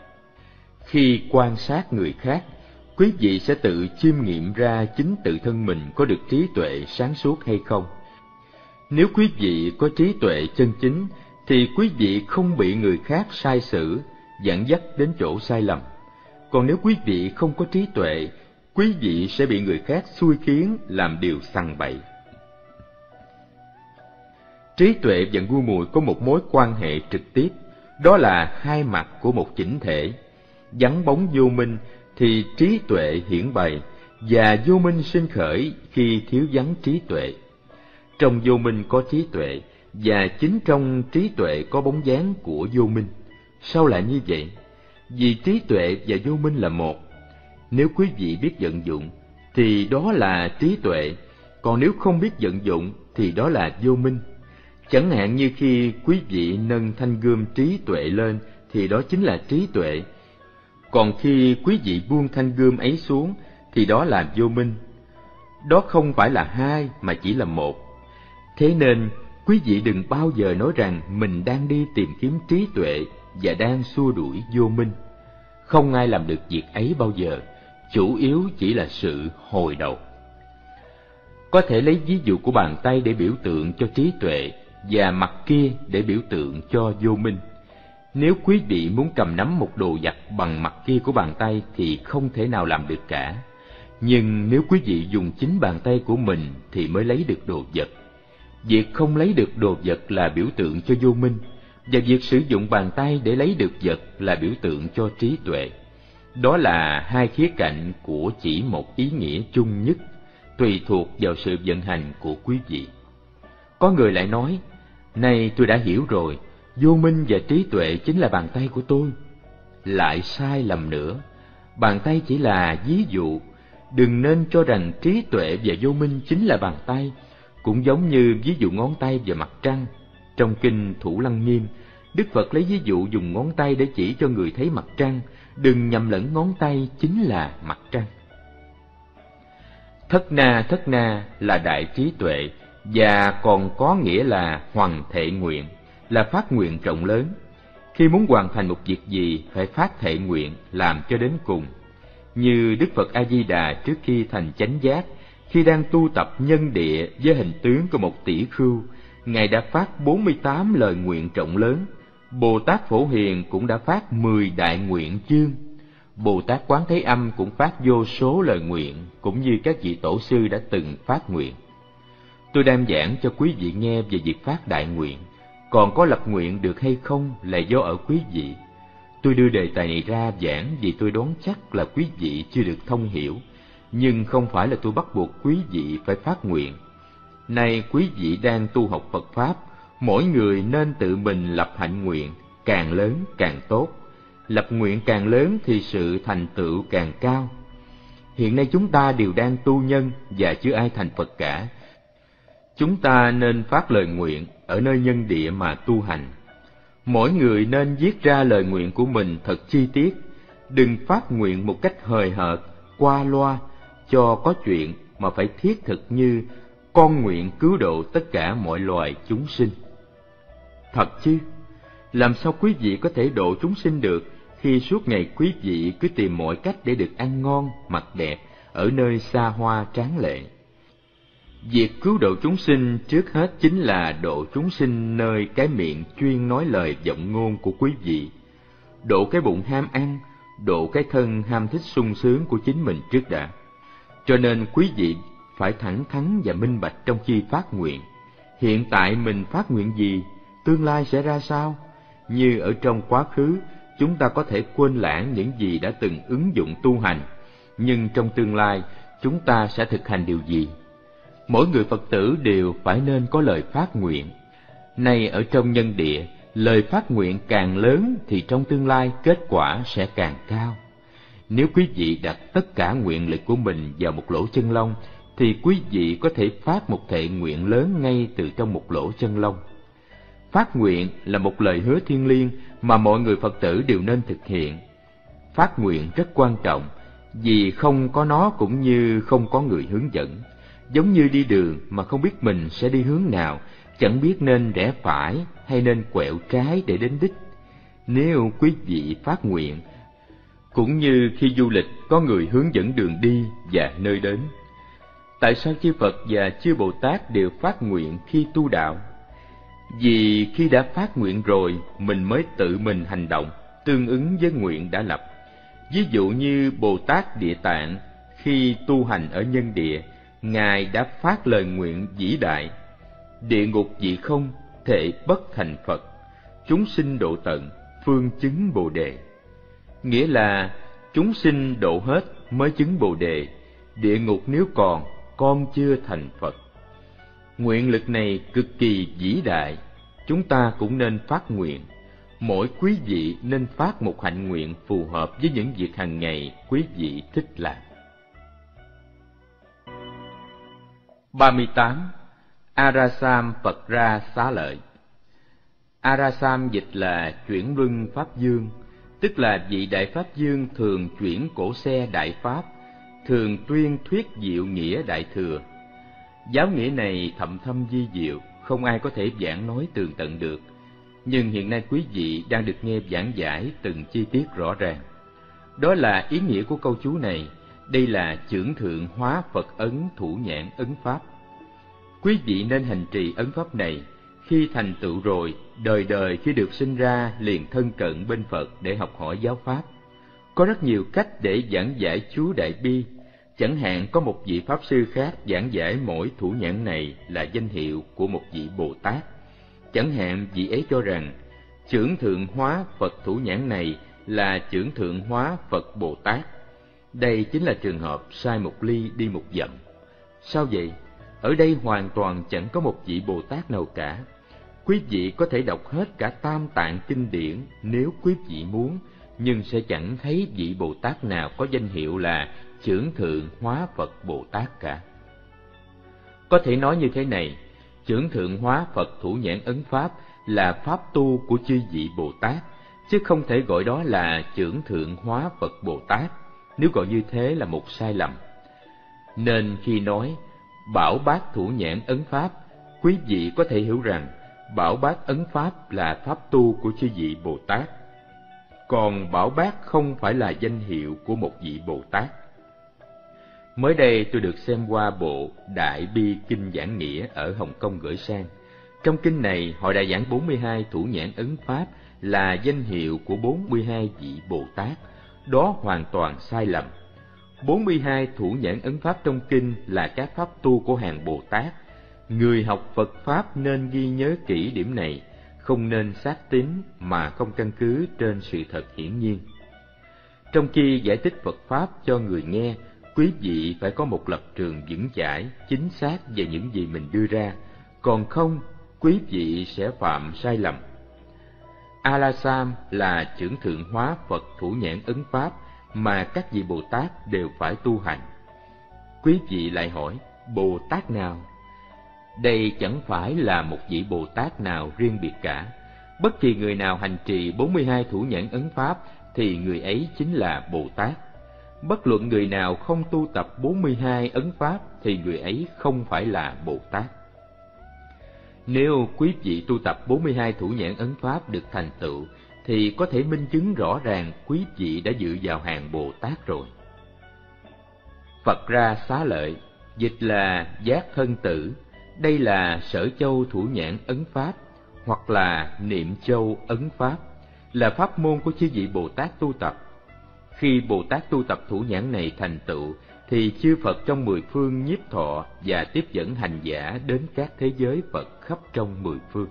Khi quan sát người khác, quý vị sẽ tự chiêm nghiệm ra chính tự thân mình có được trí tuệ sáng suốt hay không. Nếu quý vị có trí tuệ chân chính, thì quý vị không bị người khác sai xử, dẫn dắt đến chỗ sai lầm. Còn nếu quý vị không có trí tuệ, quý vị sẽ bị người khác xui khiến làm điều sằng bậy. Trí tuệ và ngu muội có một mối quan hệ trực tiếp, đó là hai mặt của một chỉnh thể. Vắng bóng vô minh thì trí tuệ hiển bày, và vô minh sinh khởi khi thiếu vắng trí tuệ. Trong vô minh có trí tuệ, và chính trong trí tuệ có bóng dáng của vô minh. Sao lại như vậy? Vì trí tuệ và vô minh là một. Nếu quý vị biết vận dụng thì đó là trí tuệ, còn nếu không biết vận dụng thì đó là vô minh. Chẳng hạn như khi quý vị nâng thanh gươm trí tuệ lên thì đó chính là trí tuệ, còn khi quý vị buông thanh gươm ấy xuống thì đó là vô minh. Đó không phải là hai mà chỉ là một. Thế nên quý vị đừng bao giờ nói rằng mình đang đi tìm kiếm trí tuệ và đang xua đuổi vô minh. Không ai làm được việc ấy bao giờ, chủ yếu chỉ là sự hồi đầu. Có thể lấy ví dụ của bàn tay để biểu tượng cho trí tuệ và mặt kia để biểu tượng cho vô minh. Nếu quý vị muốn cầm nắm một đồ vật bằng mặt kia của bàn tay thì không thể nào làm được cả. Nhưng nếu quý vị dùng chính bàn tay của mình thì mới lấy được đồ vật. Việc không lấy được đồ vật là biểu tượng cho vô minh, và việc sử dụng bàn tay để lấy được vật là biểu tượng cho trí tuệ. Đó là hai khía cạnh của chỉ một ý nghĩa chung nhất, tùy thuộc vào sự vận hành của quý vị. Có người lại nói, này tôi đã hiểu rồi, vô minh và trí tuệ chính là bàn tay của tôi. Lại sai lầm nữa, bàn tay chỉ là ví dụ. Đừng nên cho rằng trí tuệ và vô minh chính là bàn tay, cũng giống như ví dụ ngón tay và mặt trăng. Trong kinh Thủ Lăng Nghiêm, Đức Phật lấy ví dụ dùng ngón tay để chỉ cho người thấy mặt trăng, đừng nhầm lẫn ngón tay chính là mặt trăng. Thất na thất na là đại trí tuệ, và còn có nghĩa là hoằng thệ nguyện, là phát nguyện rộng lớn. Khi muốn hoàn thành một việc gì phải phát thệ nguyện, làm cho đến cùng. Như Đức Phật A Di Đà trước khi thành chánh giác, khi đang tu tập nhân địa với hình tướng của một tỷ khưu, Ngài đã phát bốn mươi tám lời nguyện rộng lớn. Bồ Tát Phổ Hiền cũng đã phát mười đại nguyện chương. Bồ Tát Quán Thế Âm cũng phát vô số lời nguyện, cũng như các vị tổ sư đã từng phát nguyện. Tôi đang giảng cho quý vị nghe về việc phát đại nguyện, còn có lập nguyện được hay không là do ở quý vị. Tôi đưa đề tài này ra giảng vì tôi đoán chắc là quý vị chưa được thông hiểu, nhưng không phải là tôi bắt buộc quý vị phải phát nguyện. Nay quý vị đang tu học Phật Pháp, mỗi người nên tự mình lập hạnh nguyện, càng lớn càng tốt. Lập nguyện càng lớn thì sự thành tựu càng cao. Hiện nay chúng ta đều đang tu nhân và chưa ai thành Phật cả. Chúng ta nên phát lời nguyện ở nơi nhân địa mà tu hành. Mỗi người nên viết ra lời nguyện của mình thật chi tiết, đừng phát nguyện một cách hời hợt, qua loa, cho có chuyện, mà phải thiết thực như con nguyện cứu độ tất cả mọi loài chúng sinh. Thật chứ? Làm sao quý vị có thể độ chúng sinh được khi suốt ngày quý vị cứ tìm mọi cách để được ăn ngon, mặc đẹp ở nơi xa hoa tráng lệ? Việc cứu độ chúng sinh trước hết chính là độ chúng sinh nơi cái miệng chuyên nói lời vọng ngôn của quý vị, độ cái bụng ham ăn, độ cái thân ham thích sung sướng của chính mình trước đã. Cho nên quý vị phải thẳng thắn và minh bạch trong khi phát nguyện. Hiện tại mình phát nguyện gì, tương lai sẽ ra sao? Như ở trong quá khứ, chúng ta có thể quên lãng những gì đã từng ứng dụng tu hành, nhưng trong tương lai, chúng ta sẽ thực hành điều gì? Mỗi người Phật tử đều phải nên có lời phát nguyện. Nay ở trong nhân địa, lời phát nguyện càng lớn thì trong tương lai kết quả sẽ càng cao. Nếu quý vị đặt tất cả nguyện lực của mình vào một lỗ chân lông, thì quý vị có thể phát một thệ nguyện lớn ngay từ trong một lỗ chân lông. Phát nguyện là một lời hứa thiêng liêng mà mọi người Phật tử đều nên thực hiện. Phát nguyện rất quan trọng, vì không có nó cũng như không có người hướng dẫn. Giống như đi đường mà không biết mình sẽ đi hướng nào, chẳng biết nên rẽ phải hay nên quẹo trái để đến đích. Nếu quý vị phát nguyện, cũng như khi du lịch có người hướng dẫn đường đi và nơi đến. Tại sao chư Phật và chư Bồ Tát đều phát nguyện khi tu đạo? Vì khi đã phát nguyện rồi, mình mới tự mình hành động, tương ứng với nguyện đã lập. Ví dụ như Bồ Tát Địa Tạng, khi tu hành ở nhân địa, Ngài đã phát lời nguyện vĩ đại: địa ngục vị không, thể bất thành Phật, chúng sinh độ tận, phương chứng Bồ Đề. Nghĩa là chúng sinh độ hết mới chứng Bồ Đề, địa ngục nếu còn, con chưa thành Phật. Nguyện lực này cực kỳ vĩ đại, chúng ta cũng nên phát nguyện. mỗi quý vị nên phát một hạnh nguyện phù hợp với những việc hàng ngày quý vị thích làm. ba mươi tám. Arasam Phật Ra Xá Lợi. Arasam dịch là chuyển luân Pháp Dương, tức là vị Đại Pháp Dương thường chuyển cổ xe Đại Pháp, thường tuyên thuyết diệu nghĩa Đại Thừa. Giáo nghĩa này thậm thâm vi diệu, không ai có thể giảng nói tường tận được, nhưng hiện nay quý vị đang được nghe giảng giải từng chi tiết rõ ràng. Đó là ý nghĩa của câu chú này. Đây là chưởng thượng hóa Phật ấn thủ nhãn ấn Pháp. Quý vị nên hành trì ấn Pháp này. Khi thành tựu rồi, đời đời khi được sinh ra liền thân cận bên Phật để học hỏi giáo Pháp. Có rất nhiều cách để giảng giải chú Đại Bi. Chẳng hạn có một vị Pháp sư khác giảng giải mỗi thủ nhãn này là danh hiệu của một vị Bồ Tát. Chẳng hạn vị ấy cho rằng chưởng thượng hóa Phật thủ nhãn này là chưởng thượng hóa Phật Bồ Tát. Đây chính là trường hợp sai một ly đi một dặm. Sao vậy? Ở đây hoàn toàn chẳng có một vị Bồ Tát nào cả. Quý vị có thể đọc hết cả Tam Tạng kinh điển nếu quý vị muốn, nhưng sẽ chẳng thấy vị Bồ Tát nào có danh hiệu là chưởng thượng hóa Phật Bồ Tát cả. Có thể nói như thế này, chưởng thượng hóa Phật thủ nhãn ấn Pháp là pháp tu của chư vị Bồ Tát, chứ không thể gọi đó là chưởng thượng hóa Phật Bồ Tát. Nếu gọi như thế là một sai lầm. Nên khi nói bảo bát thủ nhãn ấn Pháp, quý vị có thể hiểu rằng bảo bát ấn Pháp là pháp tu của chư vị Bồ Tát, còn bảo bát không phải là danh hiệu của một vị Bồ Tát. Mới đây tôi được xem qua bộ Đại Bi Kinh Giảng Nghĩa ở Hồng Kông gửi sang. Trong kinh này họ đã giảng bốn mươi hai thủ nhãn ấn Pháp là danh hiệu của bốn mươi hai vị Bồ Tát. Đó hoàn toàn sai lầm. bốn mươi hai thủ nhãn ấn Pháp trong kinh là các pháp tu của hàng Bồ Tát. Người học Phật Pháp nên ghi nhớ kỹ điểm này, không nên xác tín mà không căn cứ trên sự thật hiển nhiên. Trong khi giải thích Phật Pháp cho người nghe, quý vị phải có một lập trường vững chãi, chính xác về những gì mình đưa ra, còn không, quý vị sẽ phạm sai lầm. Alasam là chưởng thượng hóa Phật thủ nhãn ấn Pháp mà các vị Bồ Tát đều phải tu hành. Quý vị lại hỏi, Bồ Tát nào? Đây chẳng phải là một vị Bồ Tát nào riêng biệt cả. Bất kỳ người nào hành trì bốn mươi hai thủ nhãn ấn Pháp thì người ấy chính là Bồ Tát. Bất luận người nào không tu tập bốn mươi hai ấn Pháp thì người ấy không phải là Bồ Tát. Nếu quý vị tu tập bốn mươi hai thủ nhãn ấn Pháp được thành tựu, thì có thể minh chứng rõ ràng quý vị đã dự vào hàng Bồ Tát rồi. Phật Ra Xá Lợi, dịch là giác thân tử. Đây là Sở Châu thủ nhãn ấn Pháp, hoặc là Niệm Châu ấn Pháp, là pháp môn của chư vị Bồ Tát tu tập. Khi Bồ Tát tu tập thủ nhãn này thành tựu, thì chư Phật trong mười phương nhiếp thọ và tiếp dẫn hành giả đến các thế giới Phật khắp trong mười phương.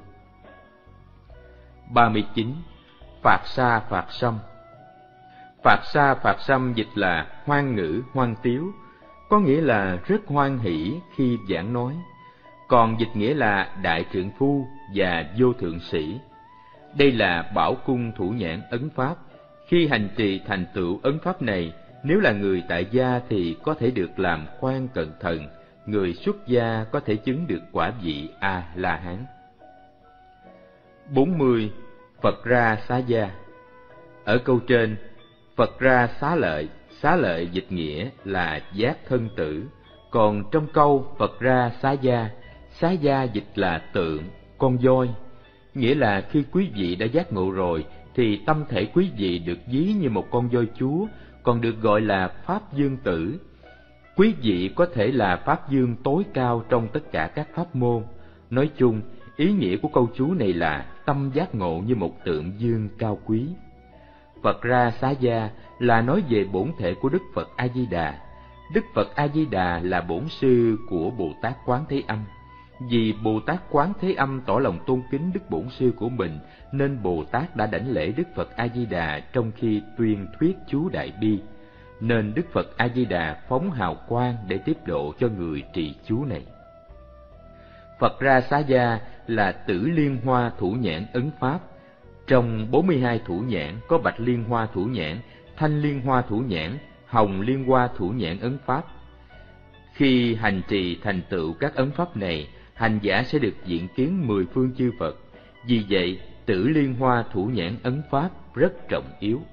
ba mươi chín. Phạt Sa Phạt Sâm. Phạt Sa Phạt Sâm dịch là hoan ngữ hoan tiếu, có nghĩa là rất hoan hỷ khi giảng nói, còn dịch nghĩa là đại trượng phu và vô thượng sĩ. Đây là bảo cung thủ nhãn ấn Pháp. Khi hành trì thành tựu ấn Pháp này, nếu là người tại gia thì có thể được làm quan cận thần, người xuất gia có thể chứng được quả vị A-la-hán. bốn mươi. Phật Ra Xá Gia. Ở câu trên, Phật Ra Xá Lợi, Xá Lợi dịch nghĩa là giác thân tử, còn trong câu Phật Ra Xá Gia, Xá Gia dịch là tượng, con voi, nghĩa là khi quý vị đã giác ngộ rồi thì tâm thể quý vị được ví như một con voi chúa, còn được gọi là Pháp Dương Tử. Quý vị có thể là Pháp Dương tối cao trong tất cả các pháp môn. Nói chung, ý nghĩa của câu chú này là tâm giác ngộ như một tượng dương cao quý. Phật Ra Xá Gia là nói về bổn thể của Đức Phật A-di-đà. Đức Phật A-di-đà là bổn sư của Bồ Tát Quán Thế Âm. Vì Bồ Tát Quán Thế Âm tỏ lòng tôn kính Đức Bổn Sư của mình, nên Bồ Tát đã đảnh lễ Đức Phật A-di-đà trong khi tuyên thuyết chú Đại Bi. Nên Đức Phật A-di-đà phóng hào quang để tiếp độ cho người trì chú này. Phật Ra Xá Gia là Tử Liên Hoa thủ nhãn ấn Pháp. Trong bốn mươi hai thủ nhãn có bạch liên hoa thủ nhãn, thanh liên hoa thủ nhãn, hồng liên hoa thủ nhãn ấn pháp. Khi hành trì thành tựu các ấn pháp này, hành giả sẽ được diện kiến mười phương chư Phật. Vì vậy, tử liên hoa thủ nhãn ấn pháp rất trọng yếu.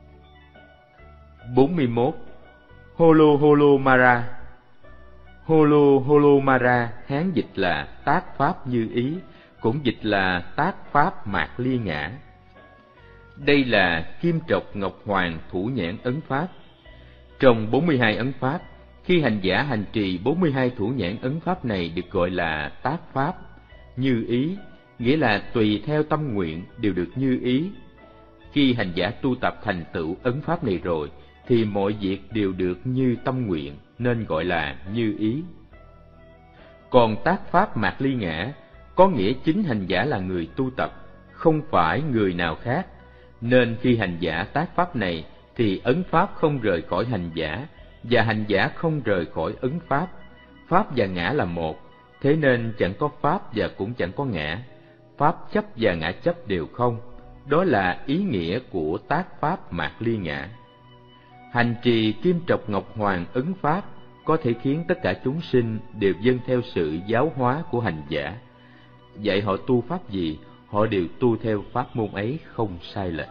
bốn mươi mốt. Holo Holo Mara. Holo Holo Mara Hán dịch là tác pháp như ý, cũng dịch là tác pháp mạt ly ngã. Đây là kim trọc ngọc hoàng thủ nhãn ấn pháp. Trong bốn mươi hai ấn pháp, khi hành giả hành trì bốn mươi hai thủ nhãn ấn pháp này được gọi là tác pháp như ý, nghĩa là tùy theo tâm nguyện đều được như ý. Khi hành giả tu tập thành tựu ấn pháp này rồi, thì mọi việc đều được như tâm nguyện, nên gọi là như ý. Còn tác pháp mạt ly ngã, có nghĩa chính hành giả là người tu tập, không phải người nào khác. Nên khi hành giả tác pháp này, thì ấn pháp không rời khỏi hành giả, và hành giả không rời khỏi ấn pháp. Pháp và ngã là một, thế nên chẳng có pháp và cũng chẳng có ngã. Pháp chấp và ngã chấp đều không. Đó là ý nghĩa của tác pháp mạt ly ngã. Hành trì kim trọc ngọc hoàng ấn pháp có thể khiến tất cả chúng sinh đều dâng theo sự giáo hóa của hành giả. Dạy họ tu pháp gì, họ đều tu theo pháp môn ấy không sai lệch.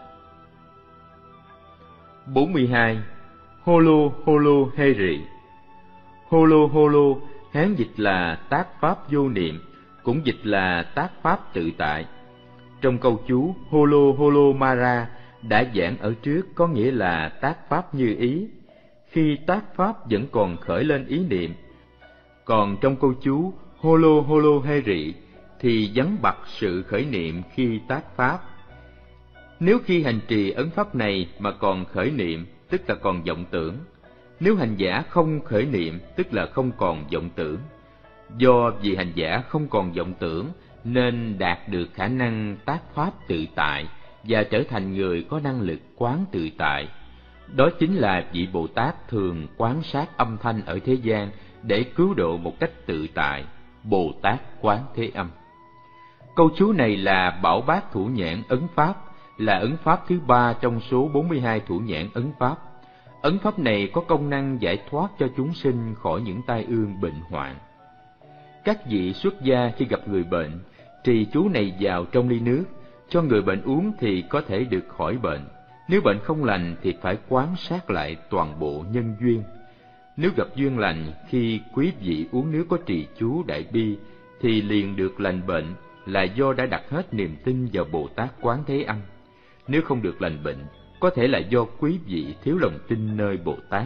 bốn mươi hai. Holo Holo Heri. Holo Holo Hán dịch là tác pháp vô niệm, cũng dịch là tác pháp tự tại. Trong câu chú Holo Holo Mara đã giảng ở trước có nghĩa là tác pháp như ý, khi tác pháp vẫn còn khởi lên ý niệm. Còn trong câu chú Holo Holo Heri thì vắng bặt sự khởi niệm khi tác pháp. Nếu khi hành trì ấn pháp này mà còn khởi niệm, tức là còn vọng tưởng. Nếu hành giả không khởi niệm, tức là không còn vọng tưởng. Do vì hành giả không còn vọng tưởng nên đạt được khả năng tác pháp tự tại và trở thành người có năng lực quán tự tại. Đó chính là vị Bồ Tát thường quán sát âm thanh ở thế gian để cứu độ một cách tự tại, Bồ Tát Quán Thế Âm. Câu chú này là Bảo Bát thủ nhãn ấn pháp, là ấn pháp thứ ba trong số bốn mươi hai thủ nhãn ấn pháp. Ấn pháp này có công năng giải thoát cho chúng sinh khỏi những tai ương bệnh hoạn. Các vị xuất gia khi gặp người bệnh, trì chú này vào trong ly nước, cho người bệnh uống thì có thể được khỏi bệnh. Nếu bệnh không lành thì phải quan sát lại toàn bộ nhân duyên. Nếu gặp duyên lành, khi quý vị uống nước có trì chú Đại Bi thì liền được lành bệnh, là do đã đặt hết niềm tin vào Bồ Tát Quán Thế Âm. Nếu không được lành bệnh, có thể là do quý vị thiếu lòng tin nơi Bồ Tát.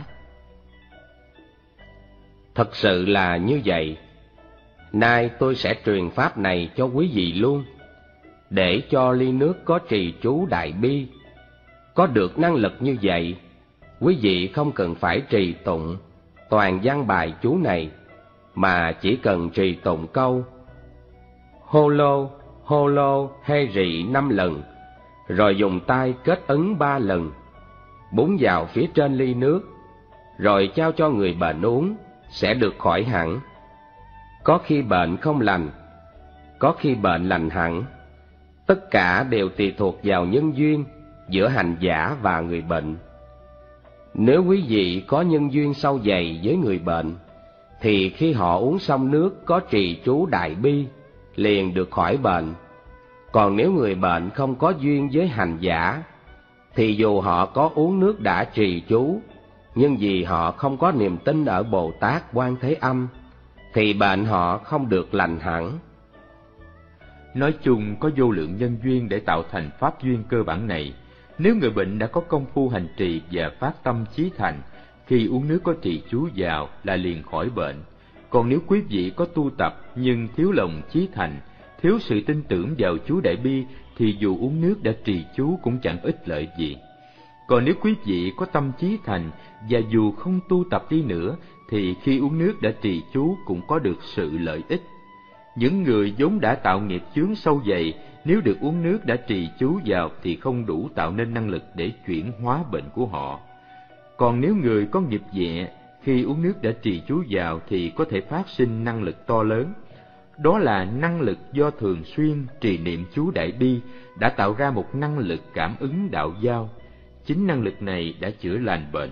Thật sự là như vậy. Nay tôi sẽ truyền pháp này cho quý vị luôn, để cho ly nước có trì chú Đại Bi. Có được năng lực như vậy, quý vị không cần phải trì tụng toàn văn bài chú này, mà chỉ cần trì tụng câu Holo Holo Heri năm lần, rồi dùng tay kết ấn ba lần, búng vào phía trên ly nước, rồi trao cho người bệnh uống, sẽ được khỏi hẳn. Có khi bệnh không lành, có khi bệnh lành hẳn. Tất cả đều tùy thuộc vào nhân duyên giữa hành giả và người bệnh. Nếu quý vị có nhân duyên sâu dày với người bệnh, thì khi họ uống xong nước có trì chú Đại Bi, liền được khỏi bệnh. Còn nếu người bệnh không có duyên với hành giả, thì dù họ có uống nước đã trì chú, nhưng vì họ không có niềm tin ở Bồ Tát Quan Thế Âm, thì bệnh họ không được lành hẳn. Nói chung, có vô lượng nhân duyên để tạo thành pháp duyên cơ bản này. Nếu người bệnh đã có công phu hành trì và phát tâm chí thành, khi uống nước có trì chú vào là liền khỏi bệnh. Còn nếu quý vị có tu tập nhưng thiếu lòng chí thành, thiếu sự tin tưởng vào chú Đại Bi, thì dù uống nước đã trì chú cũng chẳng ích lợi gì. Còn nếu quý vị có tâm chí thành và dù không tu tập đi nữa, thì khi uống nước đã trì chú cũng có được sự lợi ích. Những người vốn đã tạo nghiệp chướng sâu dày, nếu được uống nước đã trì chú vào thì không đủ tạo nên năng lực để chuyển hóa bệnh của họ. Còn nếu người có nghiệp nhẹ, khi uống nước đã trì chú vào thì có thể phát sinh năng lực to lớn. Đó là năng lực do thường xuyên trì niệm chú Đại Bi đã tạo ra một năng lực cảm ứng đạo giao. Chính năng lực này đã chữa lành bệnh.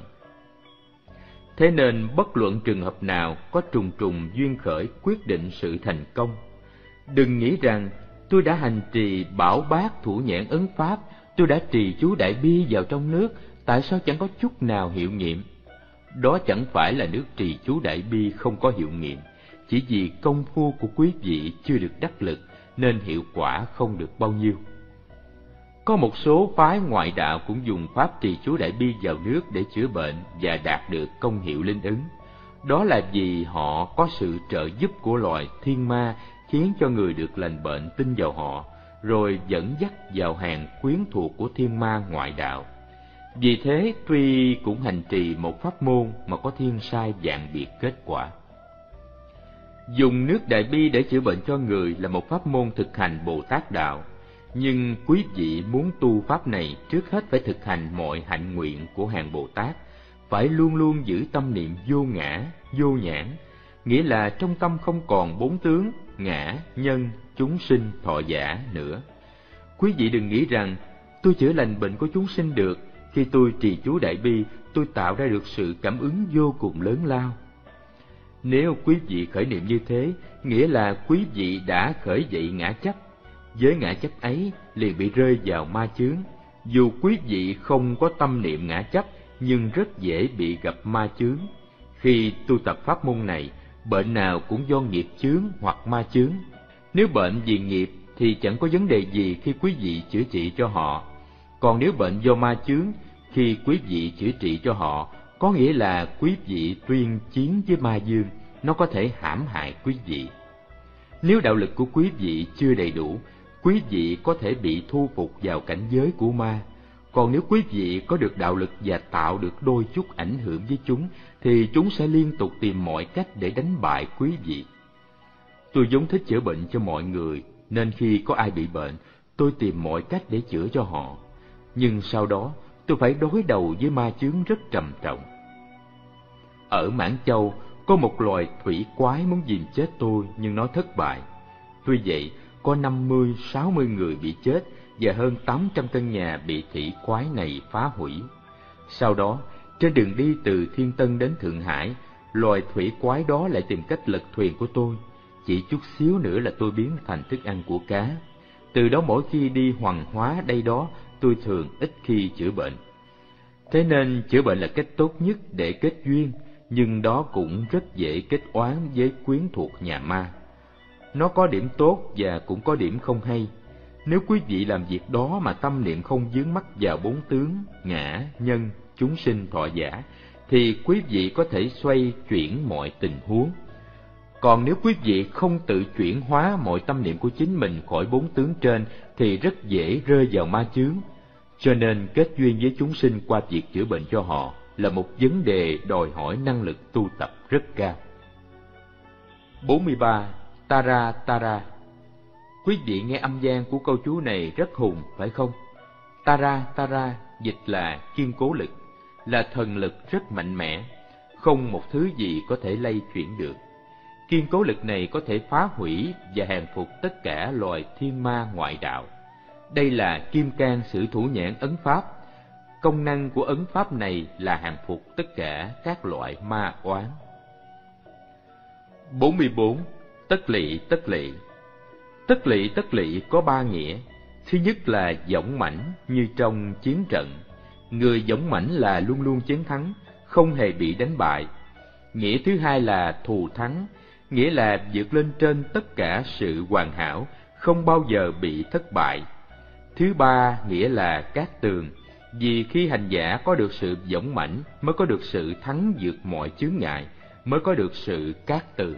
Thế nên bất luận trường hợp nào có trùng trùng duyên khởi quyết định sự thành công. Đừng nghĩ rằng tôi đã hành trì bảo bát thủ nhãn ấn pháp, tôi đã trì chú Đại Bi vào trong nước, tại sao chẳng có chút nào hiệu nghiệm? Đó chẳng phải là nước trì chú Đại Bi không có hiệu nghiệm, chỉ vì công phu của quý vị chưa được đắc lực nên hiệu quả không được bao nhiêu. Có một số phái ngoại đạo cũng dùng pháp trì chú Đại Bi vào nước để chữa bệnh và đạt được công hiệu linh ứng. Đó là vì họ có sự trợ giúp của loài thiên ma, khiến cho người được lành bệnh tin vào họ, rồi dẫn dắt vào hàng quyến thuộc của thiên ma ngoại đạo. Vì thế, tuy cũng hành trì một pháp môn mà có thiên sai vạn biệt kết quả. Dùng nước Đại Bi để chữa bệnh cho người là một pháp môn thực hành Bồ Tát đạo. Nhưng quý vị muốn tu pháp này, trước hết phải thực hành mọi hạnh nguyện của hàng Bồ Tát, phải luôn luôn giữ tâm niệm vô ngã, vô nhãn, nghĩa là trong tâm không còn bốn tướng, ngã, nhân, chúng sinh, thọ giả nữa. Quý vị đừng nghĩ rằng, tôi chữa lành bệnh của chúng sinh được, khi tôi trì chú Đại Bi, tôi tạo ra được sự cảm ứng vô cùng lớn lao. Nếu quý vị khởi niệm như thế, nghĩa là quý vị đã khởi dậy ngã chấp. Với ngã chấp ấy liền bị rơi vào ma chướng. Dù quý vị không có tâm niệm ngã chấp, nhưng rất dễ bị gặp ma chướng. Khi tu tập pháp môn này, bệnh nào cũng do nghiệp chướng hoặc ma chướng. Nếu bệnh vì nghiệp thì chẳng có vấn đề gì khi quý vị chữa trị cho họ. Còn nếu bệnh do ma chướng, khi quý vị chữa trị cho họ, có nghĩa là quý vị tuyên chiến với ma dương, nó có thể hãm hại quý vị. Nếu đạo lực của quý vị chưa đầy đủ, quý vị có thể bị thu phục vào cảnh giới của ma. Còn nếu quý vị có được đạo lực và tạo được đôi chút ảnh hưởng với chúng, thì chúng sẽ liên tục tìm mọi cách để đánh bại quý vị. Tôi vốn thích chữa bệnh cho mọi người, nên khi có ai bị bệnh, tôi tìm mọi cách để chữa cho họ. Nhưng sau đó, tôi phải đối đầu với ma chướng rất trầm trọng. Ở Mãn Châu, có một loài thủy quái muốn giành chết tôi, nhưng nó thất bại. Tuy vậy, có năm mươi sáu mươi người bị chết và hơn tám trăm căn nhà bị thủy quái này phá hủy. Sau đó, trên đường đi từ Thiên Tân đến Thượng Hải, loài thủy quái đó lại tìm cách lật thuyền của tôi. Chỉ chút xíu nữa là tôi biến thành thức ăn của cá. Từ đó mỗi khi đi hoằng hóa đây đó, tôi thường ít khi chữa bệnh. Thế nên chữa bệnh là cách tốt nhất để kết duyên, nhưng đó cũng rất dễ kết oán với quyến thuộc nhà ma. Nó có điểm tốt và cũng có điểm không hay. Nếu quý vị làm việc đó mà tâm niệm không vướng mắc vào bốn tướng, ngã, nhân, chúng sinh, thọ giả, thì quý vị có thể xoay chuyển mọi tình huống. Còn nếu quý vị không tự chuyển hóa mọi tâm niệm của chính mình khỏi bốn tướng trên, thì rất dễ rơi vào ma chướng. Cho nên kết duyên với chúng sinh qua việc chữa bệnh cho họ là một vấn đề đòi hỏi năng lực tu tập rất cao. bốn mươi ba. Tara Tara. Quý vị nghe âm gian của câu chú này rất hùng, phải không? Tara Tara dịch là kiên cố lực, là thần lực rất mạnh mẽ, không một thứ gì có thể lay chuyển được. Kiên cố lực này có thể phá hủy và hàng phục tất cả loài thiên ma ngoại đạo. Đây là kim cang sử thủ nhãn ấn pháp. Công năng của ấn pháp này là hàng phục tất cả các loại ma oán. bốn mươi bốn. Tất lỵ tất lỵ. Tất lỵ tất lỵ có ba nghĩa. Thứ nhất là dũng mãnh như trong chiến trận. Người dũng mãnh là luôn luôn chiến thắng, không hề bị đánh bại. Nghĩa thứ hai là thù thắng, nghĩa là vượt lên trên tất cả sự hoàn hảo, không bao giờ bị thất bại. Thứ ba nghĩa là cát tường, vì khi hành giả có được sự dũng mãnh mới có được sự thắng vượt mọi chướng ngại, mới có được sự cát tường.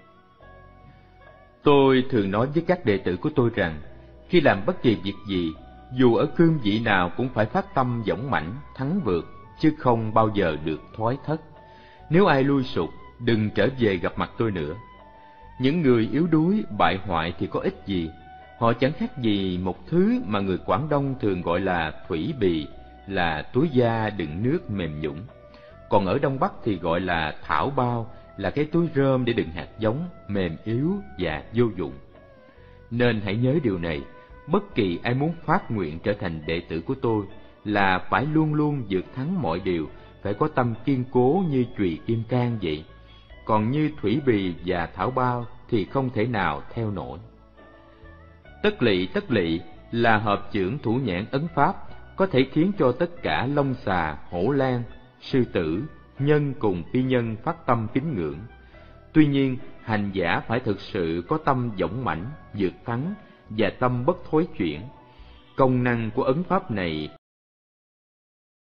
Tôi thường nói với các đệ tử của tôi rằng, khi làm bất kỳ việc gì, dù ở cương vị nào cũng phải phát tâm dũng mãnh, thắng vượt, chứ không bao giờ được thoái thất. Nếu ai lui sụt, đừng trở về gặp mặt tôi nữa. Những người yếu đuối, bại hoại thì có ích gì. Họ chẳng khác gì một thứ mà người Quảng Đông thường gọi là thủy bì, là túi da đựng nước mềm nhũn. Còn ở Đông Bắc thì gọi là thảo bao, là cái túi rơm để đựng hạt giống, mềm yếu và vô dụng. Nên hãy nhớ điều này, bất kỳ ai muốn phát nguyện trở thành đệ tử của tôi là phải luôn luôn vượt thắng mọi điều, phải có tâm kiên cố như chùy kim cang vậy. Còn như thủy bì và thảo bao thì không thể nào theo nổi. Tất lỵ tất lỵ là hợp chưởng thủ nhãn ấn pháp, có thể khiến cho tất cả long xà, hổ lang, sư tử, nhân cùng phi nhân phát tâm kính ngưỡng. Tuy nhiên, hành giả phải thực sự có tâm dũng mãnh, vượt thắng và tâm bất thối chuyển. Công năng của ấn pháp này